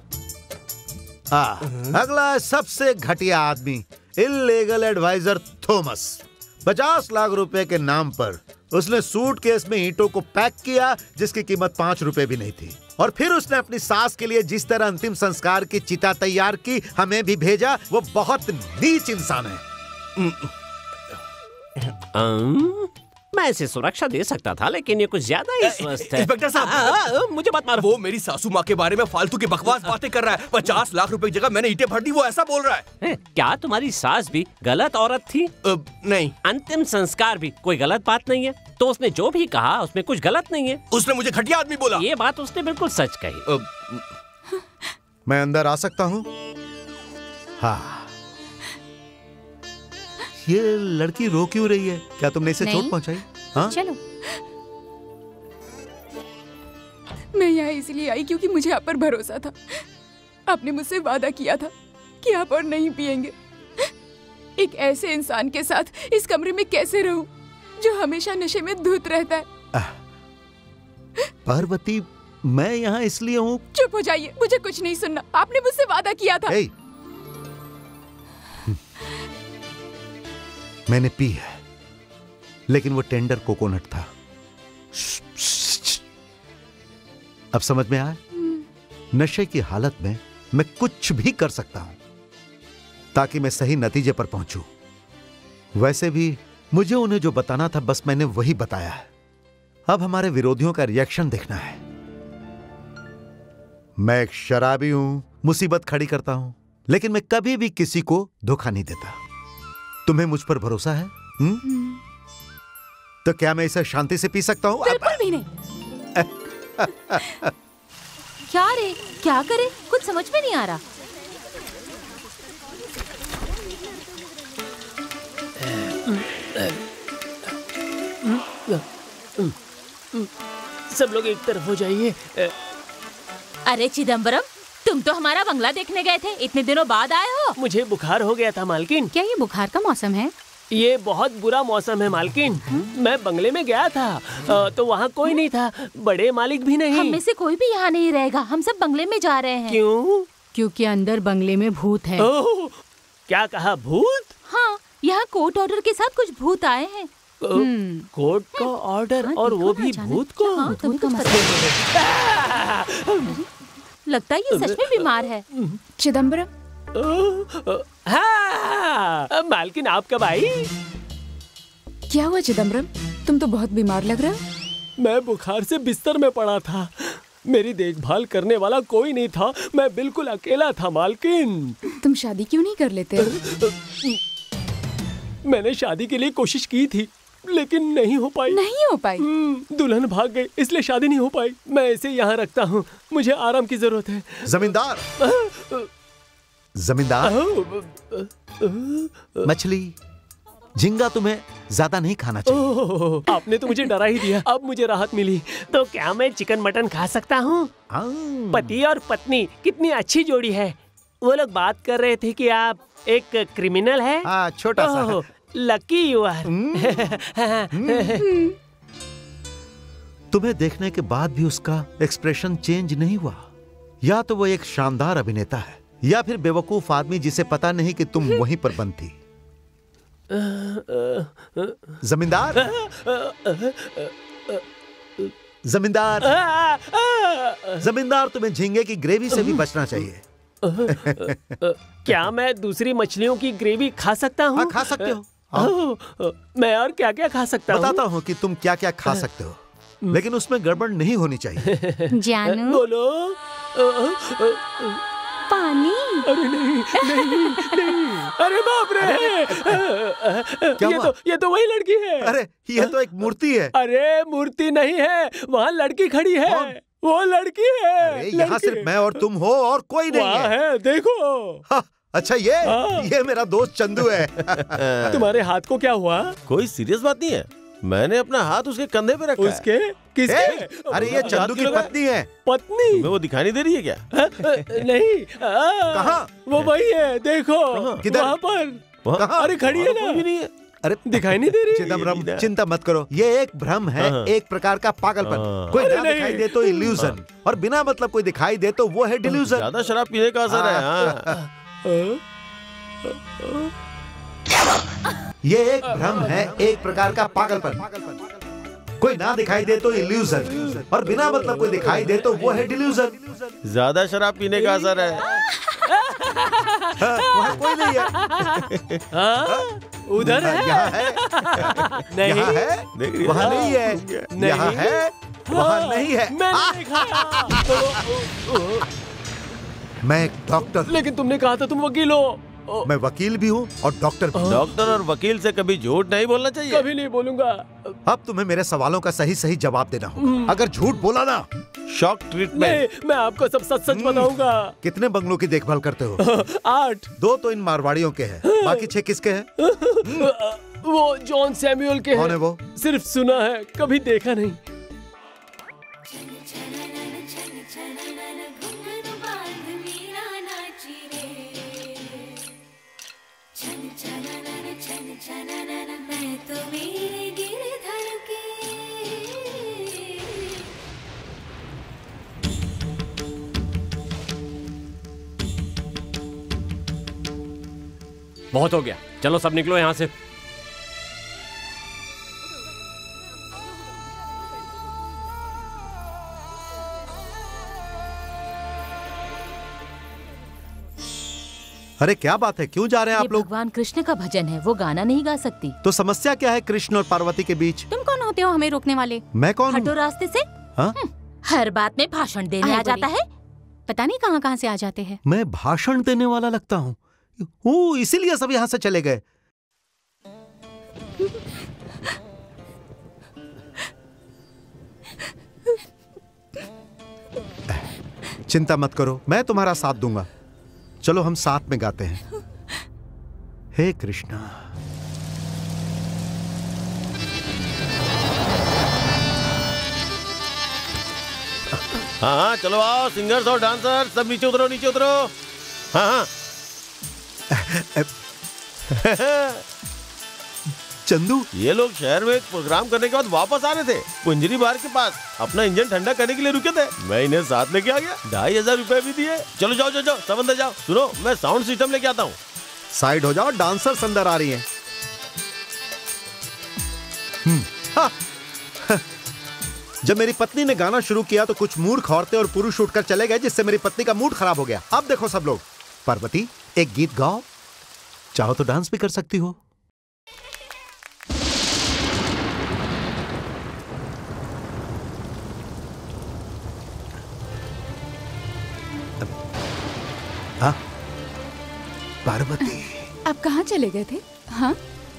अगला सबसे घटिया आदमी, इल्लीगल एडवाइजर थॉमस। 50 लाख रुपए के नाम पर उसने सूटकेस में ईंटों को पैक किया जिसकी कीमत 5 रुपए भी नहीं थी, और फिर उसने अपनी सास के लिए जिस तरह अंतिम संस्कार की चिता तैयार की हमें भी भेजा। वो बहुत नीच इंसान है। मैं इसे सुरक्षा दे सकता था, लेकिन ये कुछ ज्यादा ही स्वस्थ है। इंस्पेक्टर साहब, मुझे मत मारो। वो मेरी सासू माँ के बारे में फालतू की बकवास बातें कर रहा है। 50 लाख रुपए की जगह मैंने ईंटें भर दी, वो ऐसा बोल रहा है। क्या तुम्हारी सास भी गलत औरत थी? नहीं। अंतिम संस्कार भी कोई गलत बात नहीं है, तो उसने जो भी कहा उसमें कुछ गलत नहीं है। उसने मुझे घटिया आदमी बोला। ये बात उसने बिल्कुल सच कही। मैं अंदर आ सकता हूँ? हाँ। ये लड़की रो क्यों रही है? क्या तुमने इसे चोट पहुंचाई? हाँ? चलो। मैं यहाँ इसलिए आई क्योंकि मुझे आप पर भरोसा था। आपने मुझसे वादा किया था कि आप और नहीं पिएंगे। एक ऐसे इंसान के साथ इस कमरे में कैसे रहूं जो हमेशा नशे में धुत रहता है। पार्वती, मैं यहाँ इसलिए हूँ। चुप हो जाइए, मुझे कुछ नहीं सुनना। आपने मुझसे वादा किया था। मैंने पी है, लेकिन वो टेंडर कोकोनट था। अब समझ में आया? नशे की हालत में मैं कुछ भी कर सकता हूं ताकि मैं सही नतीजे पर पहुंचूं। वैसे भी मुझे उन्हें जो बताना था बस मैंने वही बताया है। अब हमारे विरोधियों का रिएक्शन देखना है। मैं एक शराबी हूं, मुसीबत खड़ी करता हूं, लेकिन मैं कभी भी किसी को धोखा नहीं देता। तुम्हें मुझ पर भरोसा है? तो क्या मैं इसे शांति से पी सकता हूं? बिल्कुल भी नहीं। क्या रे, क्या करे, कुछ समझ में नहीं आ रहा। सब लोग एक तरफ हो जाइए। अरे चिदम्बरम, तुम तो हमारा बंगला देखने गए थे, इतने दिनों बाद आए हो। मुझे बुखार हो गया था मालकिन। क्या ये बुखार का मौसम है? ये बहुत बुरा मौसम है मालकिन। मैं बंगले में गया था तो वहाँ कोई नहीं था, बड़े मालिक भी नहीं। हम में से कोई भी यहाँ नहीं रहेगा, हम सब बंगले में जा रहे हैं। क्यों? क्योंकि अंदर बंगले में भूत है। ओह, क्या कहा, भूत? हाँ, यहाँ कोर्ट ऑर्डर के साथ कुछ भूत आए हैं। कोर्ट का ऑर्डर, और वो भी भूत को? लगता है ये सच में बीमार है। चिदम्बरम, हाँ, मालकिन आप कब आई? क्या हुआ चिदम्बरम? तुम तो बहुत बीमार लग रहे हो। मैं बुखार से बिस्तर में पड़ा था। मेरी देखभाल करने वाला कोई नहीं था, मैं बिल्कुल अकेला था मालकिन। तुम शादी क्यों नहीं कर लेते? मैंने शादी के लिए कोशिश की थी, लेकिन नहीं हो पाई। नहीं हो पाई? दुल्हन भाग गई, इसलिए शादी नहीं हो पाई। मैं इसे यहाँ रखता हूँ, मुझे आराम की जरूरत है। जमींदार, जमींदार, मछली, झींगा तुम्हें ज्यादा नहीं खाना चाहिए। आपने तो मुझे डरा ही दिया, अब मुझे राहत मिली। तो क्या मैं चिकन मटन खा सकता हूँ? पति और पत्नी कितनी अच्छी जोड़ी है। वो लोग बात कर रहे थे कि आप एक क्रिमिनल है। छोटा सा। Lucky you are. तुम्हें देखने के बाद भी उसका एक्सप्रेशन चेंज नहीं हुआ। या तो वो एक शानदार अभिनेता है, या फिर बेवकूफ आदमी जिसे पता नहीं कि तुम वहीं पर बंद थी। जमींदार, जमींदार, जमींदार, तुम्हें झींगे की ग्रेवी से भी बचना चाहिए। क्या मैं दूसरी मछलियों की ग्रेवी खा सकता हूँ? हाँ, खा सकते हो। मैं और क्या क्या खा सकता हूँ? बताता हूँ कि तुम क्या क्या खा सकते हो, लेकिन उसमें गड़बड़ नहीं होनी चाहिए। जानू, बोलो। पानी। अरे नहीं, नहीं, नहीं। अरे बाप रे! ये तो वही लड़की है। अरे ये तो एक मूर्ति है। अरे मूर्ति नहीं है, वहाँ लड़की खड़ी है। वो लड़की है। अरे यहाँ सिर्फ मैं और तुम हो और कोई नहीं है। देखो। अच्छा, ये मेरा दोस्त चंदू है। तुम्हारे हाथ को क्या हुआ? कोई सीरियस बात नहीं है, मैंने अपना हाथ उसके कंधे पे रखा उसके? है। किसके? अरे ये चंदू की पत्नी है। पत्नी? तुम्हें वो दिखाई नहीं दे रही है क्या? नहीं। कहाँ? वो वही है, देखो वहाँ पर। कहाँ? अरे खड़ी है ना। भी नहीं है। अरे दिखाई नहीं दे रही। चिदम्बरम, चिंता मत करो, ये एक भ्रम है, एक प्रकार का पागलपन। कोई ना दिखाई दे तो इल्यूजन, और बिना मतलब कोई दिखाई दे तो वो है डिल्यूजन। ज्यादा शराब पीने का असर है। ये एक भ्रम है, एक प्रकार का पागलपन। कोई ना दिखाई दे तो इल्यूजन, और बिना मतलब कोई दिखाई दे तो वो है डिल्यूजन। ज्यादा शराब पीने का असर है। वहाँ कोई नहीं है। उधर है। यहाँ है। नहीं। यहाँ है। वहाँ नहीं है। यहाँ है। वहाँ नहीं है। मैंने देखा। मैं एक डॉक्टर। लेकिन तुमने कहा था तुम वकील हो। मैं वकील भी हूँ और डॉक्टर भी। डॉक्टर और वकील से कभी झूठ नहीं बोलना चाहिए। कभी नहीं बोलूंगा। अब तुम्हें मेरे सवालों का सही सही जवाब देना होगा। अगर झूठ बोला ना, शॉक ट्रीटमेंट। मैं आपको सब सच सच बताऊंगा। कितने बंगलों की देखभाल करते हो? 8। 2 तो इन मारवाड़ियों के हैं, बाकी 6 किसके हैं? वो जॉन सैमुअल के हैं। कौन है वो? सिर्फ सुना है, कभी देखा नहीं। मैं तो मेरे गिरधर की बहुत हो गया, चलो सब निकलो यहाँ से। अरे क्या बात है, क्यों जा रहे हैं आप लोग? भगवान कृष्ण का भजन है, वो गाना नहीं गा सकती। तो समस्या क्या है कृष्ण और पार्वती के बीच? तुम कौन होते हो हमें रोकने वाले? मैं कौन हूँ? हटो रास्ते से। हाँ? हर बात में भाषण देने आ जाता है। पता नहीं कहाँ कहाँ से आ जाते हैं। मैं भाषण देने वाला लगता हूँ? इसीलिए सब यहाँ से चले गए। चिंता मत करो, मैं तुम्हारा साथ दूंगा। चलो हम साथ में गाते हैं। हे कृष्णा। हाँ चलो आओ, सिंगर्स और डांसर सब नीचे उतरो, नीचे उतरो। हाँ चंदू, ये लोग शहर में एक प्रोग्राम करने के बाद वापस आ रहे थे। पुंजरी बार के पास अपना इंजन ठंडा करने के लिए रुके थे। मैं इन्हें साथ लेके आ गया, 2500 रुपए भी दिए। चलो जाओ जाओ जाओ, सब अंदर जाओ। सुनो, मैं साउंड सिस्टम लेके आता हूँ। साइड हो जाओ, डांसर्स अंदर आ रही हैं। जब मेरी पत्नी ने गाना शुरू किया तो कुछ मूर्ख औरतें और पुरुष उठकर चले गए, जिससे मेरी पत्नी का मूड खराब हो गया। अब देखो सब लोग, पार्वती एक गीत गाओ, चाहो तो डांस भी कर सकती हो। हाँ पार्वती, आप कहाँ चले गए थे? हाँ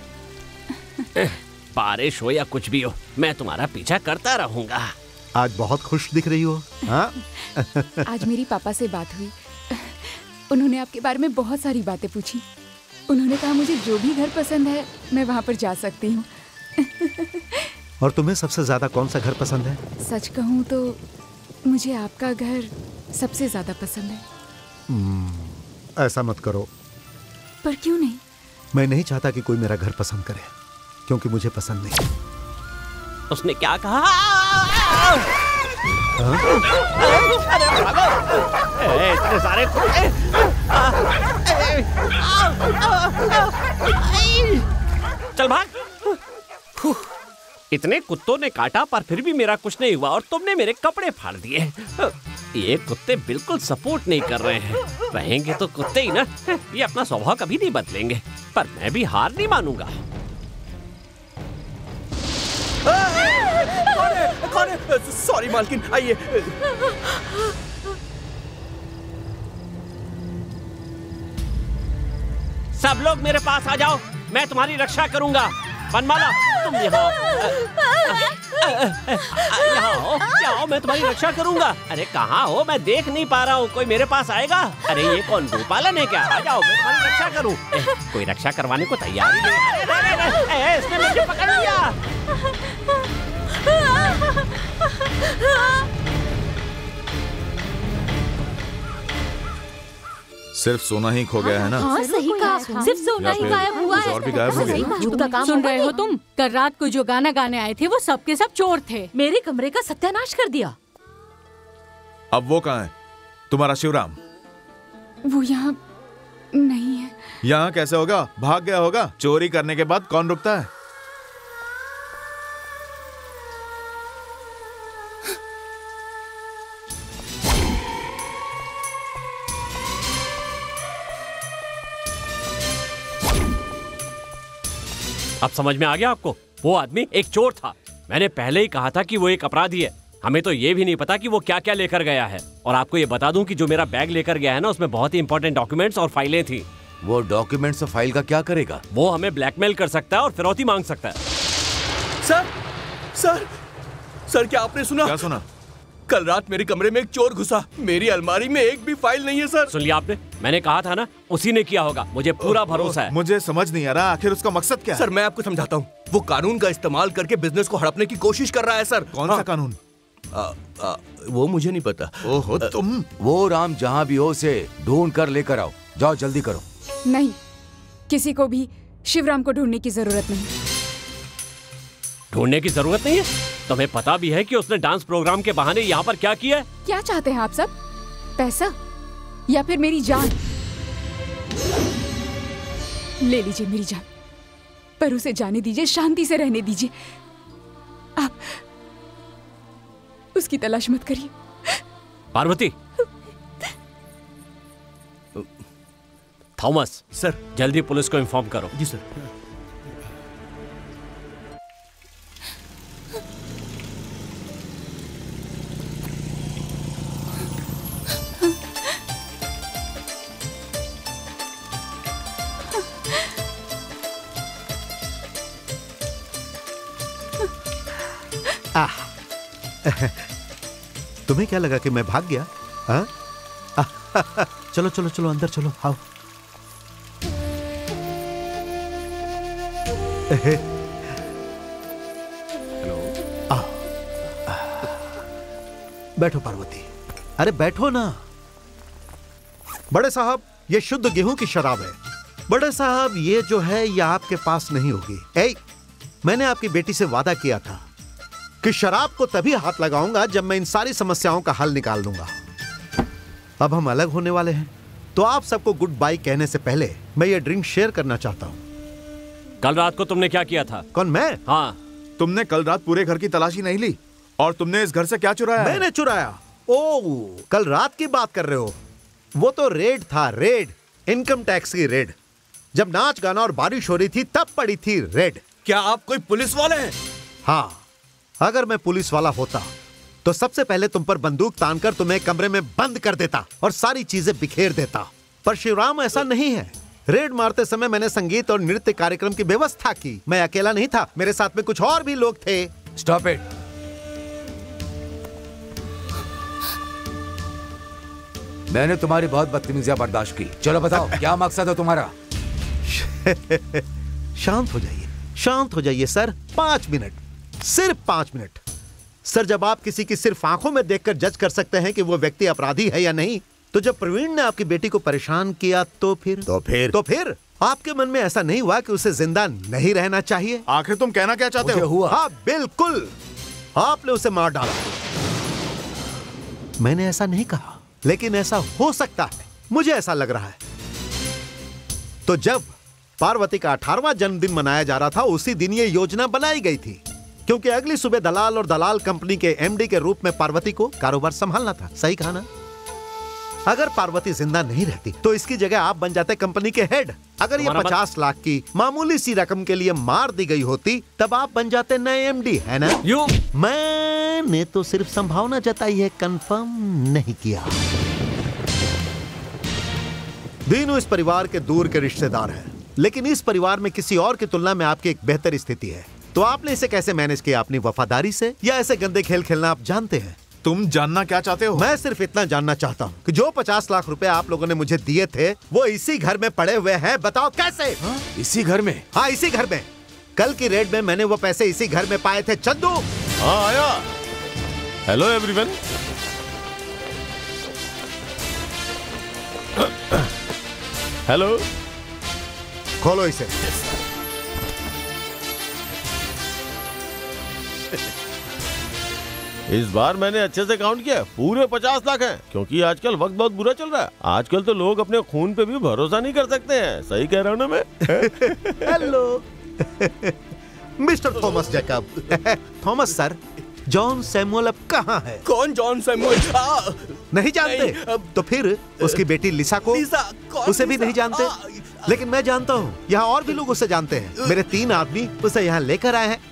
बारिश हो या कुछ भी हो, मैं तुम्हारा पीछा करता रहूंगा। आज बहुत खुश दिख रही हो। हाँ? आज मेरी पापा से बात हुई, उन्होंने आपके बारे में बहुत सारी बातें पूछी। उन्होंने कहा मुझे जो भी घर पसंद है मैं वहाँ पर जा सकती हूँ। और तुम्हें सबसे ज्यादा कौन सा घर पसंद है? सच कहूँ तो मुझे आपका घर सबसे ज्यादा पसंद है। ऐसा मत करो। पर क्यों नहीं? मैं नहीं चाहता कि कोई मेरा घर पसंद करे, क्योंकि मुझे पसंद नहीं। उसने क्या कहा? अरे भागो! इतने सारे चल भाग। इतने कुत्तों ने काटा पर फिर भी मेरा कुछ नहीं हुआ और तुमने मेरे कपड़े फाड़ दिए। ये कुत्ते बिल्कुल सपोर्ट नहीं कर रहे हैं। रहेंगे तो कुत्ते ही ना, ये अपना स्वभाव कभी नहीं बदलेंगे। पर मैं भी हार नहीं मानूंगा। कौन है? सॉरी मालकिन, आइए। सब लोग मेरे पास आ जाओ, मैं तुम्हारी रक्षा करूंगा। बनमाला, तुम यहाँ आओ, मैं तुम्हारी रक्षा करूंगा। अरे कहाँ हो? मैं देख नहीं पा रहा हूँ। कोई मेरे पास आएगा? अरे ये कौन गोपालन है क्या? आ जाओ, मैं तुम्हारी रक्षा करूँ। कोई रक्षा करवाने को तैयार ही नहीं। इसने मुझे पकड़ लिया। सिर्फ सोना ही खो गया है ना? हाँ सही कहा, सिर्फ सोना ही गायब हुआ है। और भी गायब हो गया। सुन रहे हो तुम? कल रात को जो गाना गाने आए थे वो सब के सब चोर थे। मेरे कमरे का सत्यानाश कर दिया। अब वो कहाँ है? तुम्हारा शिवराम? वो यहाँ नहीं है। यहाँ कैसे होगा? भाग गया होगा। चोरी करने के बाद कौन रुकता है? अब समझ में आ गया आपको? वो आदमी एक चोर था। मैंने पहले ही कहा था कि वो एक अपराधी है। हमें तो ये भी नहीं पता कि वो क्या क्या लेकर गया है। और आपको ये बता दूं कि जो मेरा बैग लेकर गया है ना, उसमें बहुत ही इंपॉर्टेंट डॉक्यूमेंट्स और फाइलें थी। वो डॉक्यूमेंट्स और फाइल का क्या करेगा? वो हमें ब्लैकमेल कर सकता है और फिरौती मांग सकता है। सर क्या आपने सुना? क्या सुना? कल रात मेरे कमरे में एक चोर घुसा। मेरी अलमारी में एक भी फाइल नहीं है सर। सुन लिया आपने? मैंने कहा था ना, उसी ने किया होगा। मुझे पूरा भरोसा है। मुझे समझ नहीं आ रहा आखिर उसका मकसद क्या है? सर मैं आपको समझाता हूँ। वो कानून का इस्तेमाल करके बिजनेस को हड़पने की कोशिश कर रहा है सर। कौन सा कानून? वो मुझे नहीं पता। ओहो तुम। वो राम जहाँ भी हो उसे ढूंढ कर लेकर आओ। जाओ जल्दी करो। नहीं, किसी को भी शिवराम को ढूंढने की जरूरत नहीं। ढूंढने की जरूरत नहीं है? तुम्हें पता भी है कि उसने डांस प्रोग्राम के बहाने यहाँ पर क्या किया है? क्या चाहते हैं आप सब? पैसा या फिर मेरी जान? ले लीजिए मेरी जान, पर उसे जाने दीजिए, शांति से रहने दीजिए। आप उसकी तलाश मत करिए। पार्वती। थॉमस सर, जल्दी पुलिस को इन्फॉर्म करो। जी सर। तुम्हें क्या लगा कि मैं भाग गया? हाँ? चलो चलो चलो अंदर चलो, आओ। हेलो। बैठो पार्वती। अरे बैठो ना। बड़े साहब, ये शुद्ध गेहूं की शराब है। बड़े साहब, ये जो है ये आपके पास नहीं होगी। मैंने आपकी बेटी से वादा किया था कि शराब को तभी हाथ लगाऊंगा जब मैं इन सारी समस्याओं का हल निकाल दूंगा। अब हम अलग होने वाले हैं, तो आप सबको गुड बाय कहने से पहले मैं ये ड्रिंक शेयर करना चाहता हूं। कल रात को तुमने क्या किया था? कौन, मैं? हाँ। तुमने कल रात पूरे घर की तलाशी नहीं ली? और तुमने इस घर से क्या चुराया? मैंने चुराया? ओह, कल रात की बात कर रहे हो? वो तो रेड था, रेड, इनकम टैक्स की रेड। जब नाच गाना और बारिश हो रही थी तब पड़ी थी रेड। क्या आप कोई पुलिस वाले हैं? हाँ, अगर मैं पुलिस वाला होता तो सबसे पहले तुम पर बंदूक तानकर तुम्हें कमरे में बंद कर देता और सारी चीजें बिखेर देता। पर शिवराम, ऐसा नहीं है। रेड मारते समय मैंने संगीत और नृत्य कार्यक्रम की व्यवस्था की। मैं अकेला नहीं था, मेरे साथ में कुछ और भी लोग थे। Stop it. मैंने तुम्हारी बहुत बदतमीजियां बर्दाश्त की। चलो बताओ क्या मकसद है तुम्हारा? शांत हो जाइए, शांत हो जाइए सर। 5 मिनट, सिर्फ 5 मिनट। सर, जब आप किसी की सिर्फ आंखों में देखकर जज कर सकते हैं कि वो व्यक्ति अपराधी है या नहीं, तो जब प्रवीण ने आपकी बेटी को परेशान किया तो फिर आपके मन में ऐसा नहीं हुआ कि उसे जिंदा नहीं रहना चाहिए? आखिर तुम कहना क्या चाहते हो? हुआ। हाँ बिल्कुल, आपने उसे मार डाला। मैंने ऐसा नहीं कहा, लेकिन ऐसा हो सकता है, मुझे ऐसा लग रहा है। तो जब पार्वती का 18वां जन्मदिन मनाया जा रहा था, उसी दिन ये योजना बनाई गई थी, क्योंकि अगली सुबह दलाल और दलाल कंपनी के एमडी के रूप में पार्वती को कारोबार संभालना था। सही कहा ना? अगर पार्वती जिंदा नहीं रहती तो इसकी जगह आप बन जाते कंपनी के हेड। अगर ये 50 लाख की मामूली सी रकम के लिए मार दी गई होती तब आप बन जाते नए एमडी, है ना? मैंने तो सिर्फ संभावना जताई है, कंफर्म नहीं किया। दीनू इस परिवार के दूर के रिश्तेदार हैं, लेकिन इस परिवार में किसी और की तुलना में आपकी एक बेहतर स्थिति है। तो आपने इसे कैसे मैनेज किया? अपनी वफादारी से, या ऐसे गंदे खेल खेलना आप जानते हैं? तुम जानना क्या चाहते हो? मैं सिर्फ इतना जानना चाहता हूँ कि जो 50 लाख रुपए आप लोगों ने मुझे दिए थे वो इसी घर में पड़े हुए हैं। बताओ कैसे? इसी घर में? हाँ, इसी घर में। कल की रेड में मैंने वो पैसे इसी घर में पाए थे। चंदू। हाँ आया। Hello everyone. हेलो। खोलो इसे। इस बार मैंने अच्छे से काउंट किया, पूरे 50 लाख हैं, क्योंकि आजकल वक्त बहुत बुरा चल रहा है। आजकल तो लोग अपने खून पे भी भरोसा नहीं कर सकते हैं। सही कह रहा हूँ ना मैं? Hello mister Thomas Jacob. Thomas sir, John Samuel अब कहाँ है? कौन जॉन सैमुअल? नहीं जानते? तो फिर उसकी बेटी लिसा को? उसे भी नहीं जानते? लेकिन मैं जानता हूँ, यहाँ और भी लोग उसे जानते हैं। मेरे 3 आदमी उसे यहाँ लेकर आए हैं।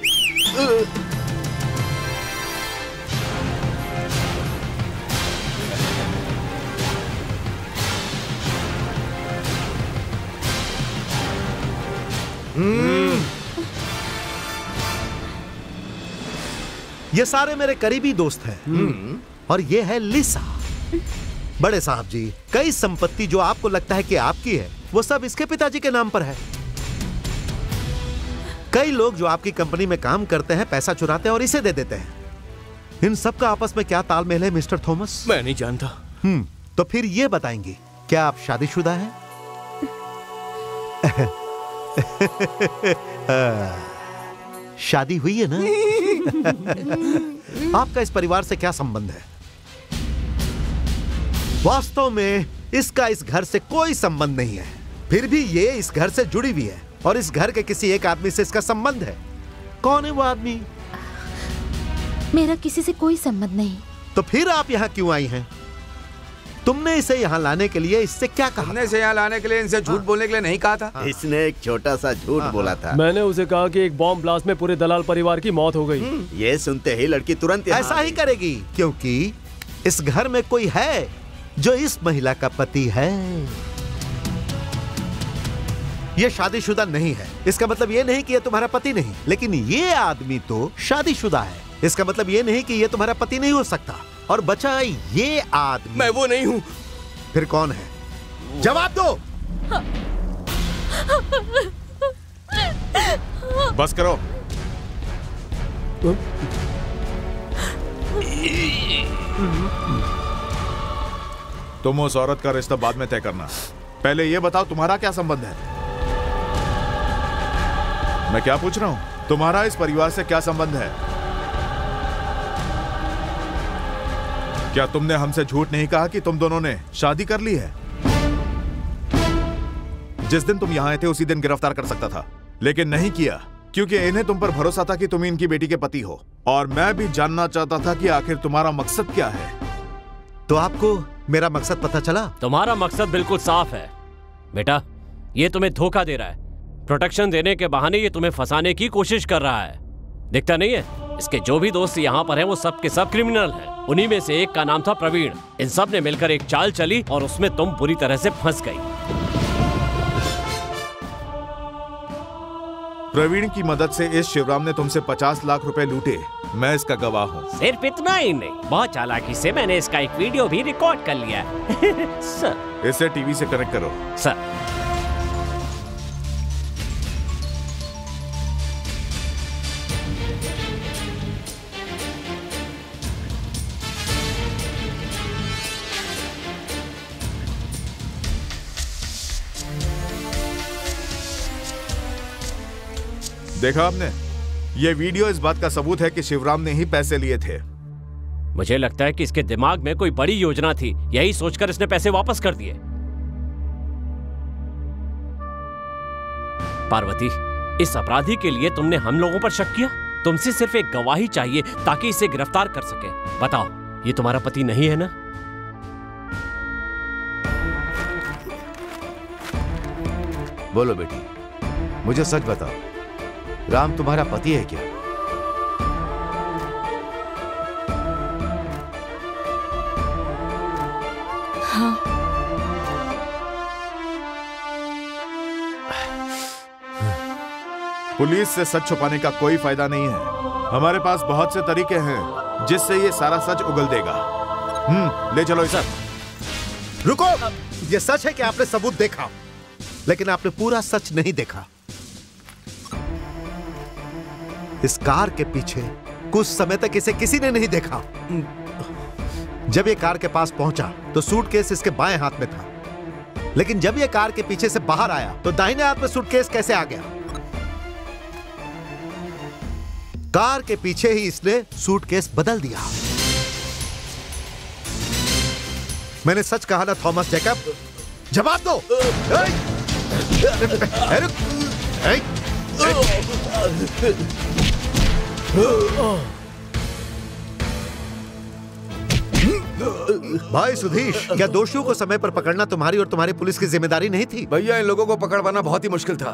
ये सारे मेरे करीबी दोस्त हैं। और ये है लिसा। बड़े साहब जी, कई संपत्ति जो आपको लगता है कि आपकी है, वो सब इसके पिताजी के नाम पर है। कई लोग जो आपकी कंपनी में काम करते हैं पैसा चुराते हैं और इसे दे देते हैं। इन सब का आपस में क्या तालमेल है मिस्टर थॉमस? मैं नहीं जानता। तो फिर ये बताएंगे, क्या आप शादीशुदा हैं? शादी हुई है ना? आपका इस परिवार से क्या संबंध है? वास्तव में इसका इस घर से कोई संबंध नहीं है, फिर भी ये इस घर से जुड़ी हुई है और इस घर के किसी एक आदमी से इसका संबंध है। कौन है वो आदमी? मेरा किसी से कोई संबंध नहीं। तो फिर आप यहाँ क्यों आई हैं? तुमने इसे यहाँ लाने के लिए इससे क्या कहा? हमने इसे यहाँ लाने के लिए इनसे झूठ बोलने के लिए नहीं कहा था। इसने एक छोटा सा झूठ बोला था। मैंने उसे कहा कि एक बॉम्ब ब्लास्ट में पूरे दलाल परिवार की मौत हो गई। ये सुनते ही लड़की तुरंत ऐसा ही करेगी, क्योंकि इस घर में कोई है जो इस महिला का पति है। ये शादीशुदा नहीं है, इसका मतलब ये नहीं कि ये तुम्हारा पति नहीं, लेकिन ये आदमी तो शादीशुदा है। इसका मतलब ये नहीं कि ये तुम्हारा पति नहीं हो सकता। और बचा ये आदमी। मैं वो नहीं हूं। फिर कौन है? जवाब दो। बस करो। तुम उस औरत का रिश्ता बाद में तय करना, पहले ये बताओ तुम्हारा क्या संबंध है? मैं क्या पूछ रहा हूं? तुम्हारा इस परिवार से क्या संबंध है? क्या तुमने हमसे झूठ नहीं कहा कि तुम दोनों ने शादी कर ली है? जिस दिन तुम यहां आए थे उसी दिन गिरफ्तार कर सकता था, लेकिन नहीं किया, क्योंकि इन्हें तुम पर भरोसा था कि तुम इनकी बेटी के पति हो। और मैं भी जानना चाहता था कि आखिर तुम्हारा मकसद क्या है। तो आपको मेरा मकसद पता चला? तुम्हारा मकसद बिल्कुल साफ है बेटा। ये तुम्हें धोखा दे रहा है, प्रोटेक्शन देने के बहाने ये तुम्हें फंसाने की कोशिश कर रहा है। दिखता नहीं है? इसके जो भी दोस्त यहाँ पर हैं वो सब के सब क्रिमिनल हैं। उन्हीं में से एक का नाम था प्रवीण। इन सब ने मिलकर एक चाल चली और उसमें तुम बुरी तरह से फंस गई। प्रवीण की मदद से इस शिवराम ने तुमसे 50 लाख रुपए लूटे। मैं इसका गवाह हूँ। सिर्फ इतना ही नहीं, बहुत चालाकी से मैंने इसका एक वीडियो भी रिकॉर्ड कर लिया है। सर, इसे टीवी से कनेक्ट करो। सर, देखा आपने? ये वीडियो इस बात का सबूत है कि शिवराम ने ही पैसे लिए थे। मुझे लगता है कि इसके दिमाग में कोई बड़ी योजना थी, यही सोचकर इसने पैसे वापस कर दिए। पार्वती, इस अपराधी के लिए तुमने हम लोगों पर शक किया? तुमसे सिर्फ एक गवाही चाहिए ताकि इसे गिरफ्तार कर सके। बताओ, ये तुम्हारा पति नहीं है ना? बोलो बेटी, मुझे सच बताओ, राम तुम्हारा पति है क्या? हाँ। पुलिस से सच छुपाने का कोई फायदा नहीं है। हमारे पास बहुत से तरीके हैं जिससे ये सारा सच उगल देगा। ले चलो इसे। रुको, ये सच है कि आपने सबूत देखा, लेकिन आपने पूरा सच नहीं देखा। इस कार के पीछे कुछ समय तक इसे किसी ने नहीं देखा। जब ये कार के पास पहुंचा तो सूटकेस इसके बाएं हाथ में था, लेकिन जब ये कार के पीछे से बाहर आया तो दाहिने हाथ में सूटकेस कैसे आ गया? कार के पीछे ही इसने सूटकेस बदल दिया। मैंने सच कहा ना थॉमस जैकब? जवाब दो। भाई सुधीश, क्या दोषियों को समय पर पकड़ना तुम्हारी और तुम्हारी पुलिस की जिम्मेदारी नहीं थी? भैया, इन लोगों को पकड़ पाना बहुत ही मुश्किल था।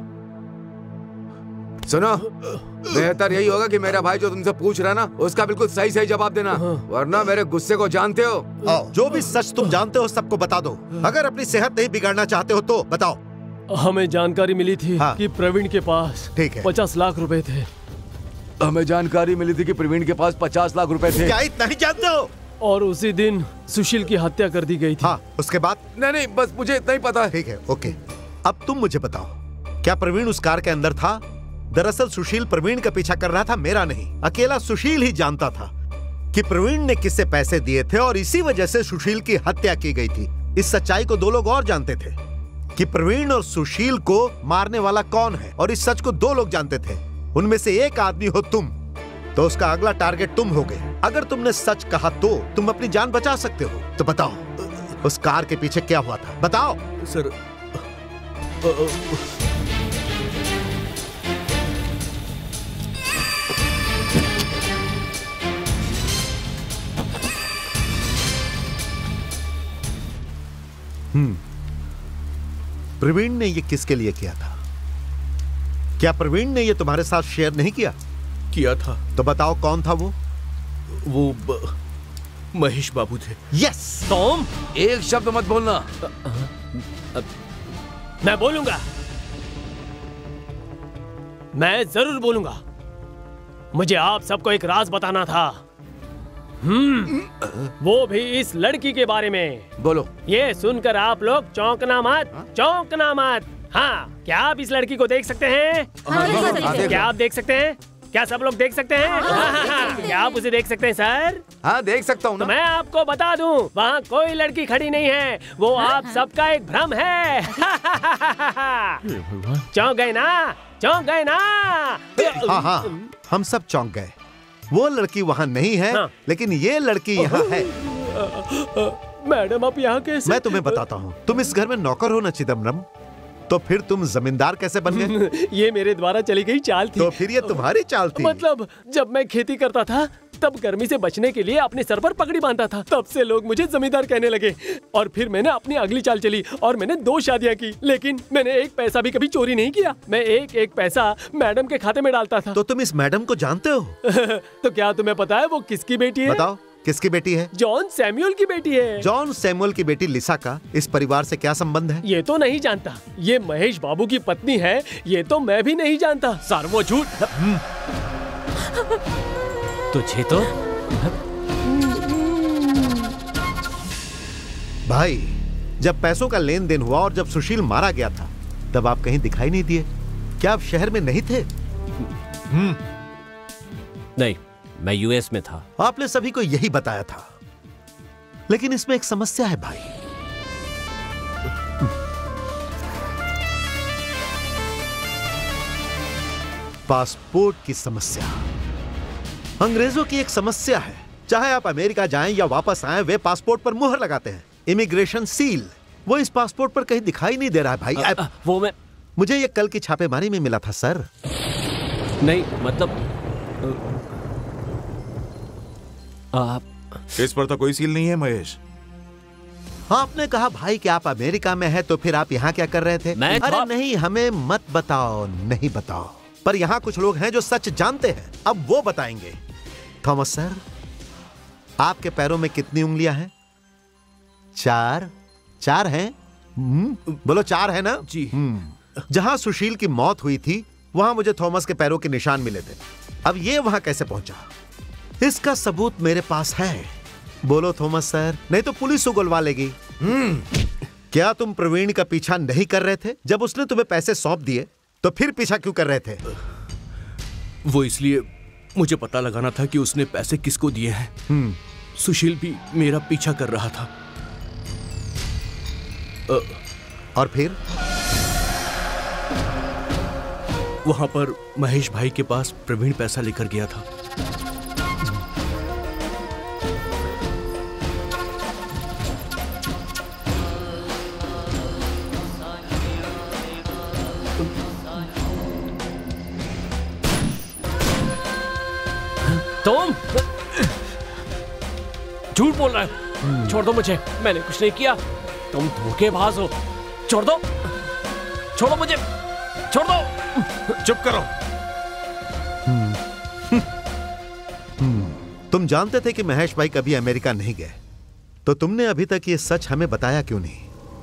सुनो, बेहतर यही होगा कि मेरा भाई जो तुमसे पूछ रहा है ना, उसका बिल्कुल सही सही जवाब देना, वरना मेरे गुस्से को जानते हो। जो भी सच तुम जानते हो सबको बता दो। अगर अपनी सेहत नहीं बिगाड़ना चाहते हो तो बताओ। हमें जानकारी मिली थी कि प्रवीण के पास 50 लाख रुपए थे। हमें जानकारी मिली थी कि प्रवीण के पास 50 लाख रुपए थे। क्या इतना ही जानते हो? और उसी दिन सुशील की हत्या कर दी गई थी। हाँ, उसके बाद? नहीं, बस मुझे इतना ही पता है। ठीक है, ओके। अब तुम मुझे बताओ, क्या प्रवीण उस कार के अंदर था? दरअसल सुशील प्रवीण का पीछा कर रहा था, मेरा नहीं। अकेला सुशील ही जानता था कि प्रवीण ने किससे पैसे दिए थे और इसी वजह से सुशील की हत्या की गई थी। इस सच्चाई को दो लोग और जानते थे, कि प्रवीण और सुशील को मारने वाला कौन है, और इस सच को 2 लोग जानते थे। उनमें से एक आदमी हो तुम, तो उसका अगला टारगेट तुम हो गए। अगर तुमने सच कहा तो तुम अपनी जान बचा सकते हो। तो बताओ, उस कार के पीछे क्या हुआ था? बताओ। सर, प्रवीण ने ये किसके लिए किया था? क्या प्रवीण ने ये तुम्हारे साथ शेयर नहीं किया? किया था। तो बताओ कौन था वो? महेश बाबू थे। यस। टॉम, एक शब्द मत बोलना। मैं बोलूंगा, मैं जरूर बोलूंगा। मुझे आप सबको एक राज बताना था। वो भी इस लड़की के बारे में। बोलो। ये सुनकर आप लोग चौंकना मत, चौंकना मत। हाँ, क्या आप इस लड़की को देख सकते हैं? क्या आप देख सकते हैं? क्या सब लोग देख सकते हैं? क्या आप उसे देख सकते हैं सर? हाँ, देख सकता हूँ ना। तो मैं आपको बता दूं, वहाँ कोई लड़की खड़ी नहीं है, वो आप सबका एक भ्रम है। चौंक गए ना? चौंक गए ना? हाँ हाँ, हम सब चौंक गए। वो लड़की वहाँ नहीं है, लेकिन ये लड़की यहाँ है। मैडम, आप यहाँ कैसे? मैं तुम्हें बताता हूँ। तुम इस घर में नौकर हो ना चिदम्बरम, तो फिर तुम जमींदार कैसे बन गए? ये मेरे द्वारा चली गई चाल थी। तो फिर ये तुम्हारी चाल थी? मतलब जब मैं खेती करता था तब गर्मी से बचने के लिए अपने सर पर पगड़ी बांधता था। तब से लोग मुझे जमींदार कहने लगे। और फिर मैंने अपनी अगली चाल चली और मैंने 2 शादियां की, लेकिन मैंने एक पैसा भी कभी चोरी नहीं किया। मैं एक पैसा मैडम के खाते में डालता था। तो तुम इस मैडम को जानते हो? तो क्या तुम्हें पता है वो किसकी बेटी है? बताओ, किसकी बेटी है? जॉन सैमुअल की बेटी है। जॉन सैमुअल की बेटी लिसा का इस परिवार से क्या संबंध है? ये तो नहीं जानता। ये महेश बाबू की पत्नी है, ये तो मैं भी नहीं जानता। सर, वो झूठ। तुझे तो भाई, जब पैसों का लेन देन हुआ और जब सुशील मारा गया था, तब आप कहीं दिखाई नहीं दिए। क्या आप शहर में नहीं थे? नहीं, मैं यूएस में था। आपने सभी को यही बताया था, लेकिन इसमें एक समस्या है भाई। पासपोर्ट की समस्या अंग्रेजों की एक समस्या है। चाहे आप अमेरिका जाएं या वापस आएं, वे पासपोर्ट पर मुहर लगाते हैं, इमिग्रेशन सील। वो इस पासपोर्ट पर कहीं दिखाई नहीं दे रहा है भाई। वो मैं मुझे ये कल की छापेमारी में मिला था सर। नहीं, मतलब इस पर तो कोई सील नहीं है महेश। आपने कहा भाई कि आप अमेरिका में हैं, तो फिर आप यहाँ क्या कर रहे थे? अरे नहीं, हमें मत बताओ, नहीं बताओ। पर यहाँ कुछ लोग हैं जो सच जानते हैं, अब वो बताएंगे। थॉमस सर, आपके पैरों में कितनी उंगलियां हैं? 4 4 हैं? बोलो 4 है ना? जी। जहां सुशील की मौत हुई थी, वहां मुझे थॉमस के पैरों के निशान मिले थे। अब ये वहां कैसे पहुंचा? इसका सबूत मेरे पास है। बोलो थॉमस सर, नहीं तो पुलिस उगलवा लेगी। क्या तुम प्रवीण का पीछा नहीं कर रहे थे? जब उसने तुम्हें पैसे सौंप दिए तो फिर पीछा क्यों कर रहे थे? वो इसलिए मुझे पता लगाना था कि उसने पैसे किसको दिए हैं। सुशील भी मेरा पीछा कर रहा था। और फिर वहां पर महेश भाई के पास प्रवीण पैसा लेकर गया था। तुम झूठ बोल रहे हो। छोड़ दो मुझे, मैंने कुछ नहीं किया। तुम धोखेबाज हो। छोड़ दो, छोड़ो मुझे, छोड़ दो। चुप करो। तुम जानते थे कि महेश भाई कभी अमेरिका नहीं गए, तो तुमने अभी तक ये सच हमें बताया क्यों नहीं?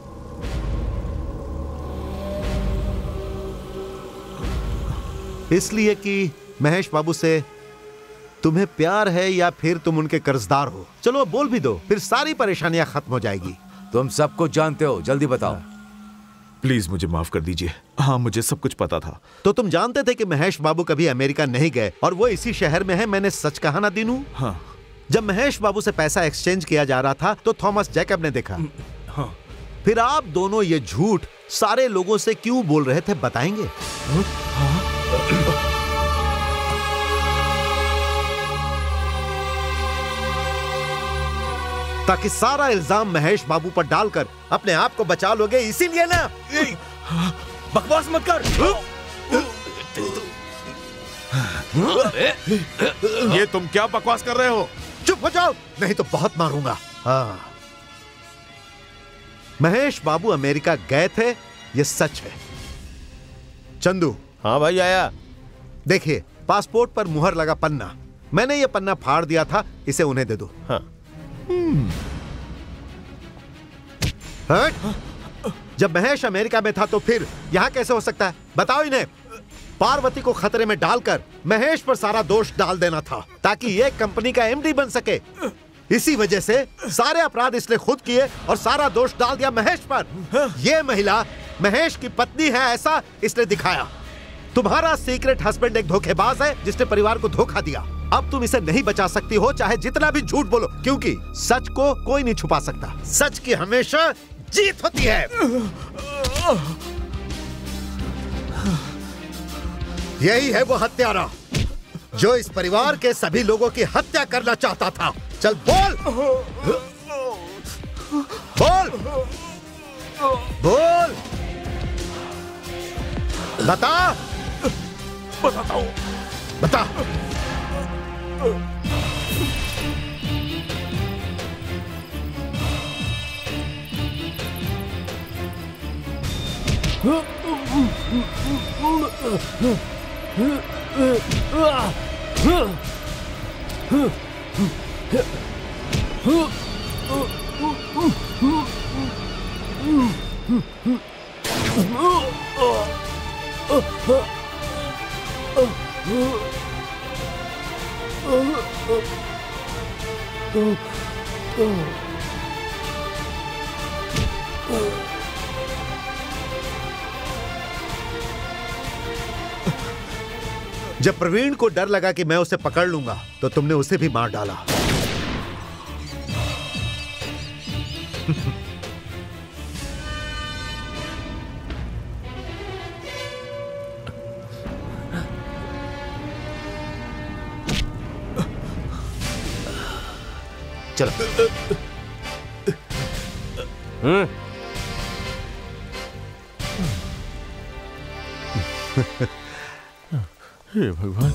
इसलिए कि महेश बाबू से तुम्हें प्यार है या फिर तुम उनके कर्जदार हो? चलो अब बोल भी दो, फिर सारी परेशानियां खत्म हो जाएगी। तुम सब कुछ जानते हो, जल्दी बताओ। प्लीज मुझे माफ कर दीजिए। हाँ, मुझे सब कुछ पता था। तो तुम जानते थे कि महेश बाबू कभी अमेरिका नहीं गए और वो इसी शहर में है? मैंने सच कहा ना दीनू? हाँ। जब महेश बाबू से पैसा एक्सचेंज किया जा रहा था तो थॉमस जैकब ने देखा। हाँ। फिर आप दोनों ये झूठ सारे लोगों से क्यों बोल रहे थे बताएंगे? ताकि सारा इल्जाम महेश बाबू पर डालकर अपने आप को बचा लोगे, इसीलिए ना। बकवास मत कर। ये तुम क्या बकवास कर रहे हो? चुप हो जाओ, नहीं तो बहुत मारूंगा। हाँ, महेश बाबू अमेरिका गए थे, ये सच है। चंदू। हाँ भाई आया। देखिए, पासपोर्ट पर मुहर लगा पन्ना, मैंने ये पन्ना फाड़ दिया था, इसे उन्हें दे दो। हाँ। जब महेश अमेरिका में था तो फिर यहां कैसे हो सकता है? बताओ इन्हें। पार्वती को खतरे में डालकर महेश पर सारा दोष डाल देना था ताकि ये कंपनी का एमडी बन सके। इसी वजह से सारे अपराध इसने खुद किए और सारा दोष डाल दिया महेश पर। ये महिला महेश की पत्नी है ऐसा इसने दिखाया। तुम्हारा सीक्रेट हस्बैंड एक धोखेबाज है जिसने परिवार को धोखा दिया। अब तुम इसे नहीं बचा सकती हो, चाहे जितना भी झूठ बोलो, क्योंकि सच को कोई नहीं छुपा सकता। सच की हमेशा जीत होती है। यही है वो हत्यारा जो इस परिवार के सभी लोगों की हत्या करना चाहता था। चल बोल, बोल, बोल, बता। बताता हूं। बता। जब प्रवीण को डर लगा कि मैं उसे पकड़ लूंगा तो तुमने उसे भी मार डाला। चलो। हे भगवान।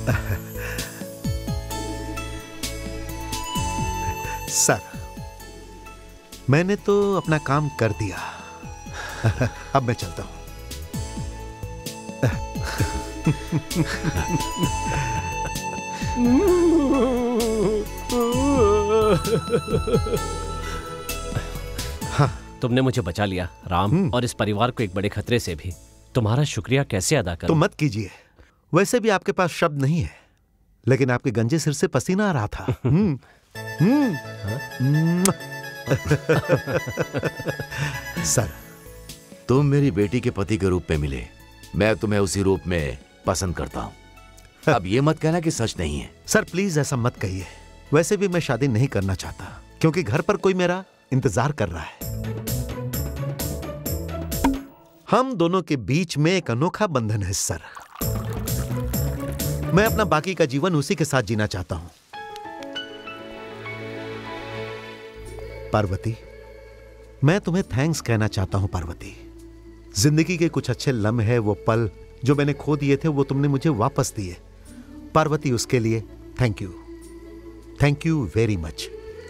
सर, मैंने तो अपना काम कर दिया। अब मैं चलता हूं। हाँ। तुमने मुझे बचा लिया राम, और इस परिवार को एक बड़े खतरे से भी। तुम्हारा शुक्रिया कैसे अदा करूं? तो मत कीजिए। वैसे भी आपके पास शब्द नहीं है, लेकिन आपके गंजे सिर से पसीना आ रहा था। सर, तुम मेरी बेटी के पति के रूप में मिले, मैं तुम्हें उसी रूप में पसंद करता हूं। अब ये मत कहना कि सच नहीं है। सर प्लीज ऐसा मत कहिए। वैसे भी मैं शादी नहीं करना चाहता, क्योंकि घर पर कोई मेरा इंतजार कर रहा है। हम दोनों के बीच में एक अनोखा बंधन है सर। मैं अपना बाकी का जीवन उसी के साथ जीना चाहता हूं। पार्वती, मैं तुम्हें थैंक्स कहना चाहता हूं। पार्वती, जिंदगी के कुछ अच्छे लम्हे, वो पल जो मैंने खो दिए थे, वो तुमने मुझे वापस दिए। पार्वती, उसके लिए thank you. Thank you very much.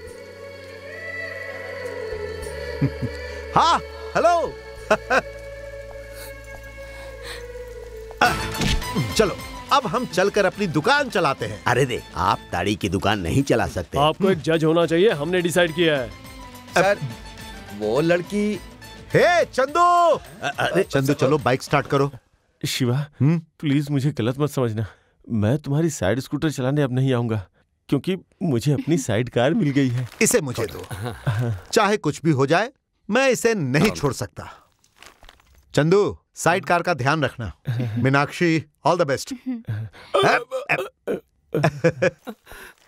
हाँ, हेलो। चलो अब हम चलकर अपनी दुकान चलाते हैं। अरे दे, आप ताड़ी की दुकान नहीं चला सकते। आपको एक जज होना चाहिए, हमने डिसाइड किया है। सर, वो लड़की। हे चंदू। अरे चंदू, चलो बाइक स्टार्ट करो। शिवा, प्लीज मुझे गलत मत समझना। मैं तुम्हारी साइड स्कूटर चलाने अब नहीं आऊंगा, क्योंकि मुझे अपनी साइड कार मिल गई है। इसे मुझे दो। चाहे कुछ भी हो जाए, मैं इसे नहीं छोड़ सकता। चंदू, साइड कार का ध्यान रखना। Meenakshi, all the best.